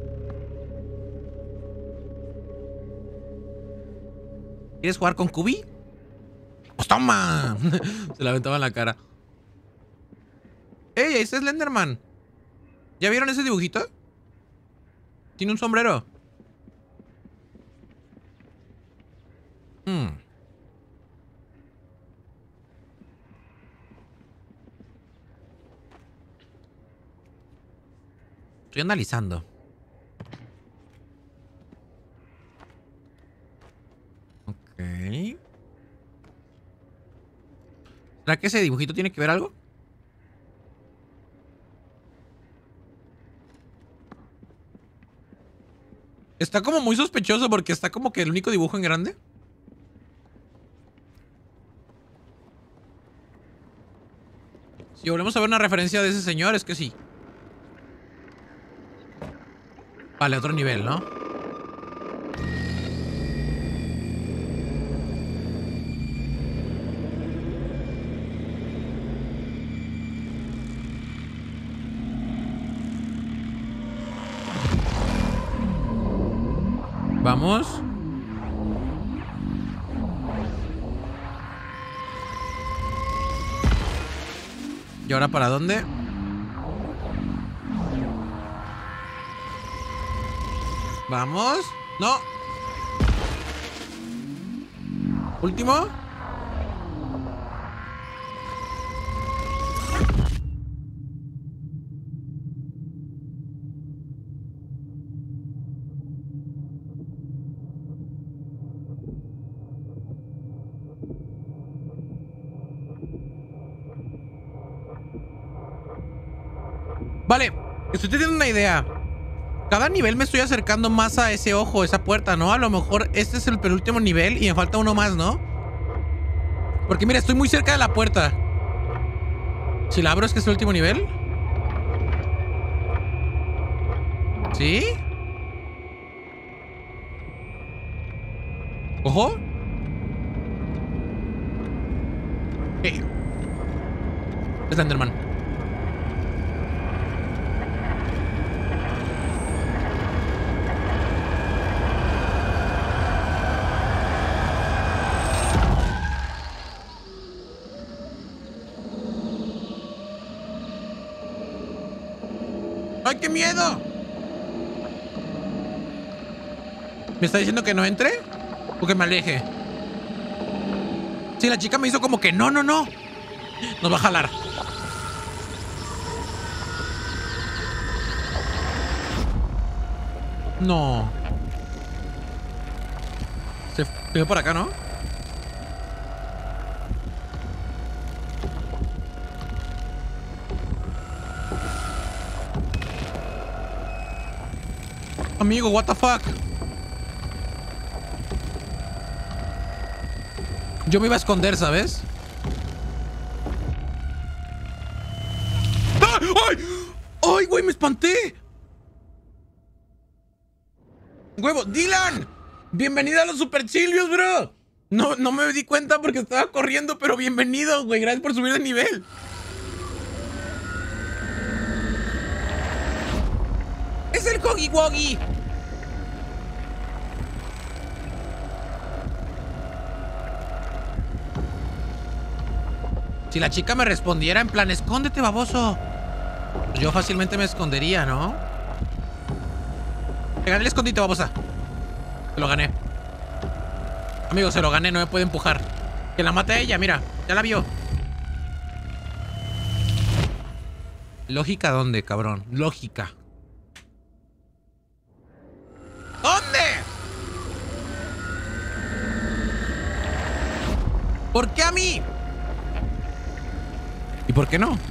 ¿Quieres jugar con Kubi? ¡Pues toma! Se la aventaba en la cara. ¡Ey! Ahí está Slenderman. ¿Ya vieron ese dibujito? Tiene un sombrero. Hmm. Estoy analizando. ¿Será que ese dibujito tiene que ver algo? Está como muy sospechoso porque está como que el único dibujo en grande. Si volvemos a ver una referencia de ese señor, es que sí. Vale, otro nivel, ¿no? Vamos. ¿Y ahora para dónde? Vamos. No. Último. Vale, estoy teniendo una idea. Cada nivel me estoy acercando más a ese ojo, esa puerta, ¿no? A lo mejor este es el penúltimo nivel y me falta uno más, ¿no? Porque mira, estoy muy cerca de la puerta. Si la abro, ¿es que es el último nivel? ¿Sí? ¿Ojo? Hey. Slenderman. ¡Ay, qué miedo! ¿Me está diciendo que no entre? ¿O que me aleje? Sí, la chica me hizo como que no, no, no. Nos va a jalar. No. Se fue por acá, ¿no? Amigo, what the fuck. Yo me iba a esconder, ¿sabes? ¡Ay! ¡Ay! ¡Ay, güey! ¡Me espanté! ¡Huevo! ¡Dylan! ¡Bienvenido a los Super Chilios, bro! No, no me di cuenta porque estaba corriendo, pero bienvenido, güey. Gracias por subir de nivel. ¡Es el Hoggy Woggy! Si la chica me respondiera en plan, escóndete, baboso, pues yo fácilmente me escondería, ¿no? Te gané el escondite, babosa. Se lo gané. Amigo, se lo gané, no me puede empujar. Que la mate a ella, mira. Ya la vio. ¿Lógica dónde, cabrón? Lógica. ¿Dónde? ¿Por qué a mí? ¿Y por qué no?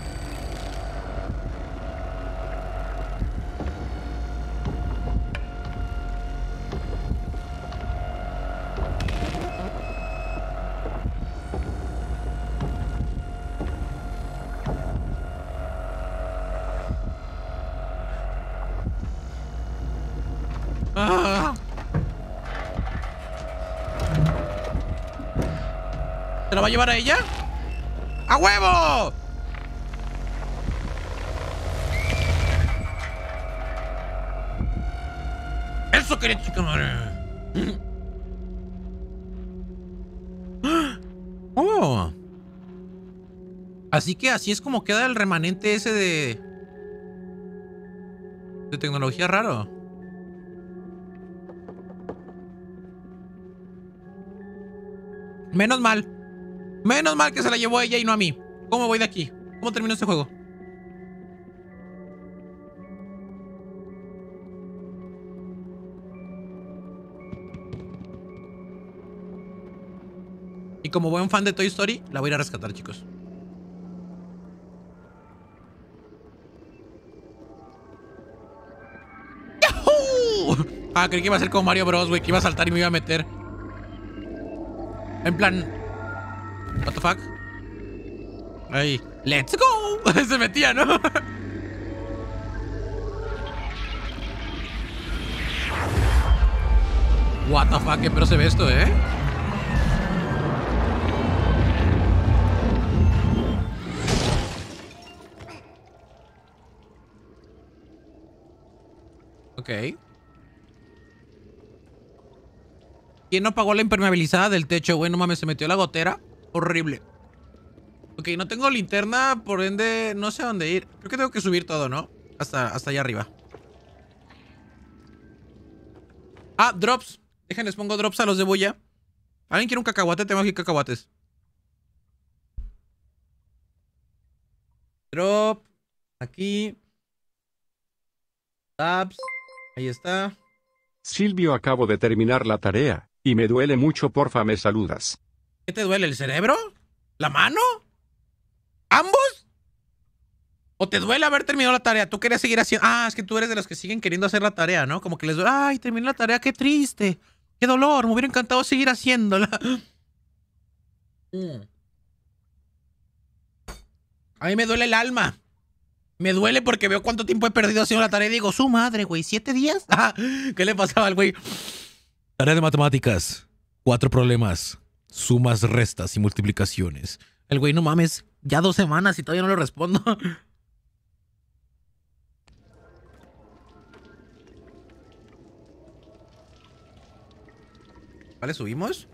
Ah. ¿Se la va a llevar a ella? ¡A huevo! Eso quería, chica madre. Oh. Así que así es como queda el remanente ese de... de tecnología raro. Menos mal. Menos mal que se la llevó a ella y no a mí. ¿Cómo voy de aquí? ¿Cómo termino este juego? ¿Y como buen fan de Toy Story, la voy a ir a rescatar, chicos. ¡Yahoo! Ah, creí que iba a ser como Mario Bros, güey, que iba a saltar y me iba a meter. En plan... What the fuck? Ahí. ¡Let's go! Se metía, ¿no? What the fuck, pero se ve esto, ¿eh? Ok. ¿Quién no pagó la impermeabilizada del techo, güey? No mames, se metió la gotera. Horrible. Ok, no tengo linterna, por ende no sé a dónde ir. Creo que tengo que subir todo, ¿no? Hasta, hasta allá arriba. Ah, drops. Déjenles, pongo drops a los de bulla. ¿Alguien quiere un cacahuate? Tengo aquí cacahuates. Drop. Aquí. Tabs. Ahí está. Silvio, acabo de terminar la tarea, y me duele mucho, porfa, me saludas. ¿Qué te duele? ¿El cerebro? ¿La mano? ¿Ambos? ¿O te duele haber terminado la tarea? ¿Tú querías seguir haciendo? Ah, es que tú eres de los que siguen queriendo hacer la tarea, ¿no? Como que les duele. Ay, terminé la tarea, qué triste. Qué dolor, me hubiera encantado seguir haciéndola. Mm. A mí me duele el alma. Me duele porque veo cuánto tiempo he perdido haciendo la tarea y digo, su madre, güey, ¿siete días? ¿Qué le pasaba al güey? Tarea de matemáticas. Cuatro problemas. Sumas, restas y multiplicaciones. El güey, no mames, ya dos semanas y todavía no le respondo. Vale, subimos.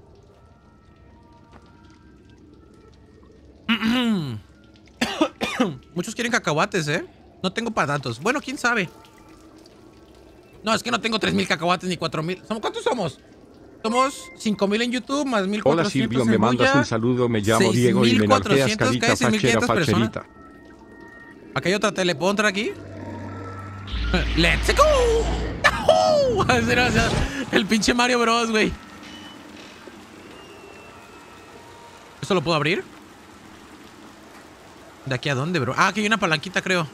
Muchos quieren cacahuates, ¿eh? No tengo para tantos. Bueno, quién sabe. No, es que no tengo tres mil cacahuates ni cuatro mil. ¿Cuántos somos? Somos cinco mil en YouTube más mil cuatrocientos. Hola Silvio, me mandas bulla, un saludo, me llamo Diego y me narqueas carita casi fachera personas. facherita. Acá hay otra tele, ¿puedo entrar aquí? ¡Let's go! El pinche Mario Bros, güey. ¿Esto lo puedo abrir? ¿De aquí a dónde, bro? Ah, aquí hay una palanquita, creo.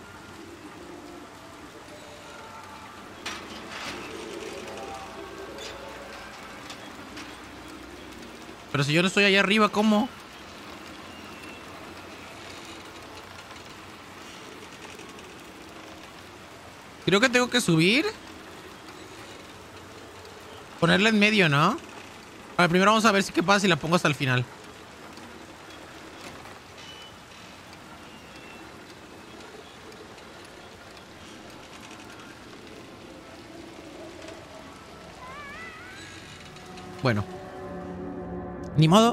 Pero si yo no estoy allá arriba, ¿cómo? Creo que tengo que subir. Ponerla en medio, ¿no? A ver, primero vamos a ver si qué pasa si la pongo hasta el final. Bueno. Ni modo.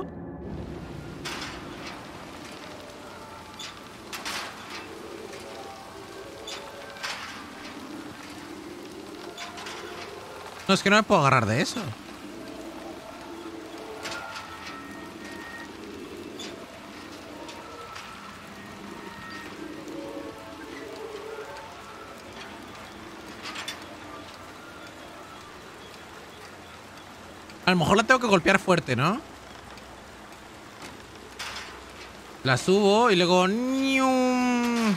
No, es que no me puedo agarrar de eso. A lo mejor la tengo que golpear fuerte, ¿no? La subo y luego... ¡nium!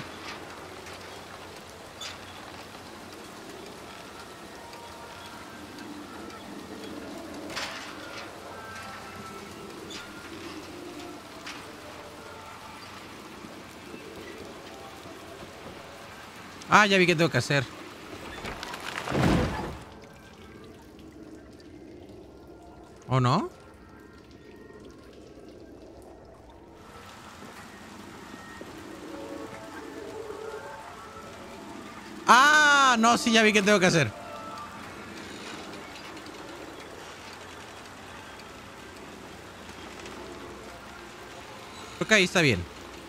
Ah, ya vi qué tengo que hacer. ¿O no? Ah, no, sí, ya vi qué tengo que hacer. Creo que ahí está bien.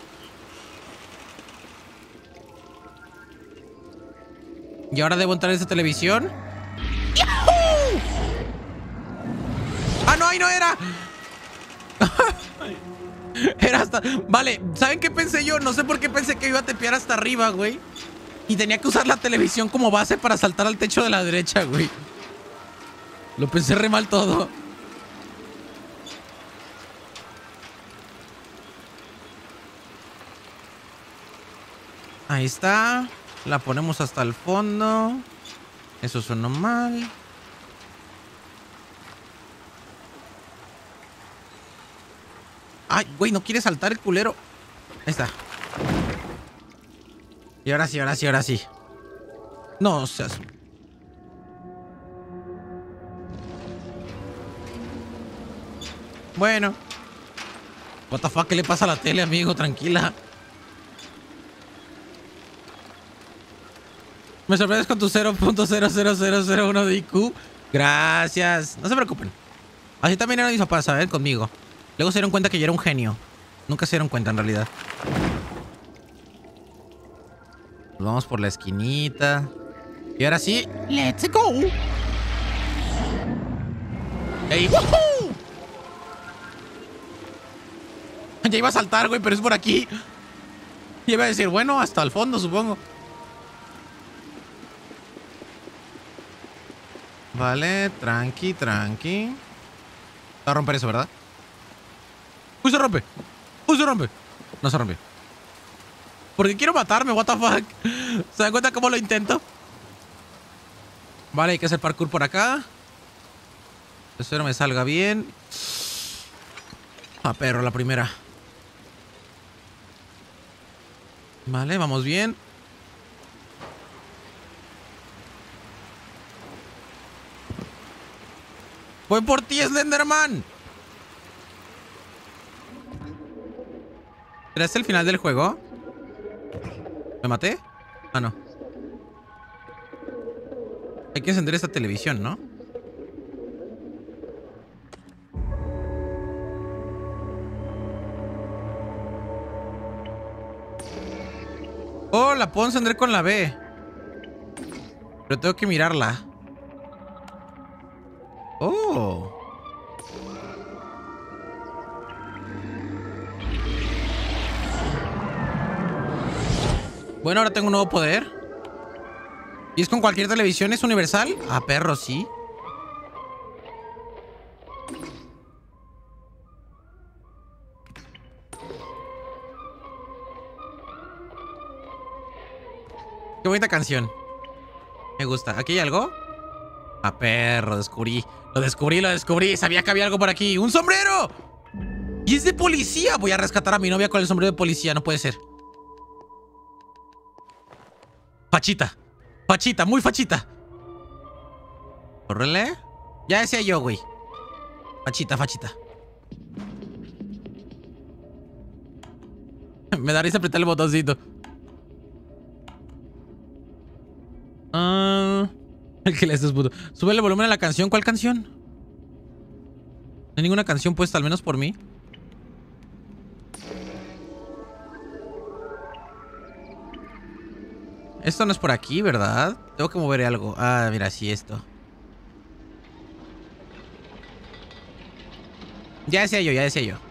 Y ahora debo entrar en esta televisión. ¡Yahoo! ¡Ah, no! ¡Ahí no era! Era hasta... Vale, ¿saben qué pensé yo? No sé por qué pensé que iba a tepear hasta arriba, güey. Y tenía que usar la televisión como base para saltar al techo de la derecha, güey. Lo pensé re mal todo. Ahí está. La ponemos hasta el fondo. Eso sonó mal. Ay, güey, no quiere saltar el culero. Ahí está. Y ahora sí, ahora sí, ahora sí. No seas... Bueno. What the fuck, ¿qué le pasa a la tele, amigo? Tranquila. Me sorprendes con tu cero punto cero cero cero cero uno de I Q. Gracias. No se preocupen. Así también eran mis papás, ¿saben? Conmigo. Luego se dieron cuenta que yo era un genio. Nunca se dieron cuenta, en realidad. Nos vamos por la esquinita. Y ahora sí, ¡let's go! ¡Ey! ¡Woohoo! Ya iba a saltar, güey, pero es por aquí. Y iba a decir, bueno, hasta el fondo, supongo. Vale, tranqui, tranqui. Va a romper eso, ¿verdad? ¡Uy, se rompe! ¡Uy, se rompe! No se rompió. Porque quiero matarme, what the fuck. ¿Se dan cuenta cómo lo intento? Vale, hay que hacer parkour por acá. Espero me salga bien. Ah, perro, la primera. Vale, vamos bien. Voy por ti, Slenderman. ¿Será este el final del juego? ¿Me maté? Ah, no. Hay que encender esta televisión, ¿no? Oh, la puedo encender con la B. Pero tengo que mirarla. Oh. Bueno, ahora tengo un nuevo poder. ¿Y es con cualquier televisión? ¿Es universal? Ah, perro, sí. Qué bonita canción. Me gusta. ¿Aquí hay algo? Ah, perro, descubrí. Lo descubrí, lo descubrí. Sabía que había algo por aquí. ¡Un sombrero! Y es de policía. Voy a rescatar a mi novia con el sombrero de policía. No puede ser. Fachita. Fachita, muy fachita. Córrele. Ya decía yo, güey. Fachita, fachita. Me da risa apretar el botoncito. Ah, el que le haces puto. Sube el volumen a la canción. ¿Cuál canción? No hay ninguna canción puesta, al menos por mí. Esto no es por aquí, ¿verdad? Tengo que mover algo. Ah, mira, sí, esto. Ya decía yo, ya decía yo.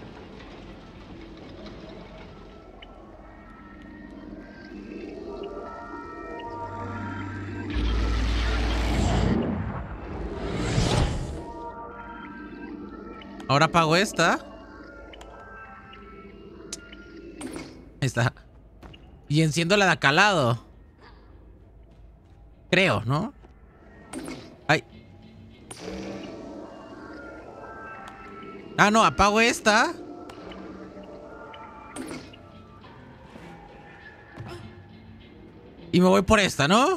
Ahora apago esta. Ahí está. Y enciendo la de acá al lado. Creo, ¿no? Ay. Ah, no, apago esta. Y me voy por esta, ¿no?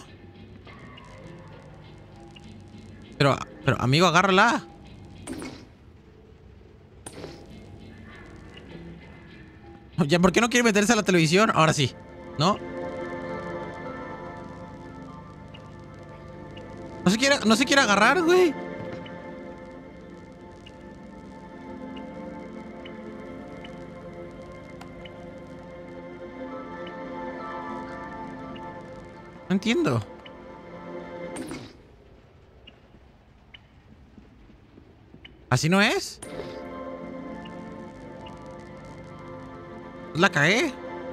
Pero, pero, amigo, agárrala. Ya, ¿por qué no quiere meterse a la televisión? Ahora sí, ¿no? No se quiere, no se quiere agarrar, güey. No entiendo. ¿Así no es? La cagué.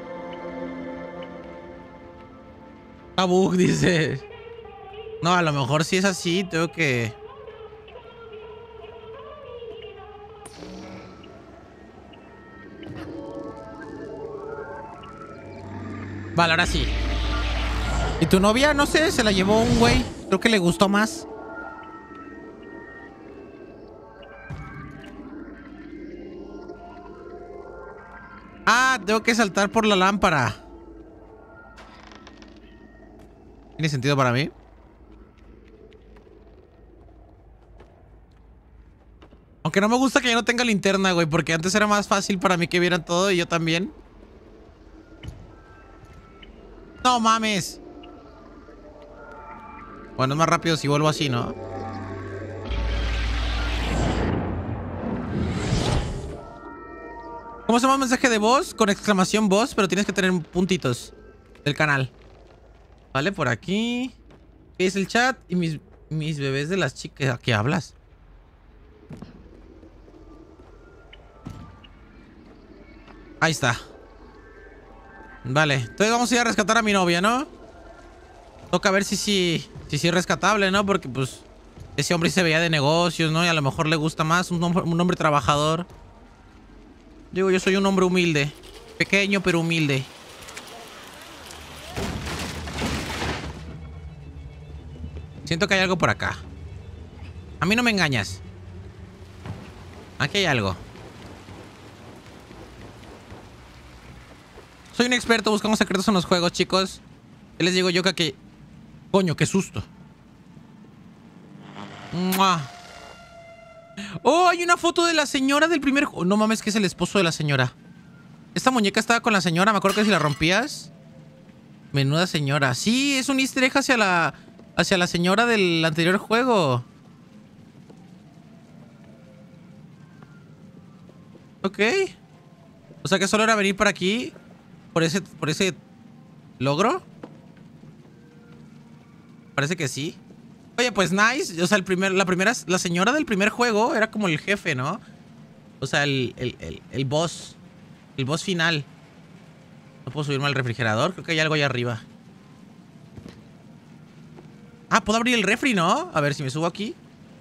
Ah, bug, dice. No, a lo mejor si es así, tengo que... Vale, ahora sí. ¿Y tu novia? No sé, se la llevó un güey. Creo que le gustó más. Ah, tengo que saltar por la lámpara. ¿Tiene sentido para mí? Aunque no me gusta que ya no tenga linterna, güey, porque antes era más fácil para mí que vieran todo y yo también. No mames. Bueno, es más rápido si vuelvo así, ¿no? ¿Cómo se llama mensaje de voz? Con exclamación voz, pero tienes que tener puntitos del canal. Vale, por aquí. ¿Qué es el chat? Y mis, mis bebés de las chicas. ¿A qué hablas? Ahí está. Vale, entonces vamos a ir a rescatar a mi novia, ¿no? Toca ver si sí si, si es rescatable, ¿no? Porque pues ese hombre se veía de negocios, ¿no? Y a lo mejor le gusta más un hombre, un hombre trabajador. Digo, yo soy un hombre humilde. Pequeño, pero humilde. Siento que hay algo por acá. A mí no me engañas. Aquí hay algo. Soy un experto buscando secretos en los juegos, chicos. ¿Qué les digo yo que aquí? Coño, qué susto. ¡Mua! Oh, hay una foto de la señora del primer juego. No mames, que es el esposo de la señora. Esta muñeca estaba con la señora. Me acuerdo que si la rompías. Menuda señora. Sí, es un easter egg hacia la, hacia la señora del anterior juego. Ok. O sea que solo era venir para aquí. Por ese, por ese logro. Parece que sí. Oye, pues nice. O sea, el primer, la primera, la señora del primer juego era como el jefe, ¿no? O sea, el, el, el, el boss. El boss final. No puedo subirme al refrigerador. Creo que hay algo allá arriba. Ah, puedo abrir el refri, ¿no? A ver si me subo aquí.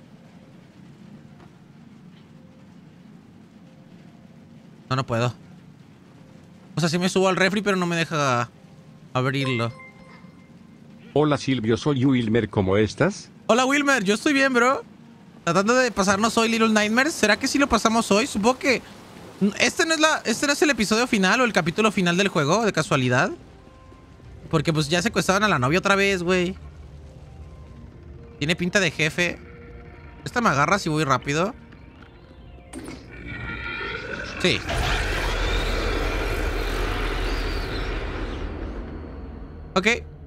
No, no puedo. O sea, sí me subo al refri, pero no me deja abrirlo. Hola Silvio, soy Wilmer, ¿cómo estás? Hola Wilmer, yo estoy bien, bro. Tratando de pasarnos hoy Little Nightmares. ¿Será que sí lo pasamos hoy? Supongo que... Este no es la... Este no es el episodio final o el capítulo final del juego, de casualidad. Porque pues ya secuestraban a la novia otra vez, güey. Tiene pinta de jefe. Esta me agarra si voy rápido. Sí. Ok.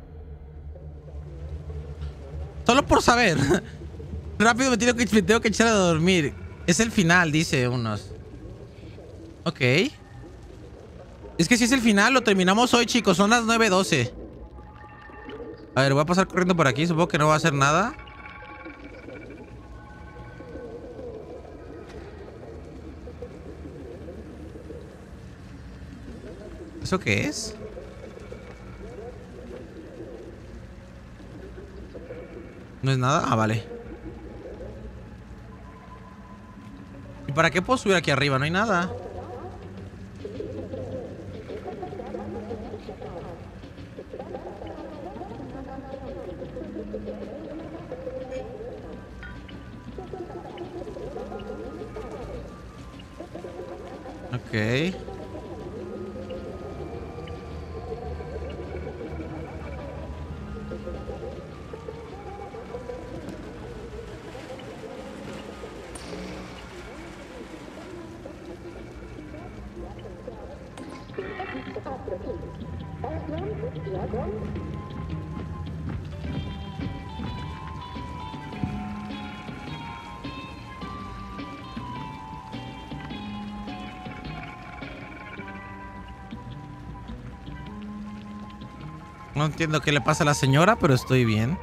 Solo por saber. Rápido me tengo que, me tengo que echar a dormir. Es el final, dice unos. Ok. Es que si es el final, lo terminamos hoy, chicos. Son las nueve doce. A ver, voy a pasar corriendo por aquí. Supongo que no va a hacer nada. ¿Eso qué es? ¿No es nada? Ah, vale. ¿Y para qué puedo subir aquí arriba? No hay nada. Ok. No entiendo qué le pasa a la señora, pero estoy bien.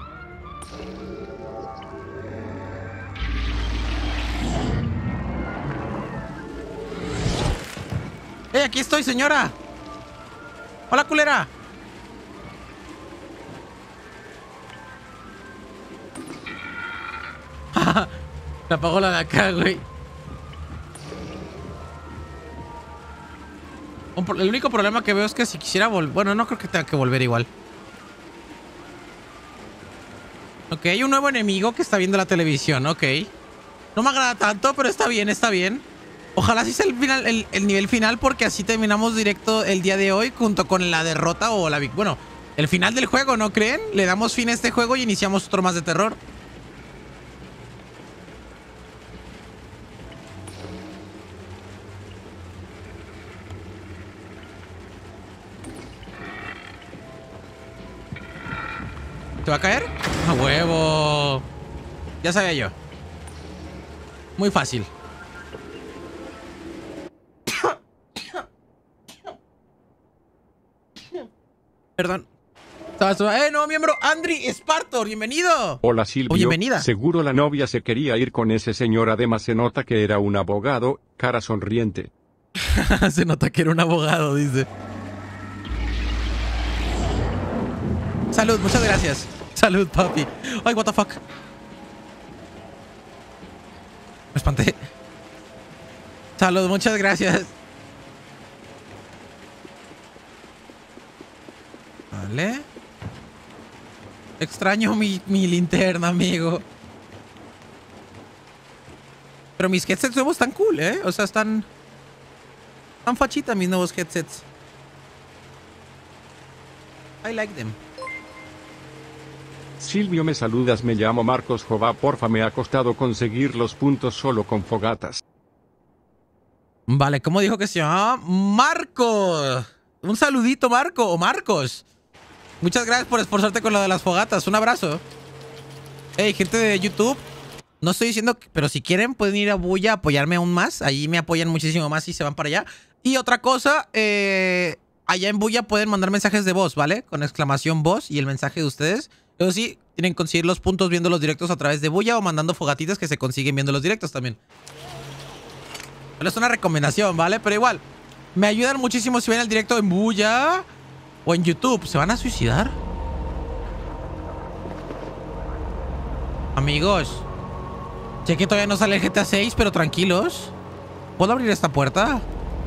¡Eh, aquí estoy, señora! ¡Hola, culera! Se apagó la de acá, güey. El único problema que veo es que si quisiera volver... Bueno, no creo que tenga que volver igual. Ok, hay un nuevo enemigo que está viendo la televisión. Ok. No me agrada tanto, pero está bien, está bien. Ojalá sí sea el, final, el, el nivel final, porque así terminamos directo el día de hoy junto con la derrota o la... Bueno, el final del juego, ¿no creen? Le damos fin a este juego y iniciamos otro más de terror. ¿Te va a caer? ¡A huevo! Ya sabía yo. Muy fácil. Perdón. ¡Eh, nuevo miembro! ¡Andri Spartor! ¡Bienvenido! Hola Silvio. Oh, bienvenida. Seguro la novia se quería ir con ese señor. Además se nota que era un abogado, cara sonriente. Se nota que era un abogado, dice. Salud, muchas gracias. Salud, papi. Ay, what the fuck. Me espanté. Salud, muchas gracias. Vale. Extraño mi, mi linterna, amigo. Pero mis headsets nuevos están cool, ¿eh? O sea, están... Están fachitas mis nuevos headsets. I like them. Silvio, me saludas, me llamo Marcos Jova, porfa, me ha costado conseguir los puntos solo con fogatas. Vale, ¿cómo dijo que se llamaba? Marco. Un saludito, Marco, o Marcos. Muchas gracias por esforzarte con lo de las fogatas. Un abrazo. Hey, gente de YouTube. No estoy diciendo, que, pero si quieren pueden ir a Bulla a apoyarme aún más. Ahí me apoyan muchísimo más y se van para allá. Y otra cosa, eh, allá en Bulla pueden mandar mensajes de voz, ¿vale? Con exclamación voz y el mensaje de ustedes. Eso sí, tienen que conseguir los puntos viendo los directos a través de Bulla o mandando fogatitas que se consiguen viendo los directos también. Bueno, es una recomendación, ¿vale? Pero igual, me ayudan muchísimo si ven el directo en Bulla o en YouTube. ¿Se van a suicidar? Amigos, sé que todavía no sale el G T A seis, pero tranquilos. ¿Puedo abrir esta puerta?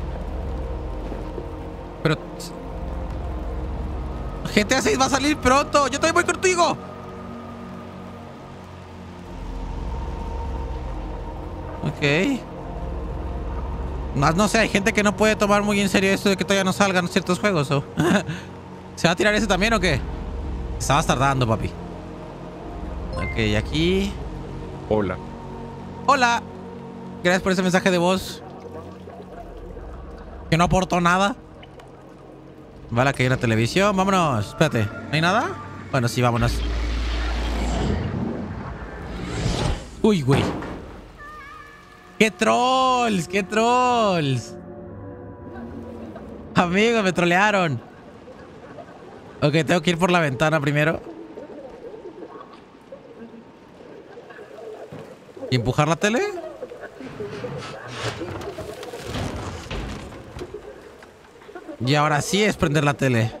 Pero... G T A seis va a salir pronto. Yo también voy contigo. Ok. Más no sé, hay gente que no puede tomar muy en serio esto de que todavía no salgan ciertos juegos. ¿O? ¿Se va a tirar ese también o qué? Estabas tardando, papi. Ok, aquí. Hola. Hola. Gracias por ese mensaje de voz. Que no aportó nada. Vale, aquí hay una televisión. Vámonos. Espérate. ¿No hay nada? Bueno, sí, vámonos. Uy, güey. ¡Qué trolls! ¡Qué trolls! Amigo, me trolearon. Ok, tengo que ir por la ventana primero. ¿Y empujar la tele? Y ahora sí es prender la tele.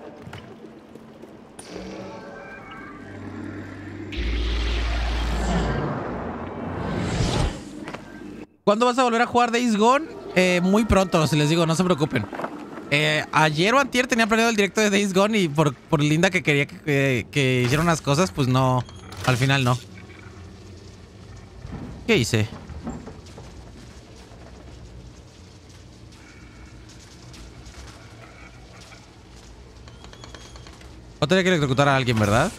¿Cuándo vas a volver a jugar Days Gone? Eh, muy pronto, si les digo, no se preocupen. Eh, ayer o antier tenía planeado el directo de Days Gone y por, por linda que quería que, que, que hiciera unas cosas, pues no, al final no. ¿Qué hice? No tenía que electrocutar a alguien, ¿verdad?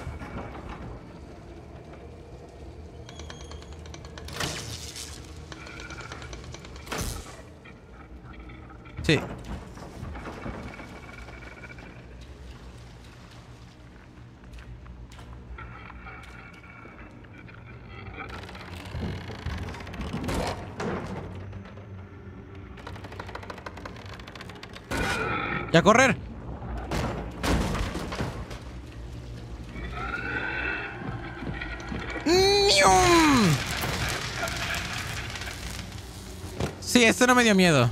Sí. ¡Y a correr! Sí, esto no me dio miedo.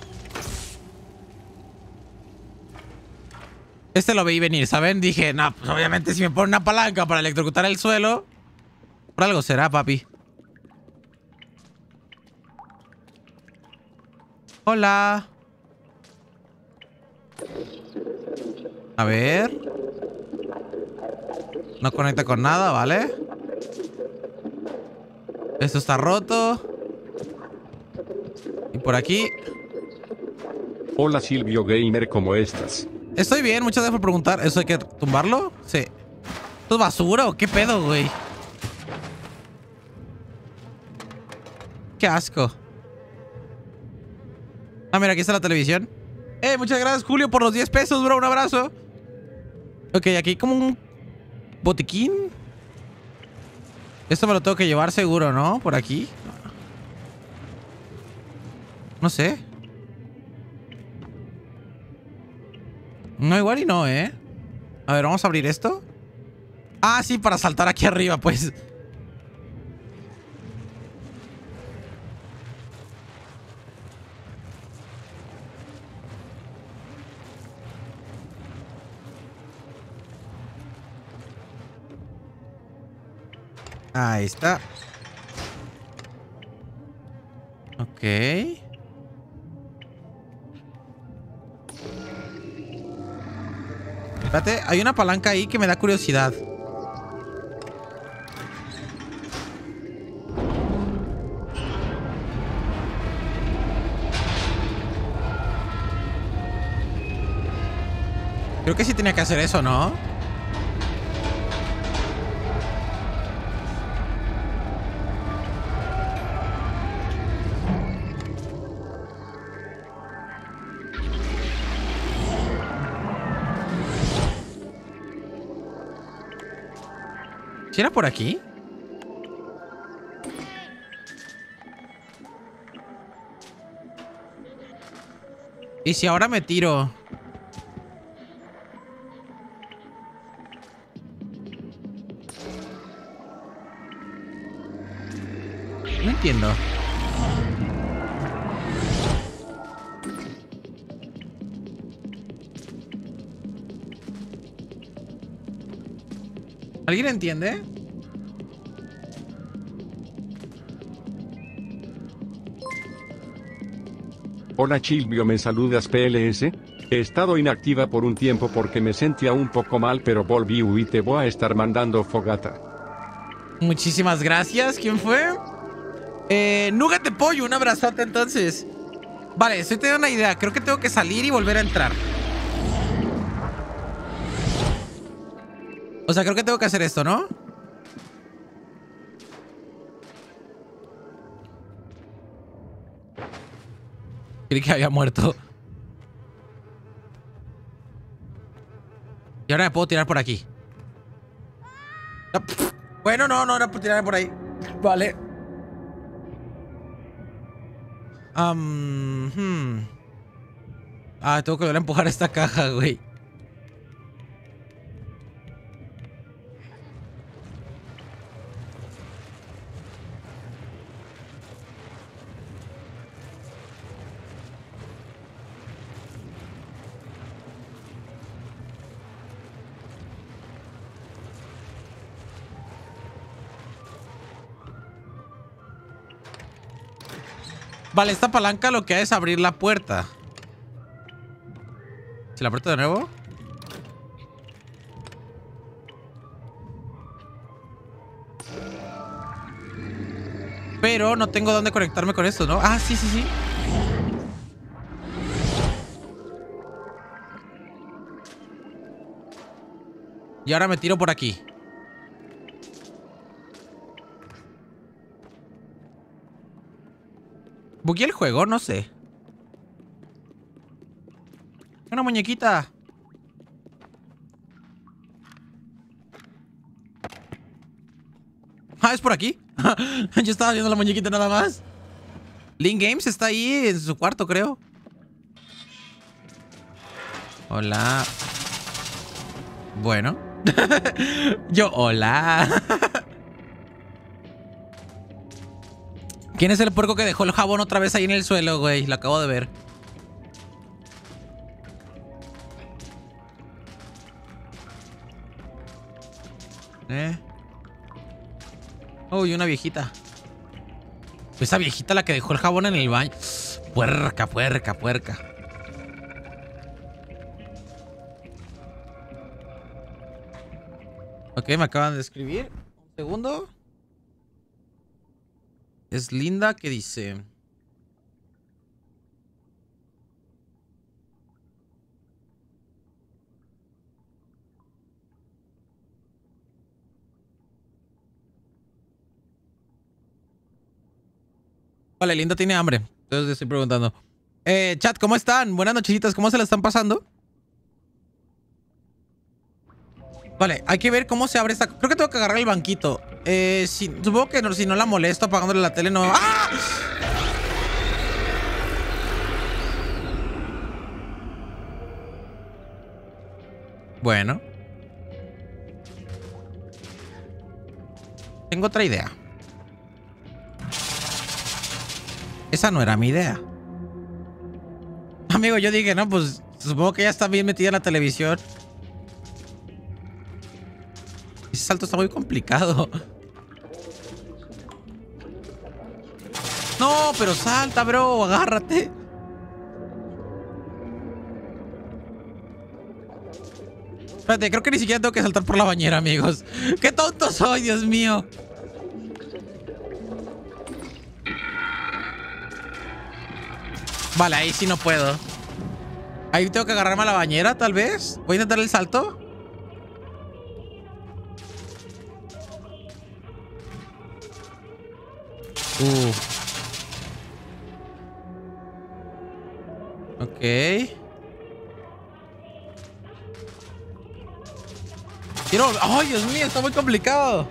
Este lo veí venir, ¿saben? Dije, no, pues obviamente si me pone una palanca para electrocutar el suelo, por algo será, papi. Hola. A ver. No conecta con nada, ¿vale? Esto está roto. Y por aquí. Hola Silvio Gamer, ¿cómo estás? Estoy bien, muchas gracias por preguntar. ¿Eso hay que tumbarlo? Sí. ¿Esto es basura o qué pedo, güey? Qué asco. Ah, mira, aquí está la televisión. Eh, muchas gracias, Julio, por los diez pesos, bro. Un abrazo. Ok, aquí hay como un botiquín. Esto me lo tengo que llevar seguro, ¿no? Por aquí. No sé. No, igual y no, ¿eh? A ver, vamos a abrir esto. Ah, sí, para saltar aquí arriba, pues. Ahí está. Ok. Espérate, hay una palanca ahí que me da curiosidad. Creo que sí tenía que hacer eso, ¿no? ¿Sí era por aquí? ¿Y si ahora me tiro? No entiendo. ¿Alguien entiende? Hola Silvio, ¿me saludas P L S? He estado inactiva por un tiempo porque me sentía un poco mal, pero volví y te voy a estar mandando fogata. Muchísimas gracias. ¿Quién fue? Eh, Nugget de pollo, un abrazote entonces. Vale, estoy teniendo una idea. Creo que tengo que salir y volver a entrar. O sea, creo que tengo que hacer esto, ¿no? Creí que había muerto. Y ahora me puedo tirar por aquí. No, pff. Bueno, no, no era por tirarme por ahí. Vale. Um, hmm. Ah, tengo que volver a empujar esta caja, güey. Vale, esta palanca lo que hace es abrir la puerta. ¿Se la aprieto de nuevo? Pero no tengo dónde conectarme con esto, ¿no? Ah, sí, sí, sí. Y ahora me tiro por aquí. ¿Bugué el juego? No sé. Una muñequita. Ah, es por aquí. Yo estaba viendo la muñequita nada más. Link Games está ahí en su cuarto, creo. Hola. Bueno. Yo, hola. ¿Quién es el puerco que dejó el jabón otra vez ahí en el suelo, güey? Lo acabo de ver. Eh. Uy, una viejita. Esa viejita la que dejó el jabón en el baño. Puerca, puerca, puerca. Ok, me acaban de escribir. Un segundo. Es Linda que dice... Vale, Linda tiene hambre. Entonces le estoy preguntando. Eh, chat, ¿cómo están? Buenas nochecitas. ¿Cómo se la están pasando? Vale, hay que ver cómo se abre esta... Creo que tengo que agarrar el banquito. Eh, si... Supongo que no, si no la molesto apagándole la tele no... ¡Ah! Bueno. Tengo otra idea. Esa no era mi idea. Amigo, yo dije, no, pues supongo que ya está bien metida en la televisión. Ese salto está muy complicado. No, pero salta, bro, agárrate. Espérate, creo que ni siquiera tengo que saltar por la bañera, amigos. ¡Qué tonto soy, Dios mío! Vale, ahí sí no puedo. Ahí tengo que agarrarme a la bañera, tal vez. Voy a intentar el salto. Uh. Ok. Quiero... ¡Ay, Dios mío! Está muy complicado.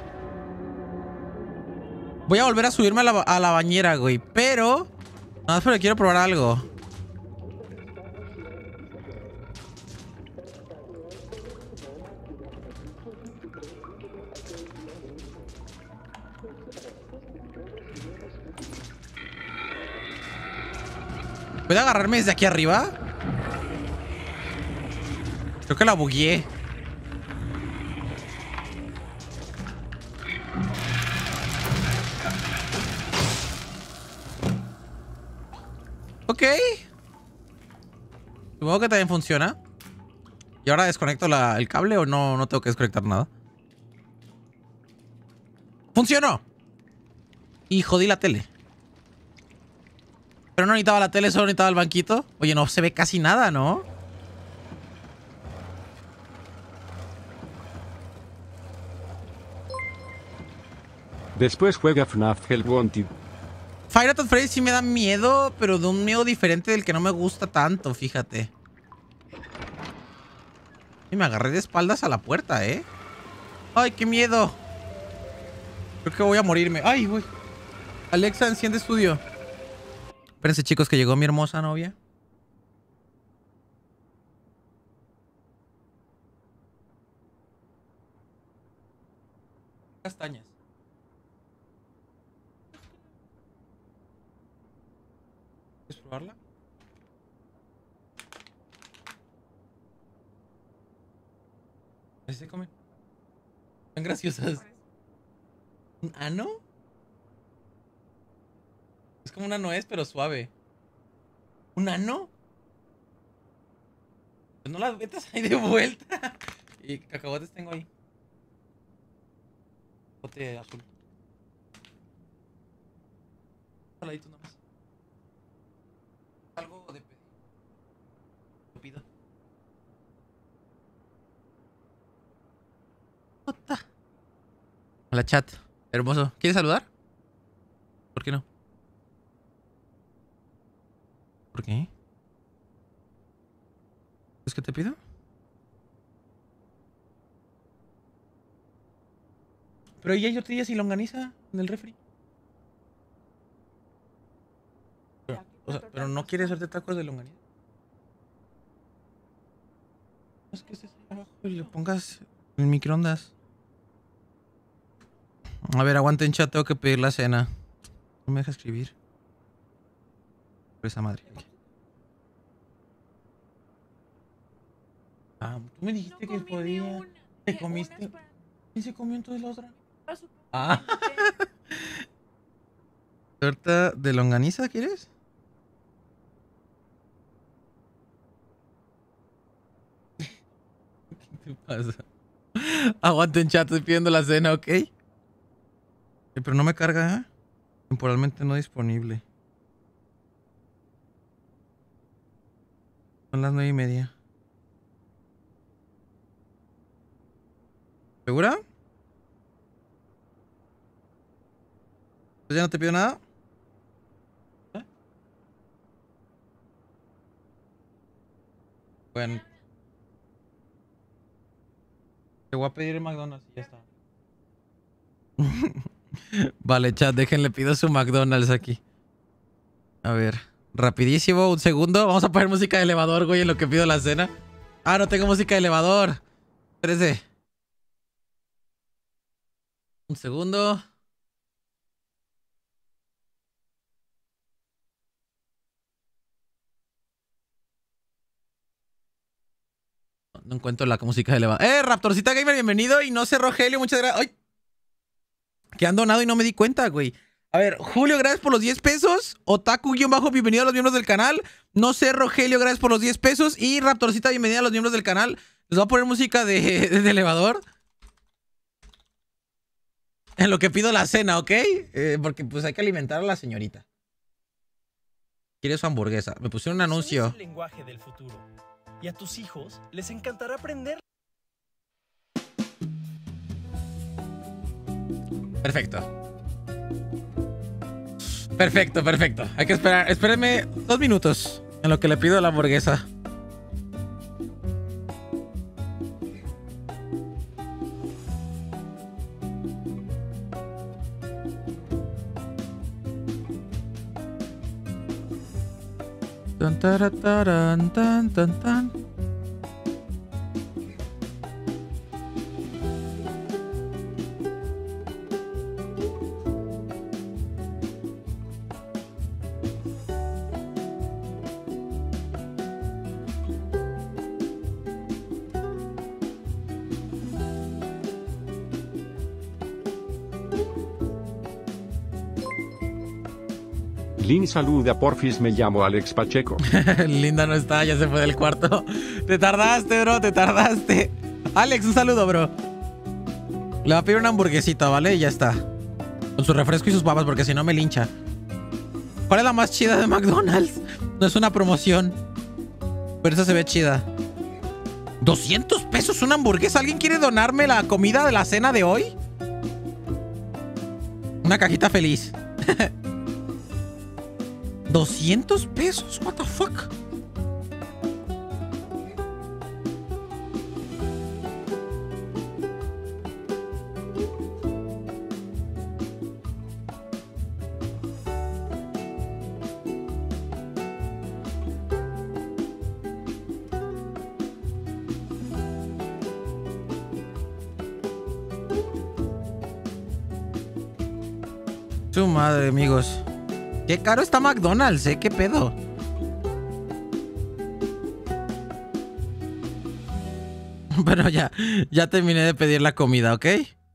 Voy a volver a subirme a la, a la bañera, güey. Pero... Nada más porque quiero probar algo. ¿Puedo agarrarme desde aquí arriba? Creo que la bugueé. Ok. Supongo que también funciona. ¿Y ahora desconecto la, el cable o no, no tengo que desconectar nada? ¡Funcionó! Y jodí la tele. Pero no necesitaba la tele, solo necesitaba el banquito. Oye, no se ve casi nada, ¿no? Después juega F NAF Hell Wanted. Fire at Freddy sí me da miedo, pero de un miedo diferente del que no me gusta tanto, fíjate. Y me agarré de espaldas a la puerta, ¿eh? ¡Ay, qué miedo! Creo que voy a morirme. ¡Ay, güey! Alexa, enciende estudio. Espérense, chicos, que llegó mi hermosa novia. Castañas. ¿Quieres probarla? Así se comen. Están graciosas. ¿Un ano? Es como una nuez, pero suave. ¿Un ano? Pues no las metas ahí de vuelta. Y cacahuates tengo ahí. Bote azul. Saladito nada más. Algo de pedir. Lo pido. Jota. Hola, chat. Hermoso. ¿Quieres saludar? ¿Por qué no? ¿Por qué? ¿Es que te pido? Pero ya hay tortillas y longaniza en el refri. Pero, o sea, pero no quieres hacerte tacos de longaniza. Es que estés ahí abajo y lo pongas en el microondas. A ver, aguanten, chat, tengo que pedir la cena. No me deja escribir. Por esa madre. Ah, tú me dijiste No que comí podía. ni una. ¿Te Eh, comiste? una es para- ¿Quién se comió entonces la otra? para su- Ah. ¿Torta de longaniza quieres? ¿Qué te pasa? Aguanten, chat, estoy pidiendo la cena, ¿ok? Eh, pero no me carga, ¿eh? Temporalmente no disponible. Son las nueve y media. ¿Segura? ¿Pues ya no te pido nada? ¿Eh? Bueno. Te voy a pedir el McDonald's y ya está. Vale, chat, déjenle pido su McDonald's aquí. A ver, rapidísimo, un segundo. Vamos a poner música de elevador, güey, en lo que pido la cena. Ah, no tengo música de elevador. Espérese. Un segundo. No encuentro la música de elevador. ¡Eh, Raptorcita Gamer, bienvenido! Y no sé, Rogelio, muchas gracias. ¡Ay! Que han donado y no me di cuenta, güey. A ver, Julio, gracias por los diez pesos. Otaku-bajo, bienvenido a los miembros del canal. No sé, Rogelio, gracias por los diez pesos. Y Raptorcita, bienvenida a los miembros del canal. Les voy a poner música de, de, de elevador. En lo que pido la cena, ¿ok? Eh, porque pues hay que alimentar a la señorita. Quiere su hamburguesa. Me pusieron un anuncio. Es el lenguaje del futuro. Y a tus hijos les encantará aprender. Perfecto. Perfecto, perfecto. Hay que esperar. Espérenme dos minutos en lo que le pido la hamburguesa. Tan, tarataran, tan, tan, tan. Lin saluda porfis, me llamo Alex Pacheco. Linda no está, ya se fue del cuarto. Te tardaste, bro, te tardaste. Alex, un saludo, bro. Le va a pedir una hamburguesita, ¿vale? Y ya está. Con su refresco y sus papas, porque si no me lincha. ¿Cuál es la más chida de McDonald's? No es una promoción, pero esa se ve chida. ¿doscientos pesos una hamburguesa? ¿Alguien quiere donarme la comida de la cena de hoy? Una cajita feliz. ¿doscientos pesos? What the fuck? Su madre, amigos. Qué caro está McDonald's, ¿eh? ¿Qué pedo? Bueno, ya, ya terminé de pedir la comida, ¿ok?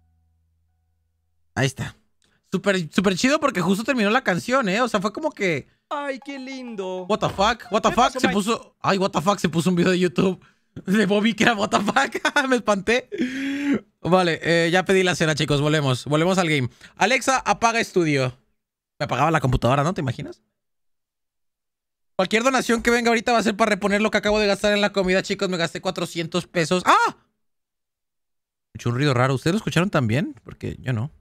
Ahí está. Súper, súper chido porque justo terminó la canción, ¿eh? O sea, fue como que... ¡Ay, qué lindo! What the fuck? What the ¿Qué fuck? pasó, Se Mike? puso... Ay, what the fuck? Se puso un video de YouTube de Bobby que era what the fuck. Me espanté. Vale, eh, ya pedí la cena, chicos. Volvemos. Volvemos al game. Alexa, apaga estudio. Me apagaba la computadora, ¿no? ¿Te imaginas? Cualquier donación que venga ahorita va a ser para reponer lo que acabo de gastar en la comida, chicos. Me gasté cuatrocientos pesos. ¡Ah! Escuché un ruido raro. ¿Ustedes lo escucharon también? Porque yo no.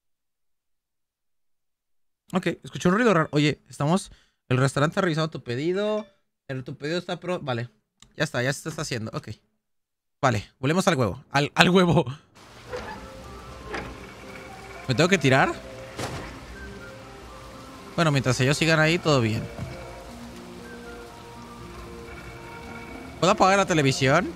Ok, escuché un ruido raro. Oye, estamos... El restaurante ha revisado tu pedido. El, tu pedido está pro... Vale. Ya está, ya se está haciendo. Ok. Vale, volvemos al huevo. Al, al huevo. ¿Me tengo que tirar? Bueno, mientras ellos sigan ahí, todo bien. ¿Puedo apagar la televisión?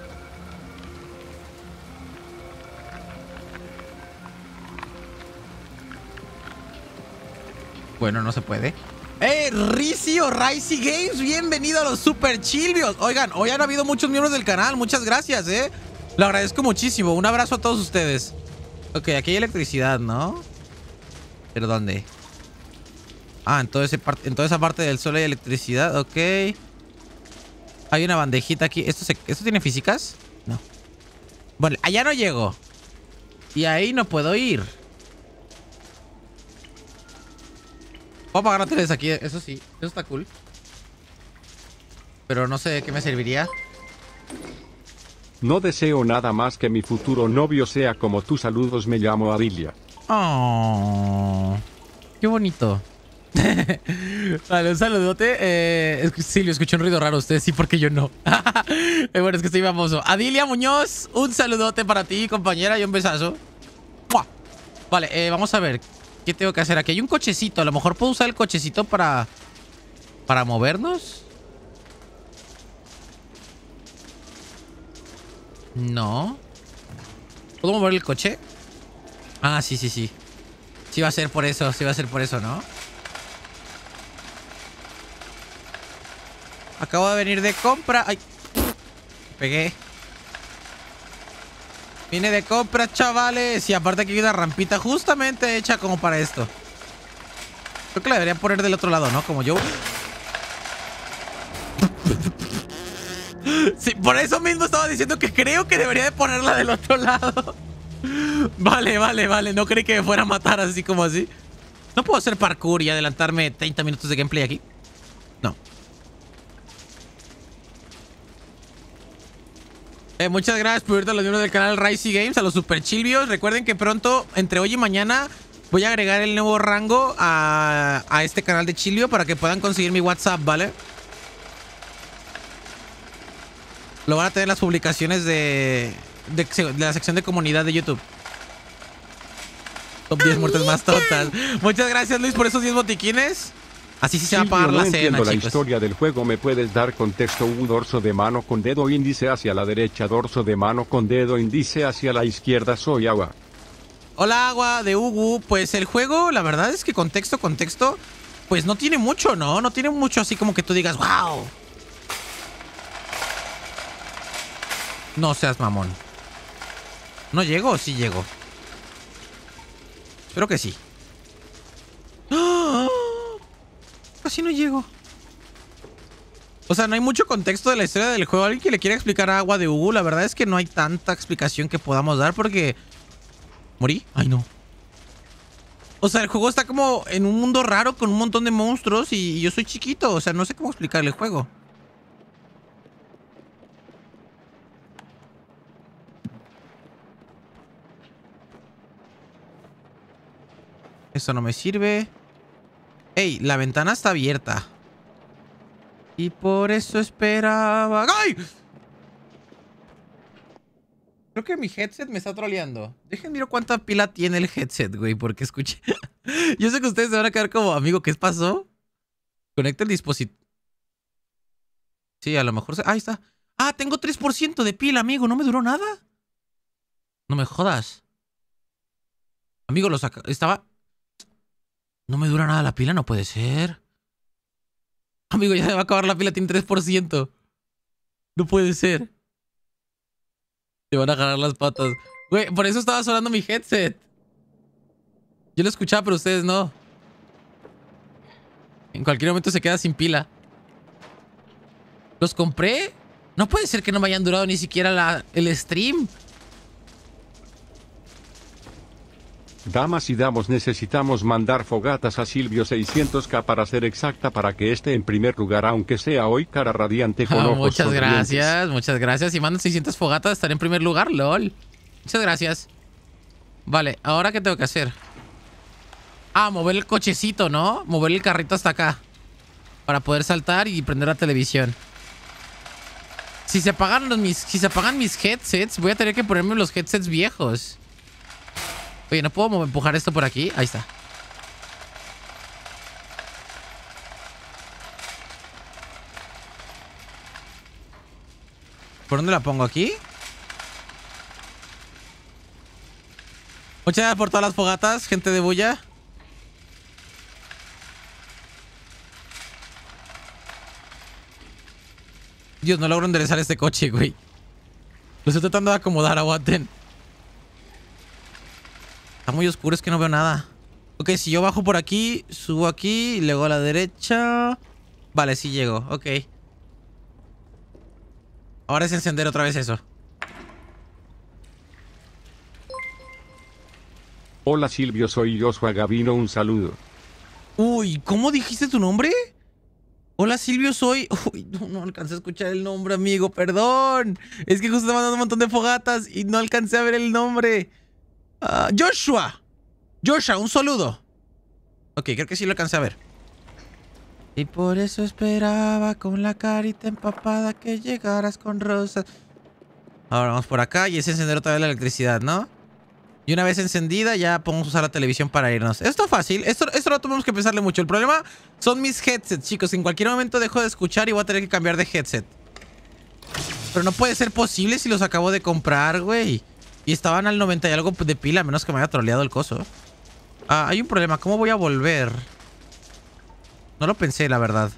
Bueno, no se puede. ¡Eh! Ricio, Ricey Games, bienvenido a los Super Chilvios. Oigan, hoy han habido muchos miembros del canal. Muchas gracias, ¿eh? Lo agradezco muchísimo. Un abrazo a todos ustedes. Ok, aquí hay electricidad, ¿no? ¿Pero dónde? Ah, en, todo ese par en toda esa parte del sol hay electricidad. Ok. Hay una bandejita aquí. ¿Esto, se ¿Esto tiene físicas? No. Bueno, allá no llego. Y ahí no puedo ir. Puedo apagar la tele desde aquí, eso sí. Eso está cool. Pero no sé de qué me serviría. No deseo nada más que mi futuro novio sea como tú. Saludos, me llamo Adilia. Oh, qué bonito. Vale, un saludote. Eh, es que Silvio, escuché un ruido raro. Ustedes sí, porque yo no. eh, bueno, es que estoy famoso. Adilia Muñoz, un saludote para ti, compañera, y un besazo. ¡Mua! Vale, eh, vamos a ver. ¿Qué tengo que hacer aquí? Hay un cochecito. A lo mejor puedo usar el cochecito para... Para movernos. No. ¿Puedo mover el coche? Ah, sí, sí, sí. Sí va a ser por eso, sí va a ser por eso, ¿no? Acabo de venir de compra. ¡Ay! Pegué. Vine de compra, chavales. Y aparte aquí hay una rampita justamente hecha como para esto. Creo que la debería poner del otro lado, ¿no? Como yo. Sí, por eso mismo estaba diciendo que creo que debería de ponerla del otro lado. Vale, vale, vale. No creí que me fuera a matar así como así. ¿No puedo hacer parkour y adelantarme treinta minutos de gameplay aquí? No. Eh, muchas gracias por irte a los miembros del canal Ricey Games, a los Super Chilvios. Recuerden que pronto, entre hoy y mañana, voy a agregar el nuevo rango a, a este canal de Chilvio para que puedan conseguir mi WhatsApp, ¿vale? Lo van a tener las publicaciones de, de, de la sección de comunidad de YouTube. Top diez muertes más tontas. Muchas gracias, Luis, por esos diez botiquines. Así sí se va a pagar la no cena, entiendo la chicos. historia del juego. ¿Me puedes dar contexto? U dorso de mano con dedo índice hacia la derecha, dorso de mano con dedo índice hacia la izquierda. Soy Agua. Hola, Agua de Ugu. Pues el juego, la verdad es que contexto, contexto, pues no tiene mucho, ¿no? No tiene mucho así como que tú digas, wow. No seas mamón. ¿No llego o sí llego? Espero que sí. ¡Ah! Casi no llego. O sea, no hay mucho contexto de la historia del juego. ¿Alguien que le quiera explicar a Agua de Ugu? La verdad es que no hay tanta explicación que podamos dar porque... ¿Morí? Ay, no. O sea, el juego está como en un mundo raro con un montón de monstruos y yo soy chiquito. O sea, no sé cómo explicarle el juego. Eso no me sirve. Ey, la ventana está abierta. Y por eso esperaba... ¡Ay! Creo que mi headset me está troleando. Dejen miro cuánta pila tiene el headset, güey, porque escuché... Yo sé que ustedes se van a quedar como, amigo, ¿qué pasó? Conecta el dispositivo. Sí, a lo mejor se... Ahí está. Ah, tengo tres por ciento de pila, amigo. ¿No me duró nada? No me jodas. Amigo, lo saca... Estaba... No me dura nada la pila, no puede ser. Amigo, ya se va a acabar la pila, tiene tres por ciento. No puede ser. Te van a jalar las patas. Güey, por eso estaba sonando mi headset. Yo lo escuchaba, pero ustedes no. En cualquier momento se queda sin pila. ¿Los compré? No puede ser que no me hayan durado ni siquiera la, el stream. Damas y damos, necesitamos mandar fogatas a Silvio seiscientos K para ser exacta, para que esté en primer lugar, aunque sea hoy. Cara radiante con Ah, ojos muchas sonrientes. gracias, muchas gracias. Si mandan seiscientas fogatas, estaré en primer lugar, lol. Muchas gracias. Vale, ¿ahora qué tengo que hacer? Ah, mover el cochecito, ¿no? Mover el carrito hasta acá. Para poder saltar y prender la televisión. Si se apagan los, mis, si se apagan mis headsets, voy a tener que ponerme los headsets viejos. Oye, ¿no puedo empujar esto por aquí? Ahí está. ¿Por dónde la pongo? ¿Aquí? Muchas gracias por todas las fogatas, gente de bulla. Dios, no logro enderezar este coche, güey. Lo estoy tratando de acomodar, aguanten. Está muy oscuro, es que no veo nada. Ok, si yo bajo por aquí, subo aquí y luego a la derecha. Vale, sí llego, ok. Ahora es encender otra vez eso. Hola Silvio, soy Joshua Gavino, un saludo. Uy, ¿cómo dijiste tu nombre? Hola Silvio, soy... Uy, no, no alcancé a escuchar el nombre, amigo, perdón. Es que justo estaba mandando un montón de fogatas y no alcancé a ver el nombre. Uh, Joshua. Joshua, un saludo. Ok, creo que sí lo alcancé a ver. Y por eso esperaba con la carita empapada que llegaras con rosas. Ahora vamos por acá y es encender otra vez la electricidad, ¿no? Y una vez encendida ya podemos usar la televisión para irnos. Esto es fácil, esto, esto no tenemos que pensarle mucho. El problema son mis headsets, chicos. En cualquier momento dejo de escuchar y voy a tener que cambiar de headset. Pero no puede ser posible si los acabo de comprar, güey. Y estaban al noventa y algo de pila, a menos que me haya troleado el coso. Ah, hay un problema, ¿cómo voy a volver? No lo pensé, la verdad.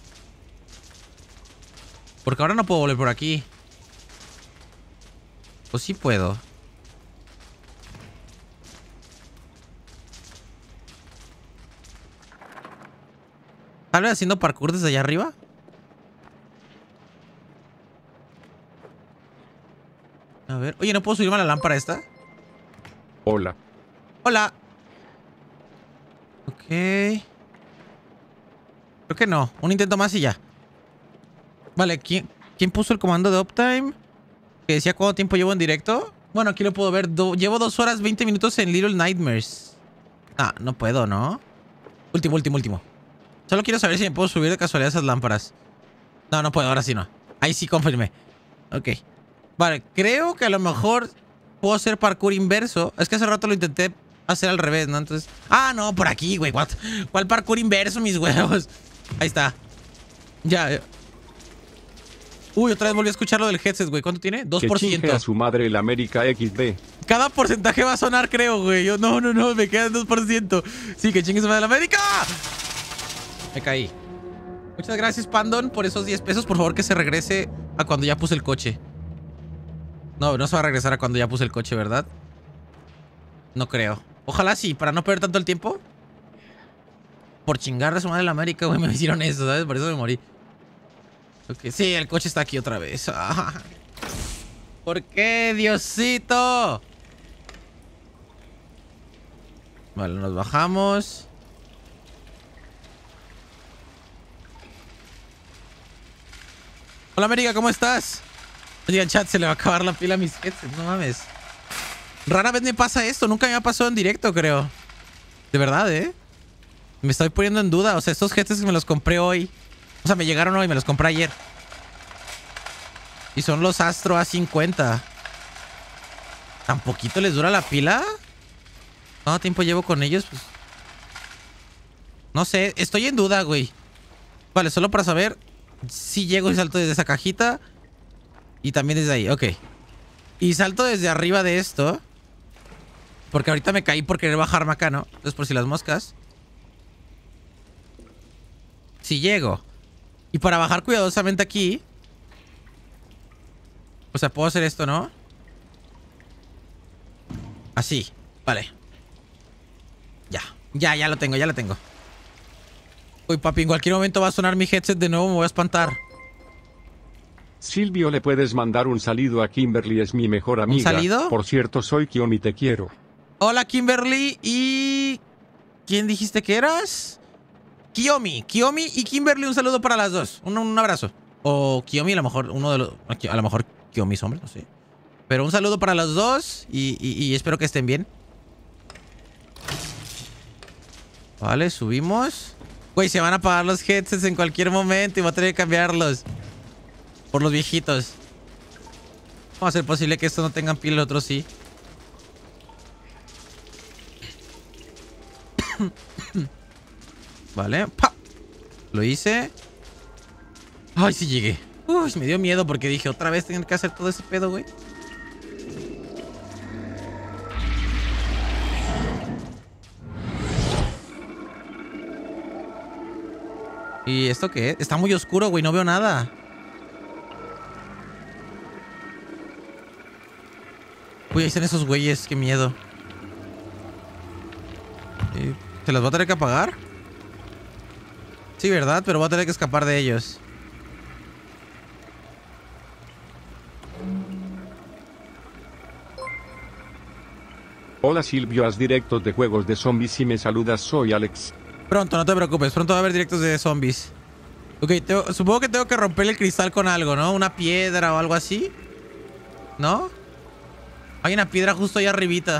Porque ahora no puedo volver por aquí. Pues sí puedo. ¿Tal vez haciendo parkour desde allá arriba? A ver. Oye, ¿no puedo subirme a la lámpara esta? Hola. Hola. Ok. Creo que no. Un intento más y ya. Vale, ¿quién, ¿quién puso el comando de uptime? Que decía cuánto tiempo llevo en directo. Bueno, aquí lo puedo ver. Do llevo dos horas veinte minutos en Little Nightmares. Ah, no puedo, ¿no? Último, último, último. Solo quiero saber si me puedo subir de casualidad esas lámparas. No, no puedo, ahora sí no. Ahí sí confirmé. Ok. Vale, creo que a lo mejor puedo hacer parkour inverso. Es que hace rato lo intenté hacer al revés, ¿no? Entonces... Ah, no, por aquí, güey. What? ¿Cuál parkour inverso, mis huevos? Ahí está. Ya, ya. Uy, otra vez volví a escuchar lo del headset, güey. ¿Cuánto tiene? dos por ciento. Que chingue a su madre el América equis de. Cada porcentaje va a sonar, creo, güey. Yo, no, no, no, me quedan dos por ciento. Sí, que chingue su madre la América. Me caí. Muchas gracias, Pandon, por esos diez pesos. Por favor, que se regrese a cuando ya puse el coche. No, no se va a regresar a cuando ya puse el coche, ¿verdad? No creo. Ojalá sí, para no perder tanto el tiempo. Por chingar a su madre la América, güey, me hicieron eso, ¿sabes? Por eso me morí. Ok, sí, el coche está aquí otra vez. ¿Por qué, Diosito? Vale, nos bajamos. Hola, América, ¿cómo estás? Oigan, chat, se le va a acabar la pila a mis headsets, no mames. Rara vez me pasa esto, nunca me ha pasado en directo, creo. De verdad, ¿eh? Me estoy poniendo en duda. O sea, estos headsets que me los compré hoy. O sea, me llegaron hoy, me los compré ayer. Y son los Astro A cincuenta. ¿Tan poquito les dura la pila? ¿Cuánto tiempo llevo con ellos? Pues... no sé, estoy en duda, güey. Vale, solo para saber si llego y salto desde esa cajita. Y también desde ahí, ok. Y salto desde arriba de esto. Porque ahorita me caí por querer bajarme acá, ¿no? Entonces, por si las moscas. Si llego. Y para bajar cuidadosamente aquí. O sea, puedo hacer esto, ¿no? Así, vale. Ya, ya, ya lo tengo, ya lo tengo. Uy, papi, en cualquier momento va a sonar mi headset de nuevo, me voy a espantar. Silvio, le puedes mandar un saludo a Kimberly, es mi mejor amiga. ¿Un saludo? Por cierto, soy Kiyomi, te quiero. Hola, Kimberly y... ¿quién dijiste que eras? Kiyomi, Kiyomi y Kimberly, un saludo para las dos. Un, un abrazo. O Kiyomi, a lo mejor uno de los... a lo mejor Kiyomi es hombre, no sé. Pero un saludo para las dos y, y, y espero que estén bien. Vale, subimos. Güey, se van a apagar los headsets en cualquier momento y voy a tener que cambiarlos. Por los viejitos. ¿Cómo va a ser posible que estos no tengan pila y los otros sí? Vale, ¡pa! Lo hice. Ay, sí llegué. Uy, me dio miedo porque dije, otra vez tengo que hacer todo ese pedo, güey. ¿Y esto qué es? Está muy oscuro, güey, no veo nada. Uy, ahí están esos güeyes, qué miedo. ¿Se las va a tener que apagar? Sí, ¿verdad? Pero voy a tener que escapar de ellos. Hola Silvio, haz directos de juegos de zombies y me saludas, soy Alex. Pronto, no te preocupes. Pronto va a haber directos de zombies. Ok, tengo- supongo que tengo que romper el cristal con algo, ¿no? Una piedra o algo así. ¿No? Hay una piedra justo ahí arribita.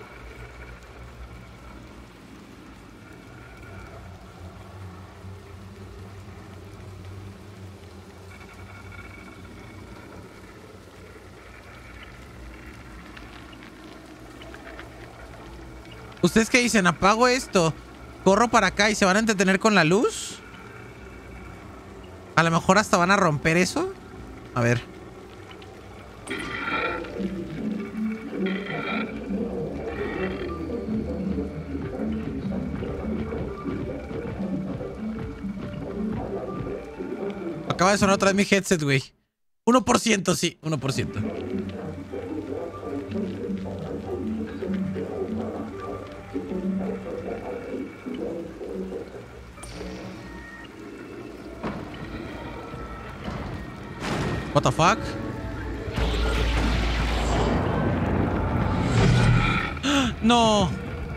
¿Ustedes qué dicen? ¿Apago esto? ¿Corro para acá y se van a entretener con la luz? A lo mejor hasta van a romper eso. A ver. Acaba de sonar otra vez mi headset, güey. uno por ciento, sí, uno por ciento. What the fuck? No.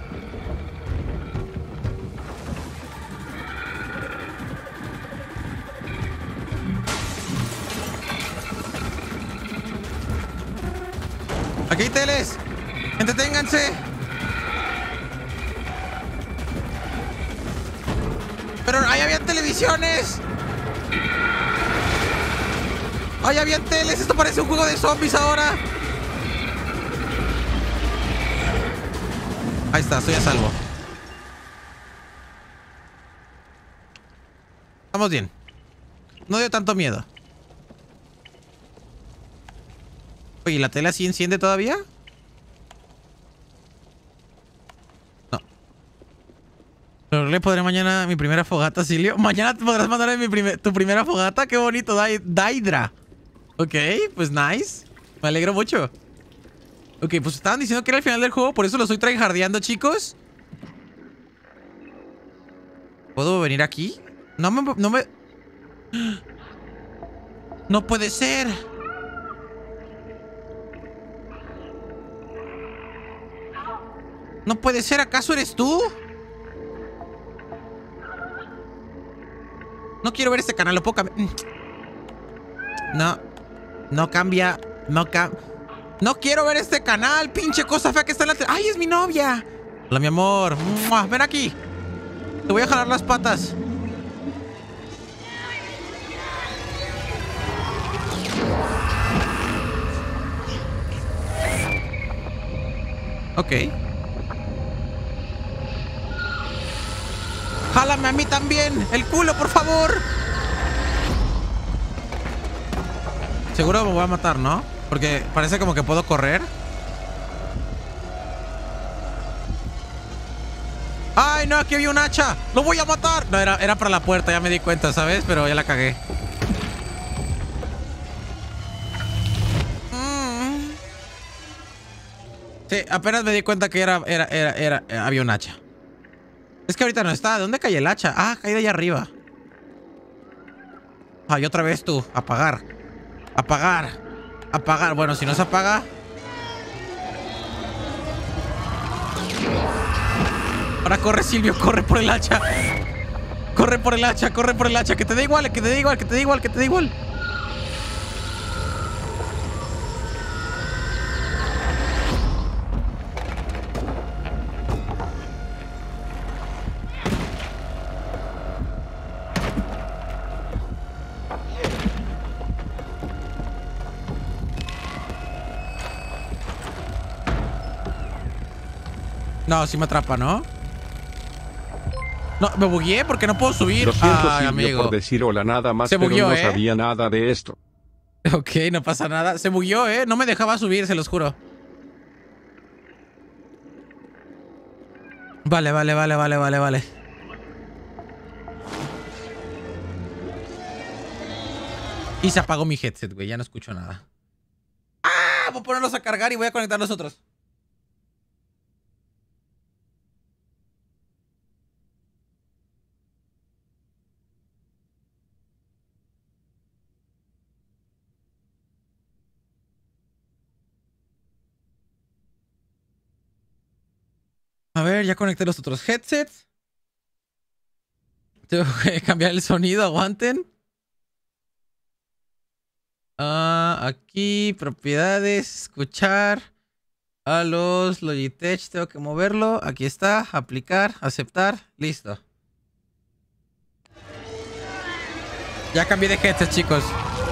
Aquí hay teles. Entreténganse. Pero ahí había televisiones. ¡Ay, había teles! Esto parece un juego de zombies ahora. Ahí está, estoy a salvo. Estamos bien. No dio tanto miedo. Oye, ¿la tele así enciende todavía? No. Pero le podré mañana mi primera fogata, Silvio. Mañana podrás mandarme mi primer- tu primera fogata. Qué bonito, Dai- Daidra. Ok, pues nice. Me alegro mucho. Ok, pues estaban diciendo que era el final del juego. Por eso lo estoy tryhardeando, chicos. ¿Puedo venir aquí? No me... No me... No puede ser. No puede ser. ¿Acaso eres tú? No quiero ver este canal. Lo puedo cambiar. No. No cambia. No cambia. No quiero ver este canal. Pinche cosa fea que está en la tele. ¡Ay, es mi novia! Hola, mi amor. ¡Mua! Ven aquí. Te voy a jalar las patas. Ok. Jálame a mí también. El culo, por favor. Seguro me voy a matar, ¿no? Porque parece como que puedo correr. ¡Ay, no! Aquí había un hacha. ¡Lo voy a matar! No, era, era para la puerta, ya me di cuenta, ¿sabes? Pero ya la cagué. Mm. Sí, apenas me di cuenta que era, era, era, era, era, había un hacha. Es que ahorita no está. ¿De dónde cae el hacha? Ah, cae de allá arriba. Ay, otra vez tú. Apagar. Apagar. Apagar. Bueno, si no se apaga... Ahora corre, Silvio, corre por el hacha. Corre por el hacha, corre por el hacha. Que te dé igual, que te dé igual, que te dé igual, que te dé igual. No, sí me atrapa, ¿no? No, me bugueé porque no puedo subir. Lo siento, Ay, Silvio, amigo. por decir hola nada más, Se pero bugueó, no ¿eh? sabía nada de esto. Ok, no pasa nada. Se bugueó, ¿eh? No me dejaba subir, se los juro. Vale, vale, vale, vale, vale, vale. Y se apagó mi headset, güey. Ya no escucho nada. ¡Ah! Voy a ponerlos a cargar y voy a conectar los otros. A ver, ya conecté los otros headsets. Tengo que cambiar el sonido, aguanten. Ah, aquí, propiedades, escuchar. A los Logitech, tengo que moverlo. Aquí está, aplicar, aceptar, listo. Ya cambié de headset, chicos.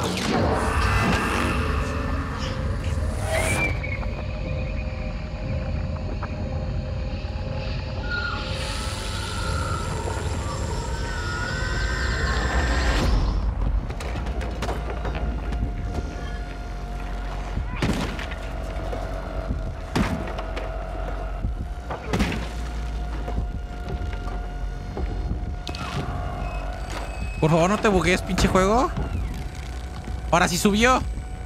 Por favor, no te buguees, pinche juego. Ahora sí subió.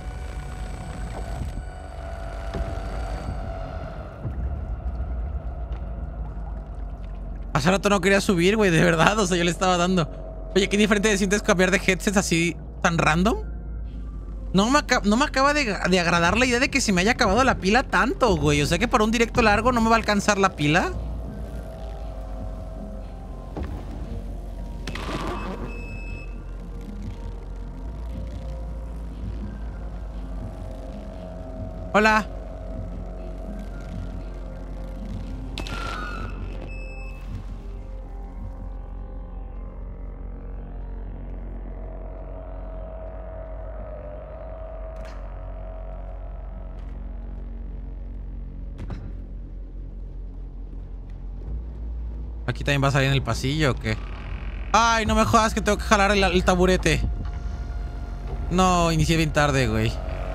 Hace rato no quería subir, güey, de verdad. O sea, yo le estaba dando. Oye, qué diferente te sientes cambiar de headsets así tan random. No me, no me acaba de, de agradar la idea de que se me haya acabado la pila tanto, güey. O sea que para un directo largo no me va a alcanzar la pila. Hola. ¿Aquí también va a salir en el pasillo o qué? Ay, no me jodas que tengo que jalar el, el taburete. No, inicié bien tarde, güey.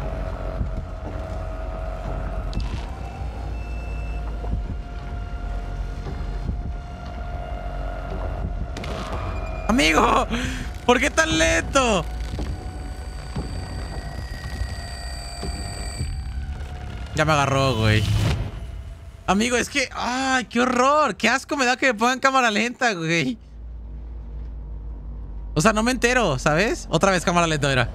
Amigo, ¿por qué tan lento? Ya me agarró, güey. Amigo, es que... ¡Ay, qué horror! ¡Qué asco me da que me pongan cámara lenta, güey! O sea, no me entero, ¿sabes? Otra vez cámara lenta, mira.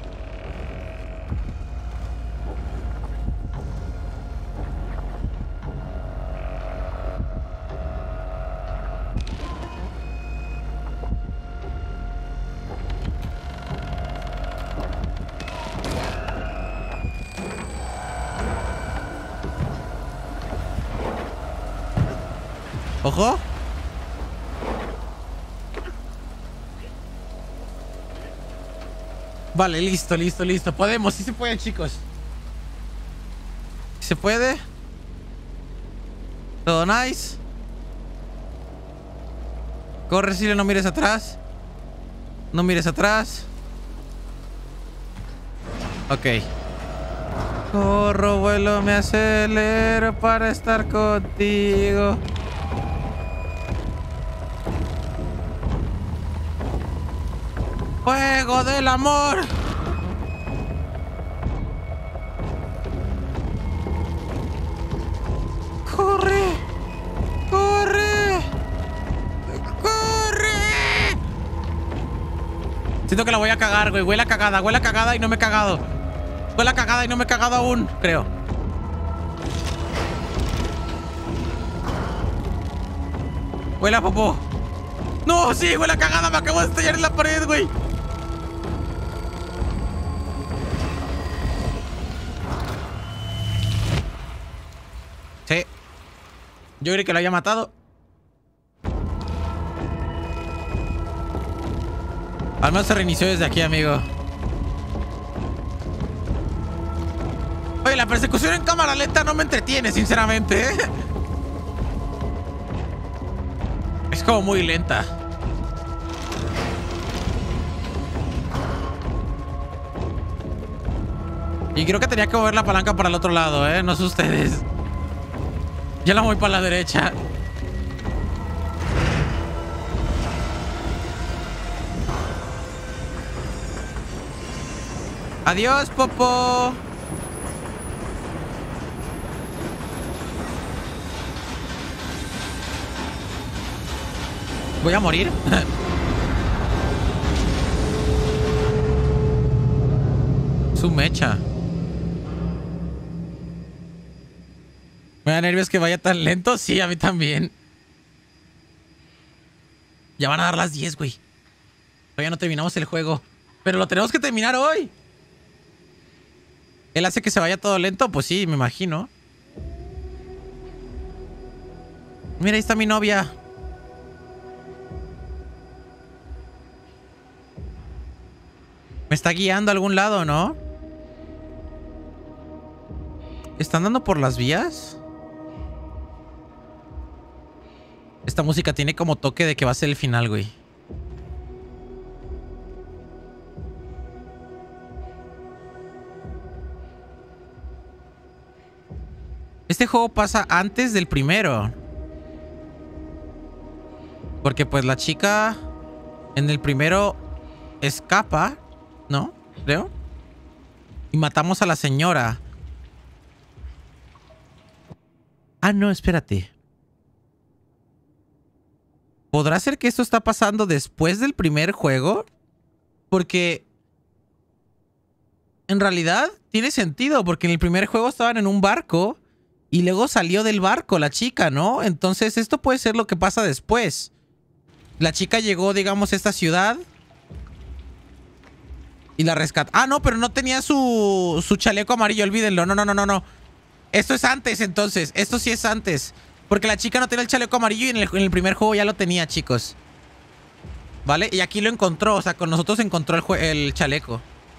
Ojo. Vale, listo, listo, listo. Podemos, sí se puede, chicos. ¿Sí se puede? Todo nice. Corre, Silvio, no mires atrás. No mires atrás. Ok. Corro, vuelo, me acelero para estar contigo. ¡Fuego del amor! ¡Corre! ¡Corre! ¡Corre! Siento que la voy a cagar, güey. Huele a cagada, huele a cagada y no me he cagado. Huele a cagada y no me he cagado aún, creo. Huele a popó. ¡No! ¡Sí! ¡Huele a cagada! ¡Me acabo de estallar en la pared, güey! Sí. Yo creí que lo había matado. Al menos se reinició desde aquí, amigo. Oye, la persecución en cámara lenta no me entretiene, sinceramente, ¿eh? Es como muy lenta. Y creo que tenía que mover la palanca para el otro lado, ¿eh? No sé ustedes. Ya la voy para la derecha. Adiós, Popo. Voy a morir. Su mecha. Me Me da nervios que vaya tan lento. Sí, a mí también. Ya van a dar las diez, güey. Todavía no terminamos el juego. Pero lo tenemos que terminar hoy. ¿Él hace que se vaya todo lento? Pues sí, me imagino. Mira, ahí está mi novia. Me está guiando a algún lado, ¿no? ¿Están dando por las vías? Esta música tiene como toque de que va a ser el final, güey. Este juego pasa antes del primero. Porque pues la chica en el primero escapa, ¿no? Creo. Y matamos a la señora. Ah, no, espérate. ¿Podrá ser que esto está pasando después del primer juego? Porque en realidad tiene sentido, porque en el primer juego estaban en un barco y luego salió del barco la chica, ¿no? Entonces esto puede ser lo que pasa después. La chica llegó, digamos, a esta ciudad y la rescató. Ah, no, pero no tenía su, su chaleco amarillo, olvídenlo. No, no, no, no, no. Esto es antes, entonces. Esto sí es antes. Porque la chica no tenía el chaleco amarillo y en el, en el primer juego ya lo tenía, chicos. ¿Vale? Y aquí lo encontró. O sea, con nosotros encontró el, el chaleco.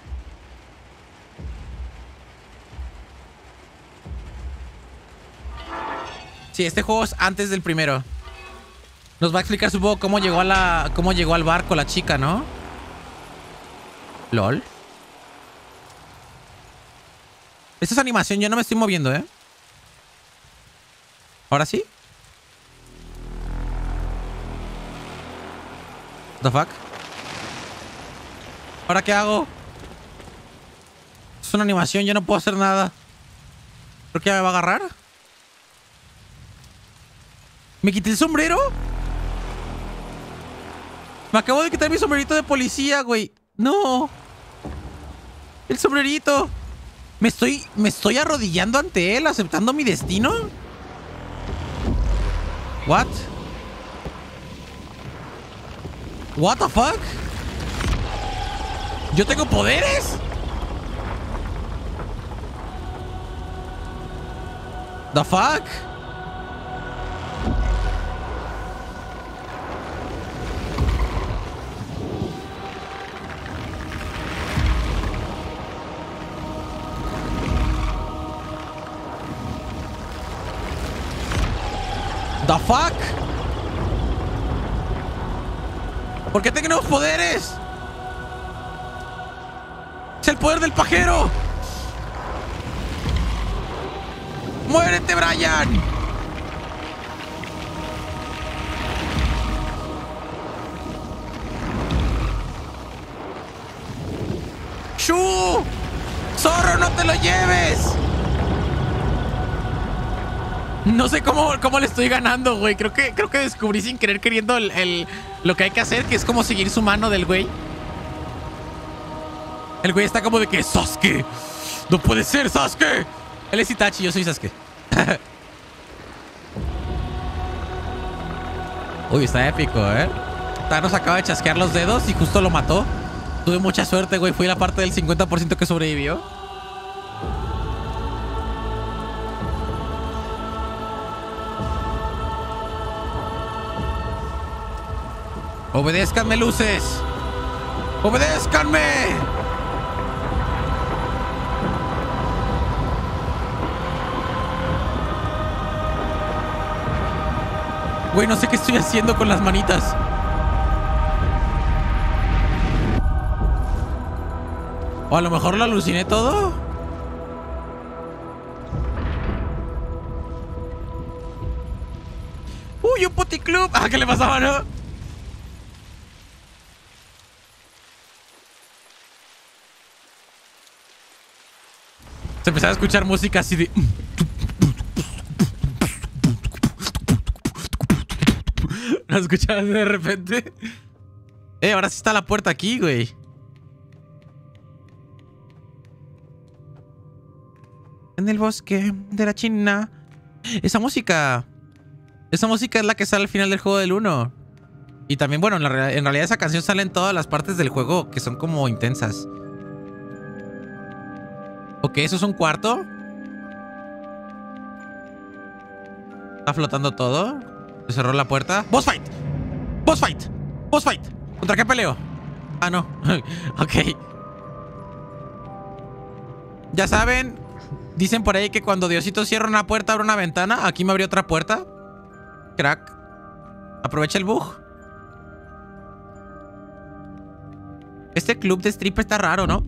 Sí, este juego es antes del primero. Nos va a explicar, supongo, cómo llegó a la... cómo llegó al barco la chica, ¿no? LOL. Esta es animación, yo no me estoy moviendo, ¿eh? ¿Ahora sí? What the fuck? ¿Ahora qué hago? Es una animación, yo no puedo hacer nada. Creo que ya me va a agarrar. ¿Me quité el sombrero? Me acabo de quitar mi sombrerito de policía, güey. No. El sombrerito. ¿Me estoy, me estoy arrodillando ante él, aceptando mi destino? What? What the fuck? ¿Yo tengo poderes? The fuck? The fuck? ¿Por qué tengo nuevos poderes? Es el poder del pajero. ¡Muérete, Brian! ¡Shu! ¡Zorro, no te lo lleves! No sé cómo, cómo le estoy ganando, güey. Creo que, creo que descubrí sin querer queriendo el, el, lo que hay que hacer, que es como seguir su mano del güey. El güey está como de que Sasuke. No puede ser, Sasuke. Él es Itachi, yo soy Sasuke. Uy, está épico, ¿eh? Thanos acaba de chasquear los dedos y justo lo mató. Tuve mucha suerte, güey. Fui la parte del cincuenta por ciento que sobrevivió. ¡Obedézcanme, luces! ¡Obedézcanme! Güey, no sé qué estoy haciendo con las manitas. O a lo mejor lo aluciné todo. ¡Uy, un puticlub! Ah, ¿qué le pasaba, no? Se empezaba a escuchar música así de... ¿No escuchabas de repente? Eh, ahora sí está la puerta aquí, güey. En el bosque de la China Esa música... Esa música es la que sale al final del juego del uno. Y también, bueno, en, la real- en realidad esa canción sale en todas las partes del juego que son como intensas. Ok, ¿eso es un cuarto? Está flotando todo. Se cerró la puerta. ¡Boss fight! ¡Boss fight! ¡Boss fight! ¿Contra qué peleo? Ah, no. Ok. Ya saben, dicen por ahí que cuando Diosito cierra una puerta, abre una ventana. Aquí me abrió otra puerta. Crack. Aprovecha el bug. Este club de strip está raro, ¿no?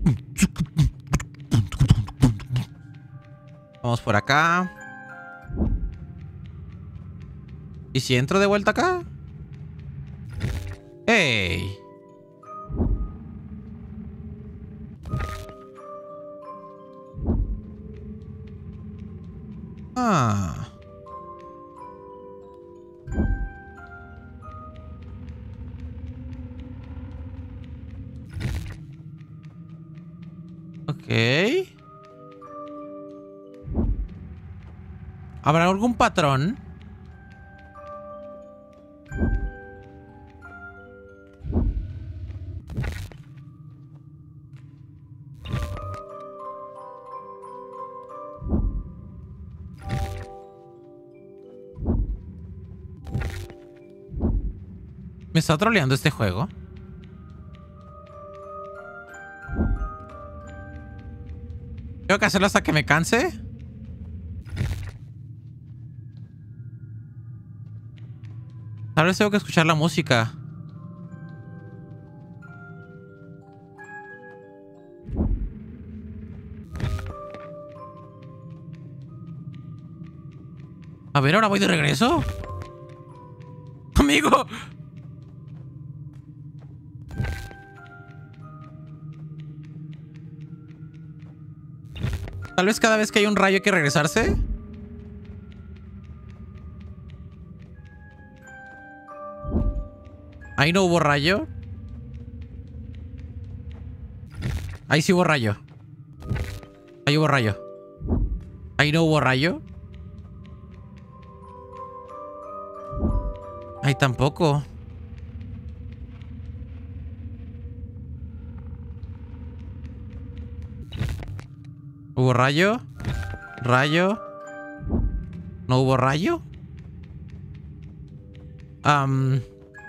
Vamos por acá. ¿Y si entro de vuelta acá? ¡Ey! Ah. Ok. ¿Habrá algún patrón? ¿Me está troleando este juego? ¿Tengo que hacerlo hasta que me canse? Tal vez tengo que escuchar la música. A ver, ahora voy de regreso. Amigo. Tal vez cada vez que hay un rayo hay que regresarse. Ahí no hubo rayo. Ahí sí hubo rayo. Ahí hubo rayo. Ahí no hubo rayo. Ahí tampoco. ¿Hubo rayo? ¿Rayo? ¿No hubo rayo? Um,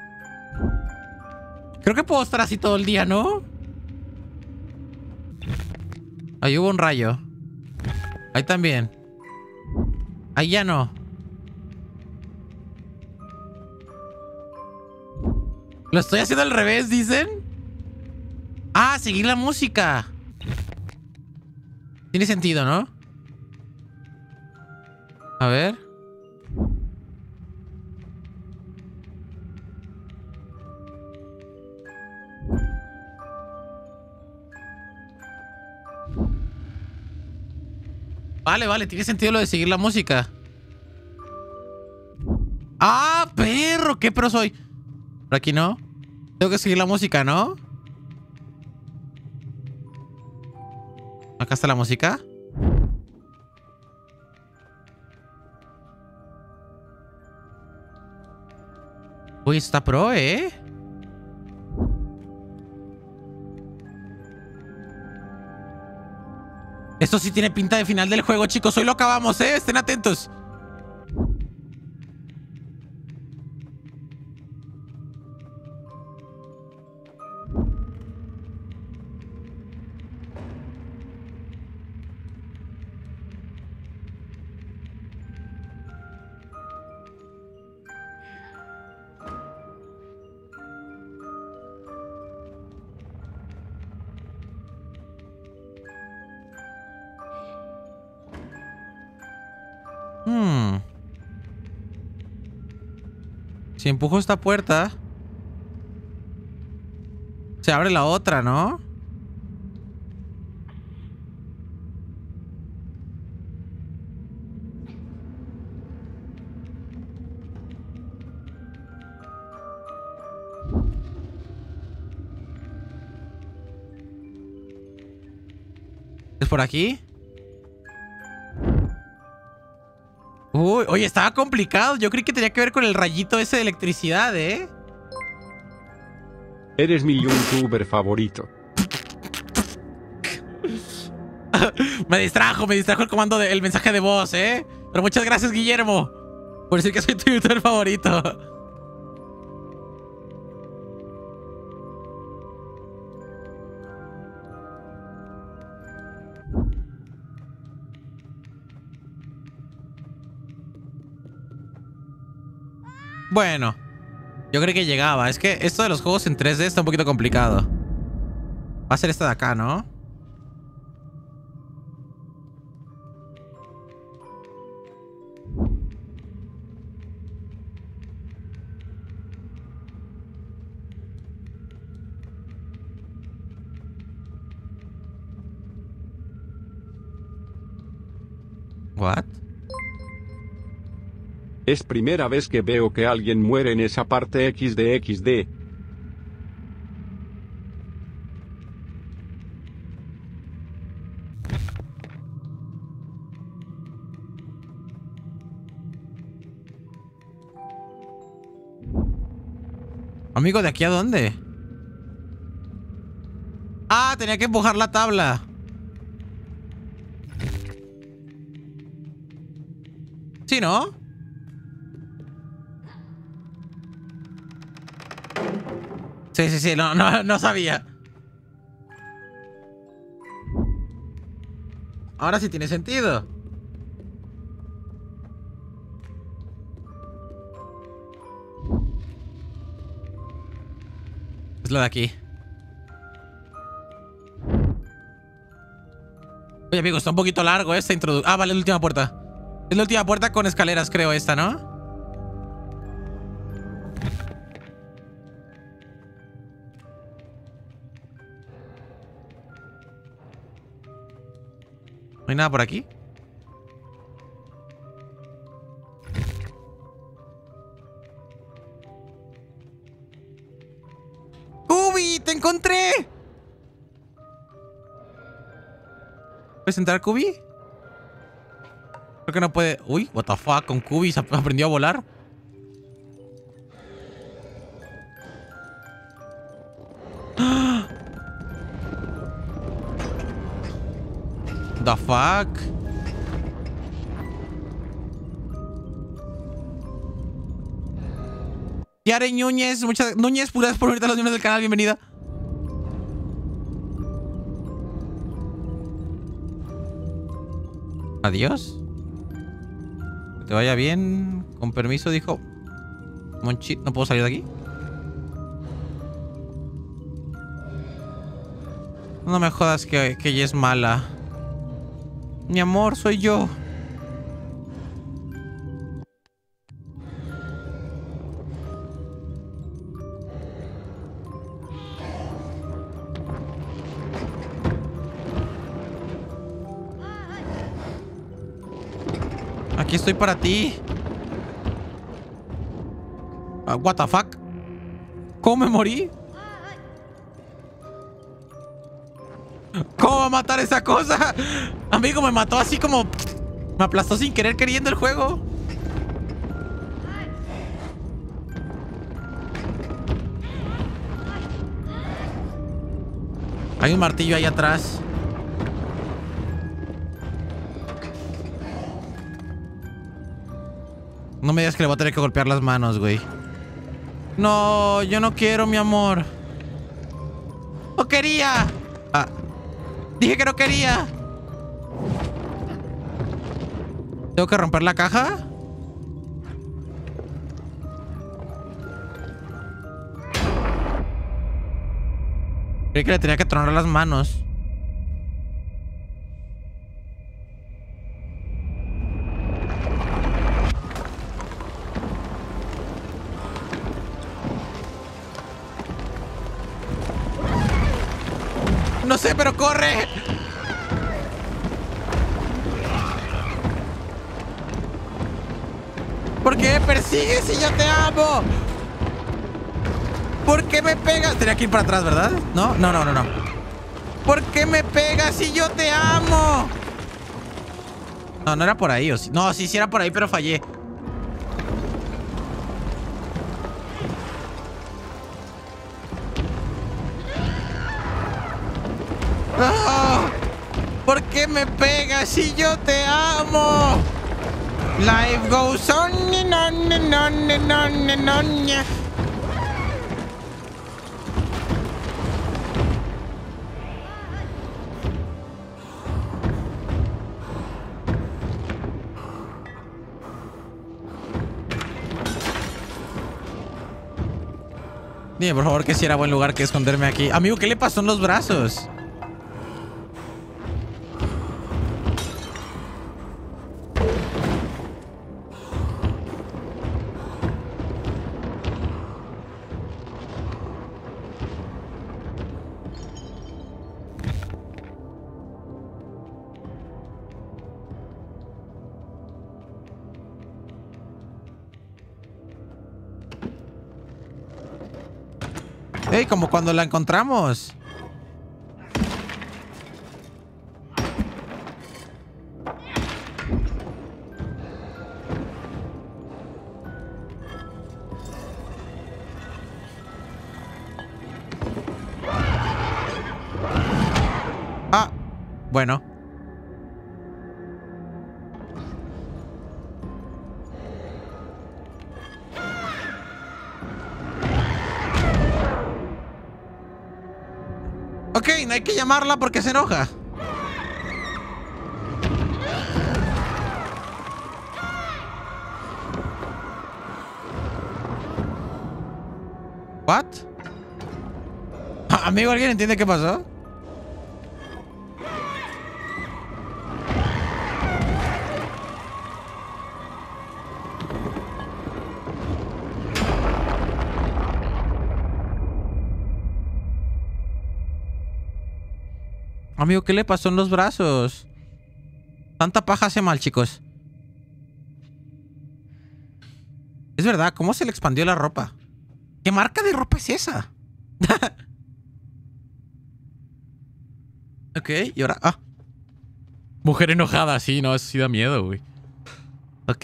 creo que puedo estar así todo el día, ¿no? Ahí hubo un rayo. Ahí también. Ahí ya no. Lo estoy haciendo al revés, dicen. Ah, seguir la música. Tiene sentido, ¿no? A ver. Vale, vale, tiene sentido lo de seguir la música. ¡Ah, perro! ¿Qué pro soy? Por aquí no. Tengo que seguir la música, ¿no? Acá está la música. Uy, está pro, ¿eh? Esto sí tiene pinta de final del juego, chicos. Hoy lo acabamos, ¿eh? Estén atentos. Hmm. Si empujo esta puerta, se abre la otra, ¿no? ¿Es por aquí? Uy, oye, estaba complicado. Yo creí que tenía que ver con el rayito ese de electricidad, ¿eh? Eres mi youtuber favorito. Me distrajo, me distrajo el comando del mensaje de voz, ¿eh? Pero muchas gracias, Guillermo, por decir que soy tu youtuber favorito. Bueno, yo creo que llegaba. Es que esto de los juegos en tres D está un poquito complicado. Va a ser esta de acá, ¿no? What? Es primera vez que veo que alguien muere en esa parte equis de equis de. Amigo, ¿de aquí a dónde? Ah, tenía que empujar la tabla. Sí, ¿no? Sí, sí, sí, no, no, no sabía. Ahora sí tiene sentido. Es la de aquí. Oye, amigo, está un poquito largo esta introducción. Ah, vale, es la última puerta. Es la última puerta con escaleras, creo, esta, ¿no? ¿No hay nada por aquí? ¡Kubi! ¡Te encontré! ¿Puedes entrar, Kubi? Creo que no puede... Uy, what the fuck, con Kubi se aprendió a volar. The fuck. Yare Núñez, muchas Núñez, puras por ahorita los miembros del canal, bienvenida. Adiós. Que te vaya bien. Con permiso, dijo Monchit. ¿No puedo salir de aquí? No me jodas que, que ella es mala. Mi amor, soy yo. Aquí estoy para ti. Uh, what the fuck? ¿Cómo me morí? ¿Cómo va a matar esa cosa? Amigo, me mató así como... Me aplastó sin querer queriendo el juego. Hay un martillo ahí atrás. No me digas que le voy a tener que golpear las manos, güey. No, yo no quiero, mi amor. ¡No quería! Ah, dije que no quería. ¿Tengo que romper la caja? Creí que le tenía que tronar las manos. No sé, pero corre. ¿Por qué me persigues si yo te amo? ¿Por qué me pegas? Tenía que ir para atrás, ¿verdad? No, no, no, no, no. ¿Por qué me pegas si yo te amo? No, no era por ahí. O sí. No, sí, sí era por ahí, pero fallé. ¡Oh! ¿Por qué me pegas si yo te amo? Life goes on and on and on and on and on. Dime, por favor, que si era buen lugar que esconderme aquí. Amigo, ¿qué le pasó en los brazos? Ey, como cuando la encontramos. Ah, bueno. Ok, no hay que llamarla porque se enoja. ¿What? Ah, amigo, ¿alguien entiende qué pasó? Amigo, ¿qué le pasó en los brazos? Tanta paja hace mal, chicos. Es verdad, ¿cómo se le expandió la ropa? ¿Qué marca de ropa es esa? Ok, y ahora... Ah. Mujer enojada, sí, no, eso sí da miedo, güey. Ok.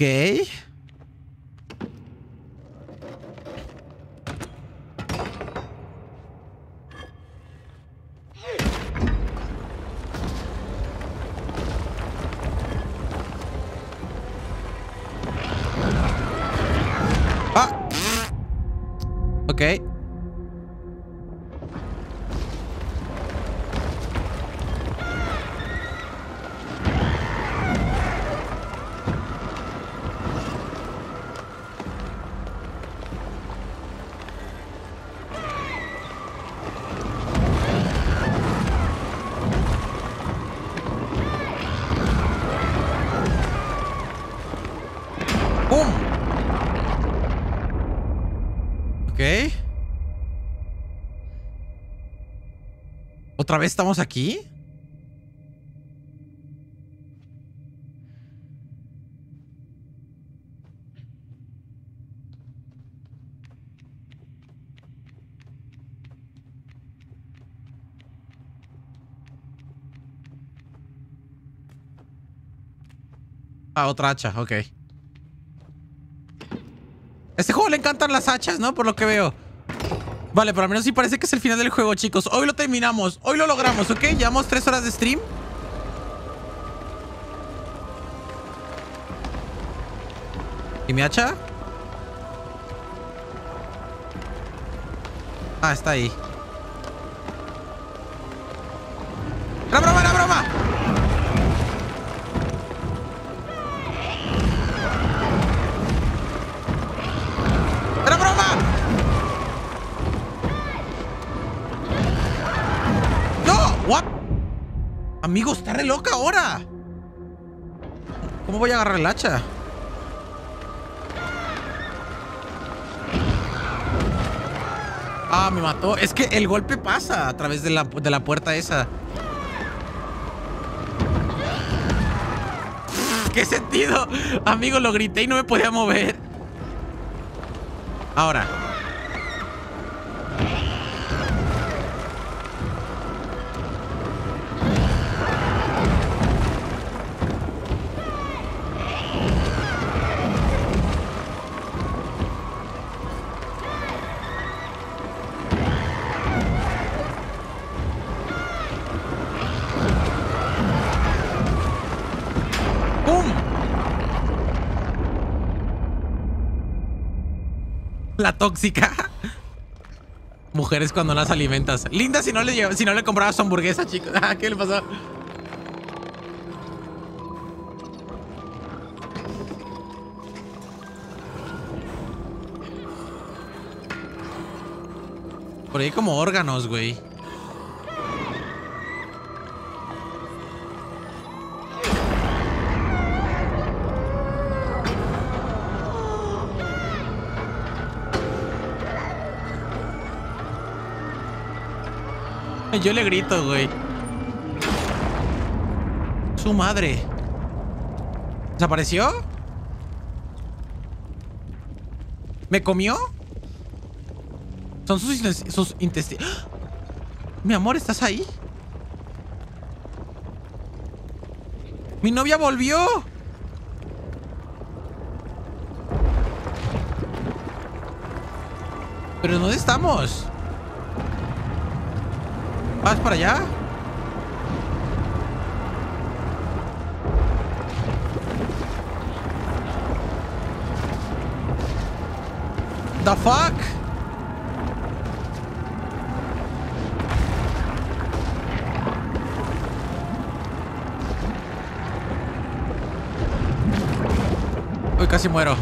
Ah. Ok. ¡Pum! Ok. ¿Otra vez estamos aquí? Ah, otra hacha, ok. A este juego le encantan las hachas, ¿no? Por lo que veo. Vale, pero al menos sí parece que es el final del juego, chicos. Hoy lo terminamos. Hoy lo logramos, ¿ok? Llevamos tres horas de stream. ¿Y mi hacha? Ah, está ahí. ¡Era broma, era broma! ¡Era broma! ¡No! ¿What? Amigo, está re loca ahora. ¿Cómo voy a agarrar el hacha? Ah, me mató. Es que el golpe pasa a través de la, de la puerta esa. ¿Qué sentido? Amigo, lo grité y no me podía mover. Ahora. La tóxica. Mujeres cuando las alimentas. Linda si no le, lleva, si no le comprabas su hamburguesa, chicos. Ah, ¿qué le pasó? Por ahí como órganos, güey. Yo le grito, güey. Su madre. ¿Desapareció? ¿Me comió? Son sus, sus intestinos. ¡Ah! Mi amor, ¿estás ahí? Mi novia volvió. ¿Pero dónde estamos? ¿Vas para allá? The fuck? Uy, casi muero.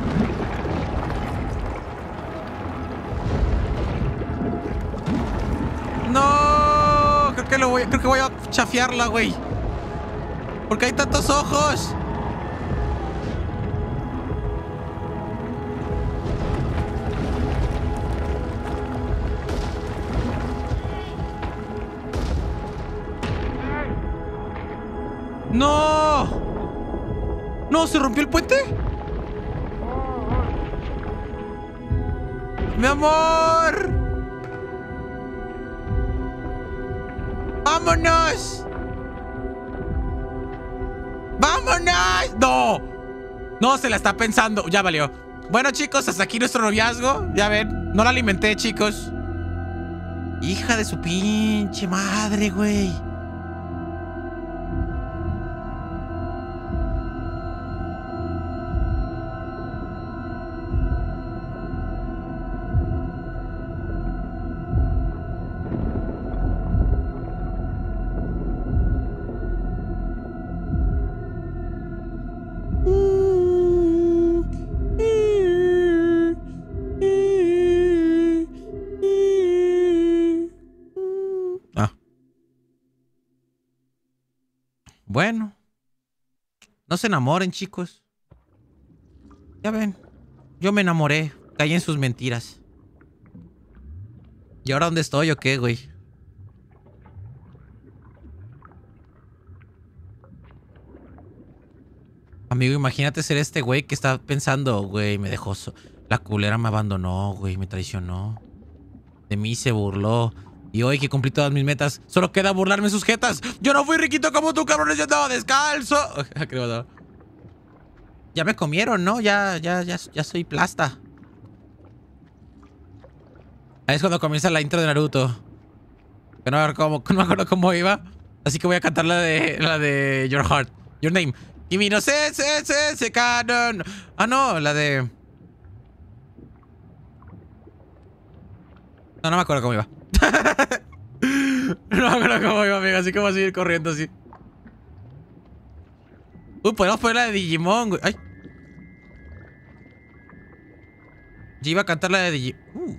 No, creo que lo voy, creo que voy a chafiarla, güey. Porque hay tantos ojos. No. No, ¿se rompió el puente? Mi amor. ¡Vámonos! ¡Vámonos! ¡No! No, se la está pensando. Ya valió. Bueno, chicos, hasta aquí nuestro noviazgo. Ya ven, no la alimenté, chicos. Hija de su pinche madre, güey. Bueno, no se enamoren, chicos. Ya ven, yo me enamoré, caí en sus mentiras. ¿Y ahora dónde estoy o qué, güey? Amigo, imagínate ser este güey que está pensando, güey, me dejó... So la culera me abandonó, güey, me traicionó. De mí se burló. Y hoy que cumplí todas mis metas, solo queda burlarme sus jetas. Yo no fui riquito como tú, cabrones, yo andaba descalzo. Creo, ya me comieron, ¿no? Ya, ya, ya, ya soy plasta. Ahí es cuando comienza la intro de Naruto. Que no me acuerdo cómo, no me acuerdo cómo iba. Así que voy a cantar la de, la de Your Heart. Your Name. Kimi no se, se, se, se, canon. Ah, no, la de... No, no me acuerdo cómo iba. No me acuerdo cómo iba, amigo. Así que voy a seguir corriendo así. Uy, podemos poner la de Digimon, güey. Ay. Ya iba a cantar la de Digimon. Uh.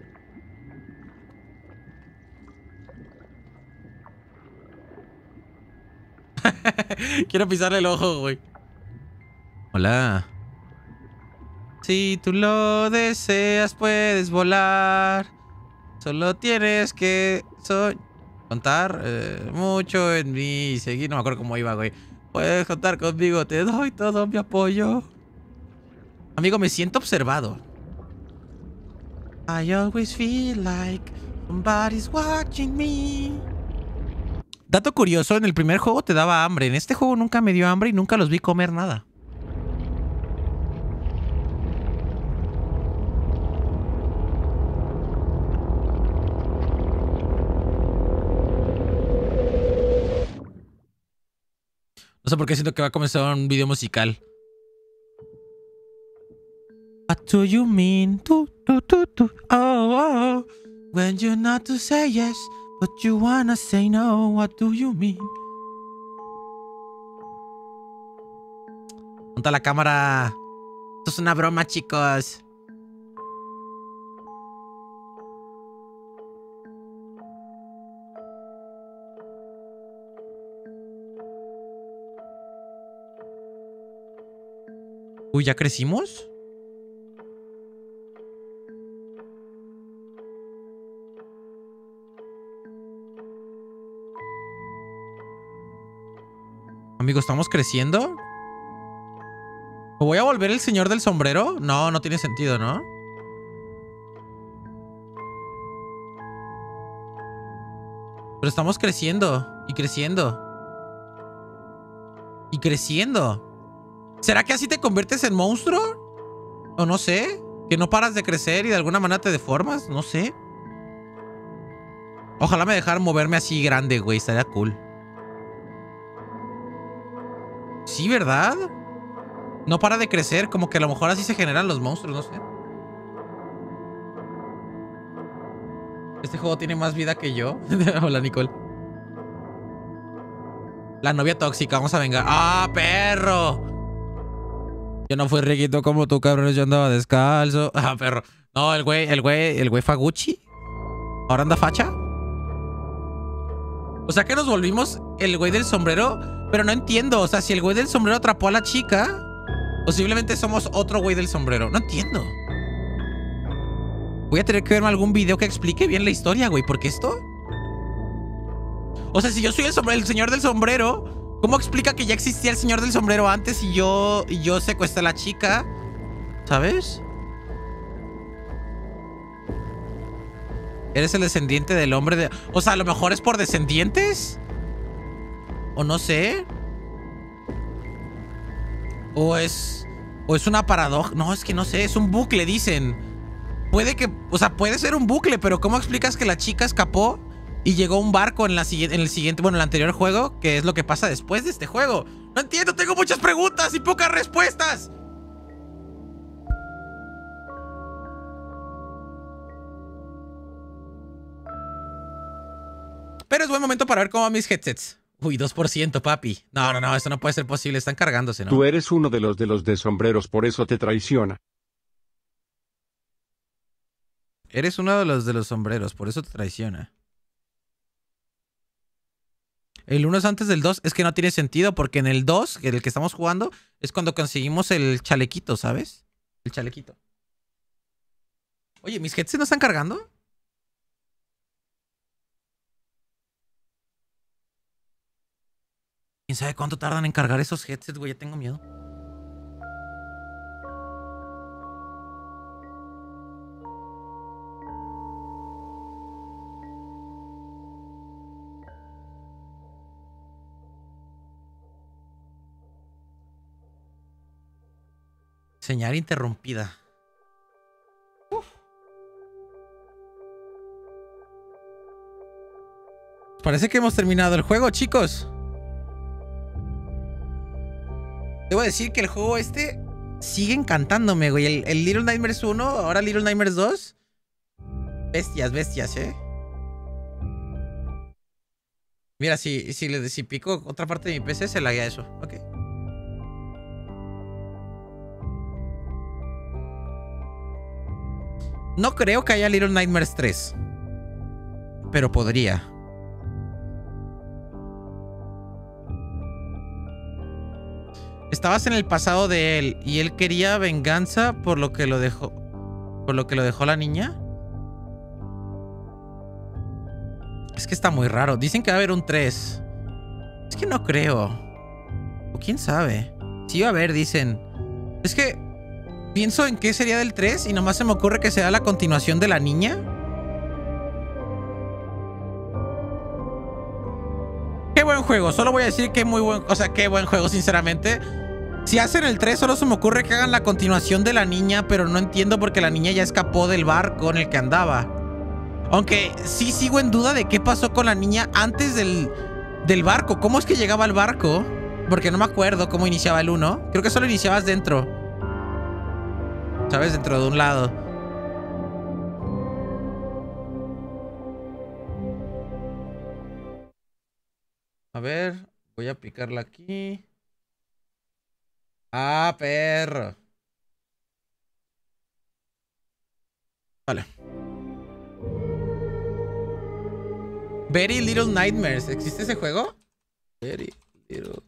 Quiero pisarle el ojo, güey. Hola. Si tú lo deseas, puedes volar. Solo tienes que so contar eh, mucho en mí y seguir. No me acuerdo cómo iba, güey. Puedes contar conmigo, te doy todo mi apoyo. Amigo, me siento observado. I always feel like somebody's watching me. Dato curioso, en el primer juego te daba hambre. En este juego nunca me dio hambre y nunca los vi comer nada. No sé por qué siento que va a comenzar un video musical. do you mean? Do, do, do, do. Oh, oh. When you're not to say yes, but you wanna say no, what do you mean? Ponta la cámara. Esto es una broma, chicos. Uy, ¿ya crecimos? Amigo, ¿estamos creciendo? ¿Me voy a volver el señor del sombrero? No, no tiene sentido, ¿no? Pero estamos creciendo y creciendo. Y creciendo. ¿Será que así te conviertes en monstruo? O no sé. Que no paras de crecer y de alguna manera te deformas. No sé. Ojalá me dejaran moverme así grande, güey. Estaría cool. Sí, ¿verdad? No para de crecer. Como que a lo mejor así se generan los monstruos. No sé. Este juego tiene más vida que yo. Hola, Nicole. La novia tóxica. Vamos a vengar. ¡Ah, perro! Yo no fui riquito como tú, cabrón. Yo andaba descalzo. Ah, perro. No, el güey, el güey, el güey fue a Gucci. ¿Ahora anda facha? O sea que nos volvimos el güey del sombrero. Pero no entiendo. O sea, si el güey del sombrero atrapó a la chica, posiblemente somos otro güey del sombrero. No entiendo. Voy a tener que verme algún video que explique bien la historia, güey. ¿Por qué esto? O sea, si yo soy el, sombrero, el señor del sombrero, ¿cómo explica que ya existía el señor del sombrero antes y yo, y yo secuestré a la chica? ¿Sabes? Eres el descendiente del hombre de... O sea, a lo mejor es por descendientes. O no sé. O es... O es una paradoja. No, es que no sé. Es un bucle, dicen. Puede que... O sea, puede ser un bucle, pero ¿cómo explicas que la chica escapó y llegó a un barco en, la, en el siguiente... Bueno, en el anterior juego? ¿Qué es lo que pasa después de este juego? No entiendo. Tengo muchas preguntas y pocas respuestas. Pero es buen momento para ver cómo van mis headsets. Uy, dos por ciento, papi. No, no, no, esto no puede ser posible. Están cargándose, ¿no? Tú eres uno de los de los de sombreros, por eso te traiciona. Eres uno de los de los sombreros, por eso te traiciona. El uno es antes del dos. Es que no tiene sentido, porque en el dos, el que estamos jugando, es cuando conseguimos el chalequito, ¿sabes? El chalequito. Oye, ¿mis headsets no están cargando? ¿Quién sabe cuánto tardan en cargar esos headsets, güey? Ya tengo miedo. Señal interrumpida. Uf. Parece que hemos terminado el juego, chicos. Debo decir que el juego este sigue encantándome, güey. El, el Little Nightmares uno, ahora Little Nightmares dos. Bestias, bestias, ¿eh? Mira, si, si, le, si pico otra parte de mi P C, se laguea eso. Ok. No creo que haya Little Nightmares tres. Pero podría. Estabas en el pasado de él y él quería venganza por lo que lo dejó. Por lo que lo dejó la niña. Es que está muy raro. Dicen que va a haber un tres. Es que no creo. O quién sabe. Sí va a haber, dicen. Es que pienso en qué sería del tres y nomás se me ocurre que sea la continuación de la niña. Qué buen juego. Solo voy a decir que muy buen... O sea, qué buen juego, sinceramente. Si hacen el tres, solo se me ocurre que hagan la continuación de la niña, pero no entiendo porque la niña ya escapó del barco en el que andaba. Aunque sí sigo en duda de qué pasó con la niña antes del, del barco. ¿Cómo es que llegaba al barco? Porque no me acuerdo cómo iniciaba el uno. Creo que solo iniciabas dentro. ¿sabes? Dentro de un lado. A ver, voy a picarla aquí. Ah, perro. Vale. Very Little Nightmares. ¿Existe ese juego? Very Little.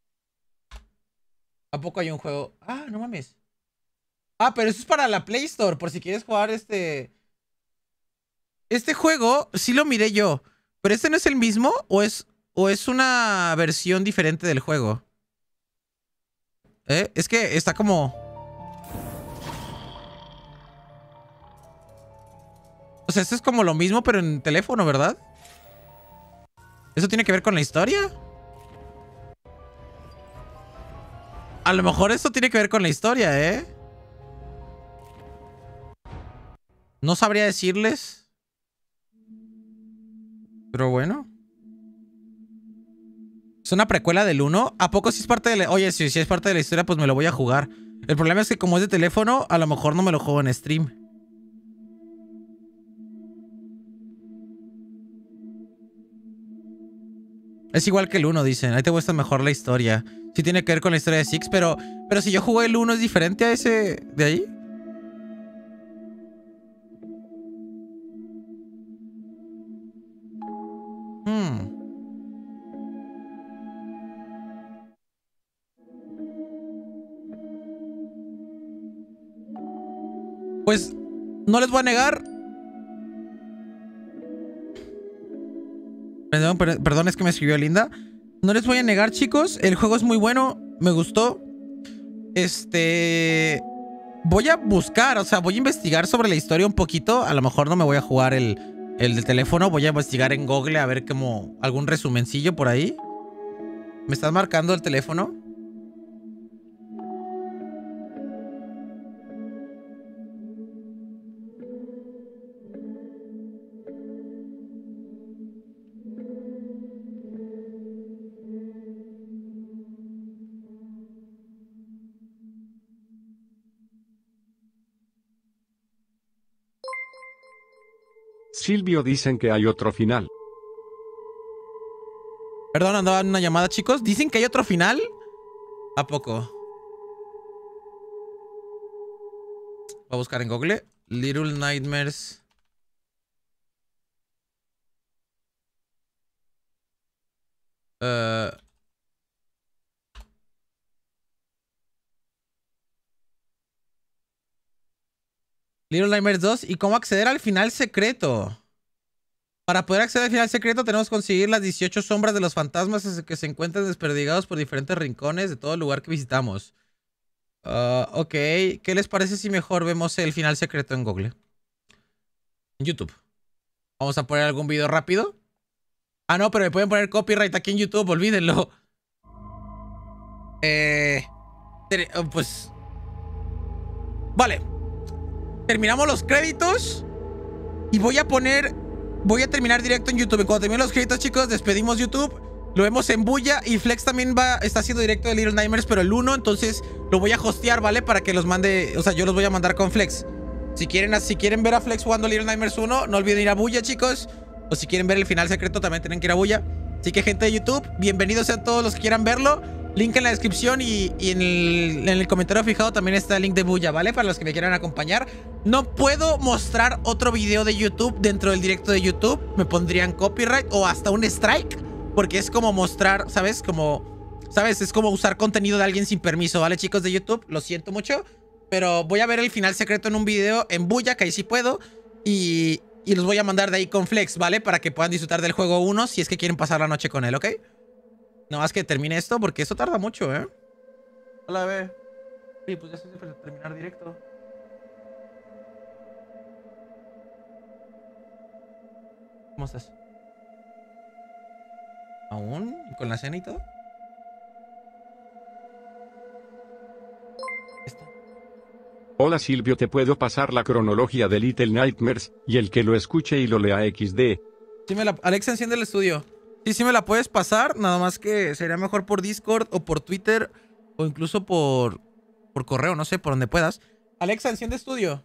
¿A poco hay un juego? Ah, no mames. Ah, pero eso es para la Play Store, por si quieres jugar este... Este juego, sí lo miré yo. ¿Pero este no es el mismo? ¿O es, o es una versión diferente del juego? ¿Eh? Es que está como... O sea, esto es como lo mismo, pero en teléfono, ¿verdad? ¿Eso tiene que ver con la historia? A lo mejor esto tiene que ver con la historia, ¿eh? No sabría decirles. Pero bueno. ¿Es una precuela del uno? ¿A poco si es parte de la... Oye, si, si es parte de la historia, pues me lo voy a jugar. El problema es que como es de teléfono, a lo mejor no me lo juego en stream. Es igual que el uno, dicen. Ahí te muestra mejor la historia. Sí tiene que ver con la historia de Six, pero... Pero si yo jugué el uno, ¿es diferente a ese de ahí? Hmm. Pues... No les voy a negar... Perdón, per- perdón, es que me escribió Linda. No les voy a negar, chicos. El juego es muy bueno. Me gustó. Este... Voy a buscar, o sea, voy a investigar sobre la historia un poquito. A lo mejor no me voy a jugar el, el del teléfono. Voy a investigar en Google a ver como algún resumencillo por ahí. ¿Me estás marcando el teléfono? Silvio dicen que hay otro final. Perdón, andaba en una llamada, chicos. ¿Dicen que hay otro final? ¿A poco? Voy a buscar en Google. Little Nightmares. Uh... Little Nightmares dos. ¿Y cómo acceder al final secreto? Para poder acceder al final secreto tenemos que conseguir las dieciocho sombras de los fantasmas que se encuentran desperdigados por diferentes rincones de todo el lugar que visitamos. Uh, ok. ¿Qué les parece si mejor vemos el final secreto en Google? En YouTube. Vamos a poner algún video rápido. Ah, no, pero me pueden poner copyright aquí en YouTube. Olvídenlo. Eh... Pues... Vale. Terminamos los créditos. Y voy a poner... Voy a terminar directo en YouTube. Cuando termine los créditos, chicos, despedimos YouTube. Lo vemos en Bulla. Y Flex también va, está haciendo directo de Little Nightmares, pero el uno. Entonces lo voy a hostear, ¿vale? Para que los mande... O sea, yo los voy a mandar con Flex. Si quieren, si quieren ver a Flex jugando Little Nightmares uno, no olviden ir a Bulla, chicos. O si quieren ver el final secreto, también tienen que ir a Bulla. Así que, gente de YouTube, bienvenidos sean todos los que quieran verlo. Link en la descripción y, y en, el, en el comentario fijado también está el link de Bulla, ¿vale? Para los que me quieran acompañar. No puedo mostrar otro video de YouTube dentro del directo de YouTube. Me pondrían copyright o hasta un strike. Porque es como mostrar, ¿sabes? Como, ¿sabes? Es como usar contenido de alguien sin permiso, ¿vale, chicos de YouTube? Lo siento mucho. Pero voy a ver el final secreto en un video en Bulla, que ahí sí puedo. Y, y los voy a mandar de ahí con Flex, ¿vale? Para que puedan disfrutar del juego uno si es que quieren pasar la noche con él, ¿ok? Nada más que termine esto porque esto tarda mucho, ¿eh? Hola, bebé. Sí, pues ya estoy para terminar directo. ¿Cómo estás? ¿Aún? ¿Y con la cena y todo? ¿Esto? Hola Silvio, te puedo pasar la cronología de Little Nightmares, y el que lo escuche y lo lea equis de. Sí, me la... Alexa, enciende el estudio. Sí, sí me la puedes pasar, nada más que sería mejor por Discord o por Twitter o incluso por, por correo, no sé, por donde puedas. Alexa, enciende estudio.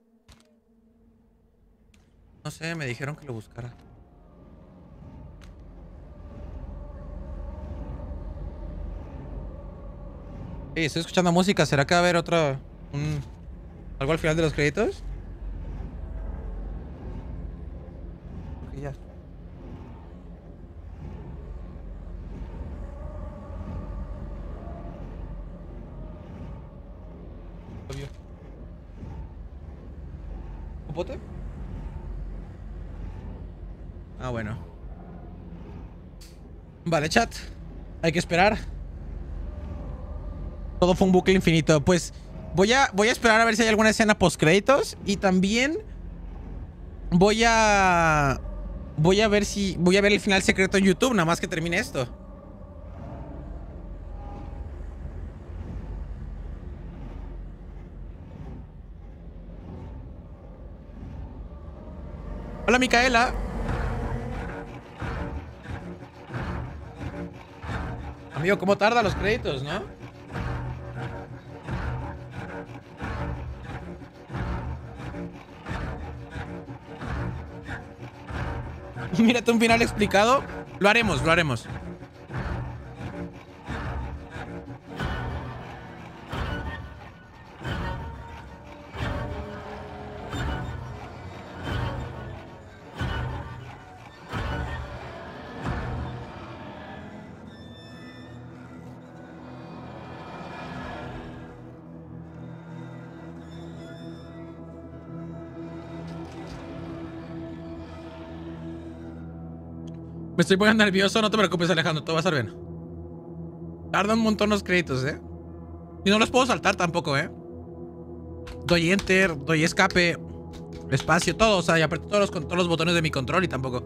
No sé, me dijeron que lo buscara. Sí, estoy escuchando música. ¿Será que va a haber otra... Un, algo al final de los créditos? Ok, ya. Obvio. ¿Popote? Ah, bueno. Vale, chat. Hay que esperar. Todo fue un bucle infinito. Pues voy a, voy a esperar a ver si hay alguna escena post créditos. Y también voy a... Voy a ver si... Voy a ver el final secreto en YouTube, nada más que termine esto. Hola, Micaela. Amigo, ¿cómo tarda los créditos, no? Mírate un final explicado. Lo haremos, lo haremos. Me estoy poniendo nervioso, no te preocupes, Alejandro, todo va a estar bien. Tardan un montón los créditos, ¿eh? Y no los puedo saltar tampoco, ¿eh? Doy enter, doy escape, espacio, todo, o sea, y aprieto todos los, todos los botones de mi control y tampoco.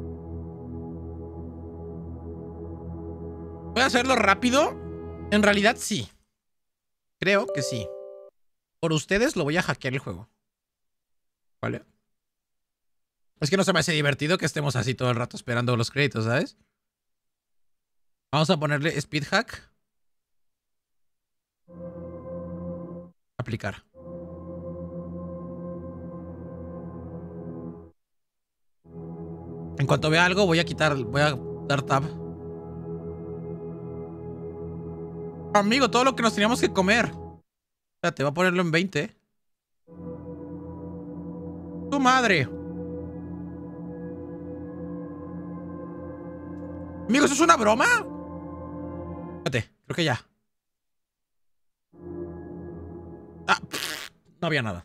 ¿Voy a hacerlo rápido? En realidad sí. Creo que sí. Por ustedes lo voy a hackear el juego. ¿Vale? Es que no se me hace divertido que estemos así todo el rato esperando los créditos, ¿sabes? Vamos a ponerle speed hack. Aplicar. En cuanto vea algo, voy a quitar, voy a dar tab. Amigo, todo lo que nos teníamos que comer. Espérate, voy a ponerlo en veinte. ¡Tu madre! Amigo, ¿eso es una broma? Espérate, creo que ya. Ah, pff, no había nada.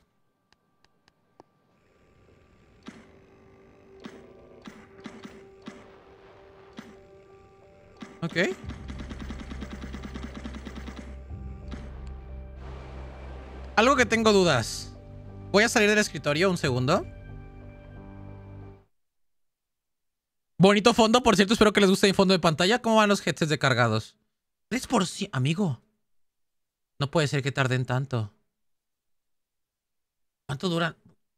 Ok. Algo que tengo dudas. Voy a salir del escritorio un segundo. Bonito fondo, por cierto, espero que les guste mi fondo de pantalla. ¿Cómo van los headsets de cargados? tres por ciento, amigo. No puede ser que tarden tanto. ¿Cuánto duran?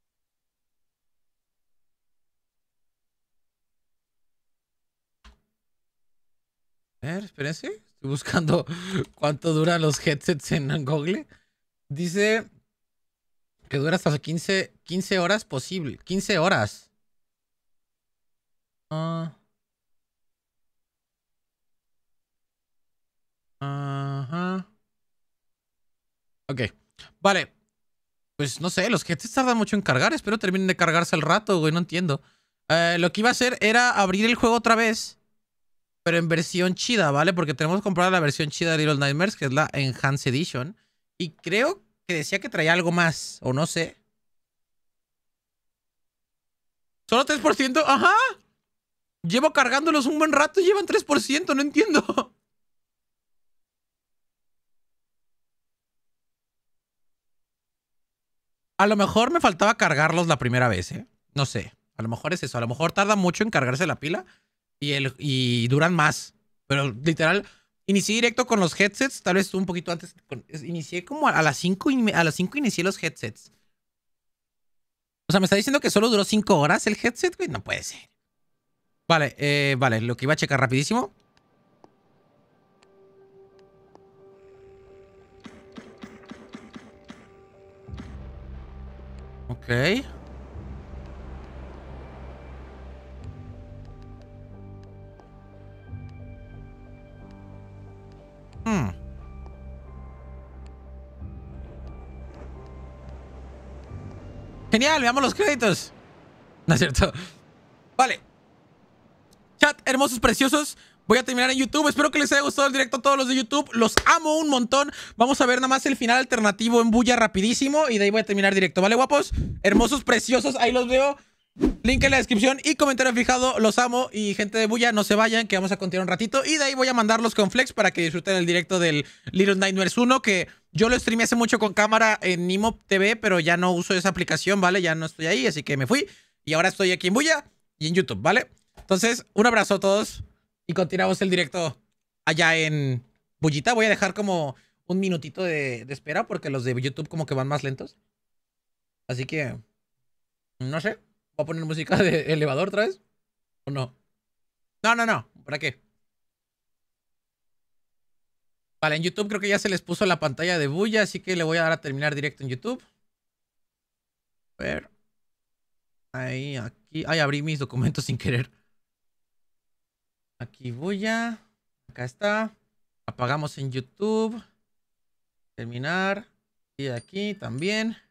A ver, espérense. Estoy buscando cuánto duran los headsets en Google. Dice que dura hasta quince, quince horas posible. quince horas. Uh, Ajá. Ok. Vale. Pues no sé, los headsets tardan mucho en cargar. Espero terminen de cargarse al rato, güey. No entiendo. Eh, lo que iba a hacer era abrir el juego otra vez. Pero en versión chida, ¿vale? Porque tenemos que comprar la versión chida de Little Nightmares, que es la Enhanced Edition. Y creo que decía que traía algo más. O no sé. ¿Solo tres por ciento? ¡Ajá! Llevo cargándolos un buen rato y llevan tres por ciento. No entiendo. A lo mejor me faltaba cargarlos la primera vez, ¿eh? No sé. A lo mejor es eso. A lo mejor tarda mucho en cargarse la pila. Y, el, y duran más. Pero literal, inicié directo con los headsets. Tal vez un poquito antes. Con, inicié como a las cinco. A las cinco inicié los headsets. O sea, ¿me está diciendo que solo duró cinco horas el headset, güey? No puede ser. Vale, eh, vale. Lo que iba a checar rapidísimo. Ok. Hmm. Genial, veamos los créditos. No es cierto. Vale. Chat, hermosos, preciosos. Voy a terminar en YouTube. Espero que les haya gustado el directo a todos los de YouTube. Los amo un montón. Vamos a ver nada más el final alternativo en Bulla rapidísimo. Y de ahí voy a terminar directo. ¿Vale, guapos? Hermosos, preciosos. Ahí los veo. Link en la descripción y comentario fijado. Los amo. Y gente de Bulla, no se vayan, que vamos a continuar un ratito. Y de ahí voy a mandarlos con Flex para que disfruten el directo del Little Nightmares uno. Que yo lo streamé hace mucho con cámara en Nimo T V, pero ya no uso esa aplicación, ¿vale? Ya no estoy ahí, así que me fui. Y ahora estoy aquí en Bulla y en YouTube, ¿vale? Entonces, un abrazo a todos. Y continuamos el directo allá en Bullita. Voy a dejar como un minutito de, de espera porque los de YouTube como que van más lentos. Así que, no sé. ¿Voy a poner música de elevador otra vez? ¿O no? No, no, no. ¿Para qué? Vale, en YouTube creo que ya se les puso la pantalla de Bulla, así que le voy a dar a terminar directo en YouTube. A ver. Ahí, aquí. Ay, abrí mis documentos sin querer. Aquí Bulla. Acá está. Apagamos en YouTube. Terminar. Y aquí también.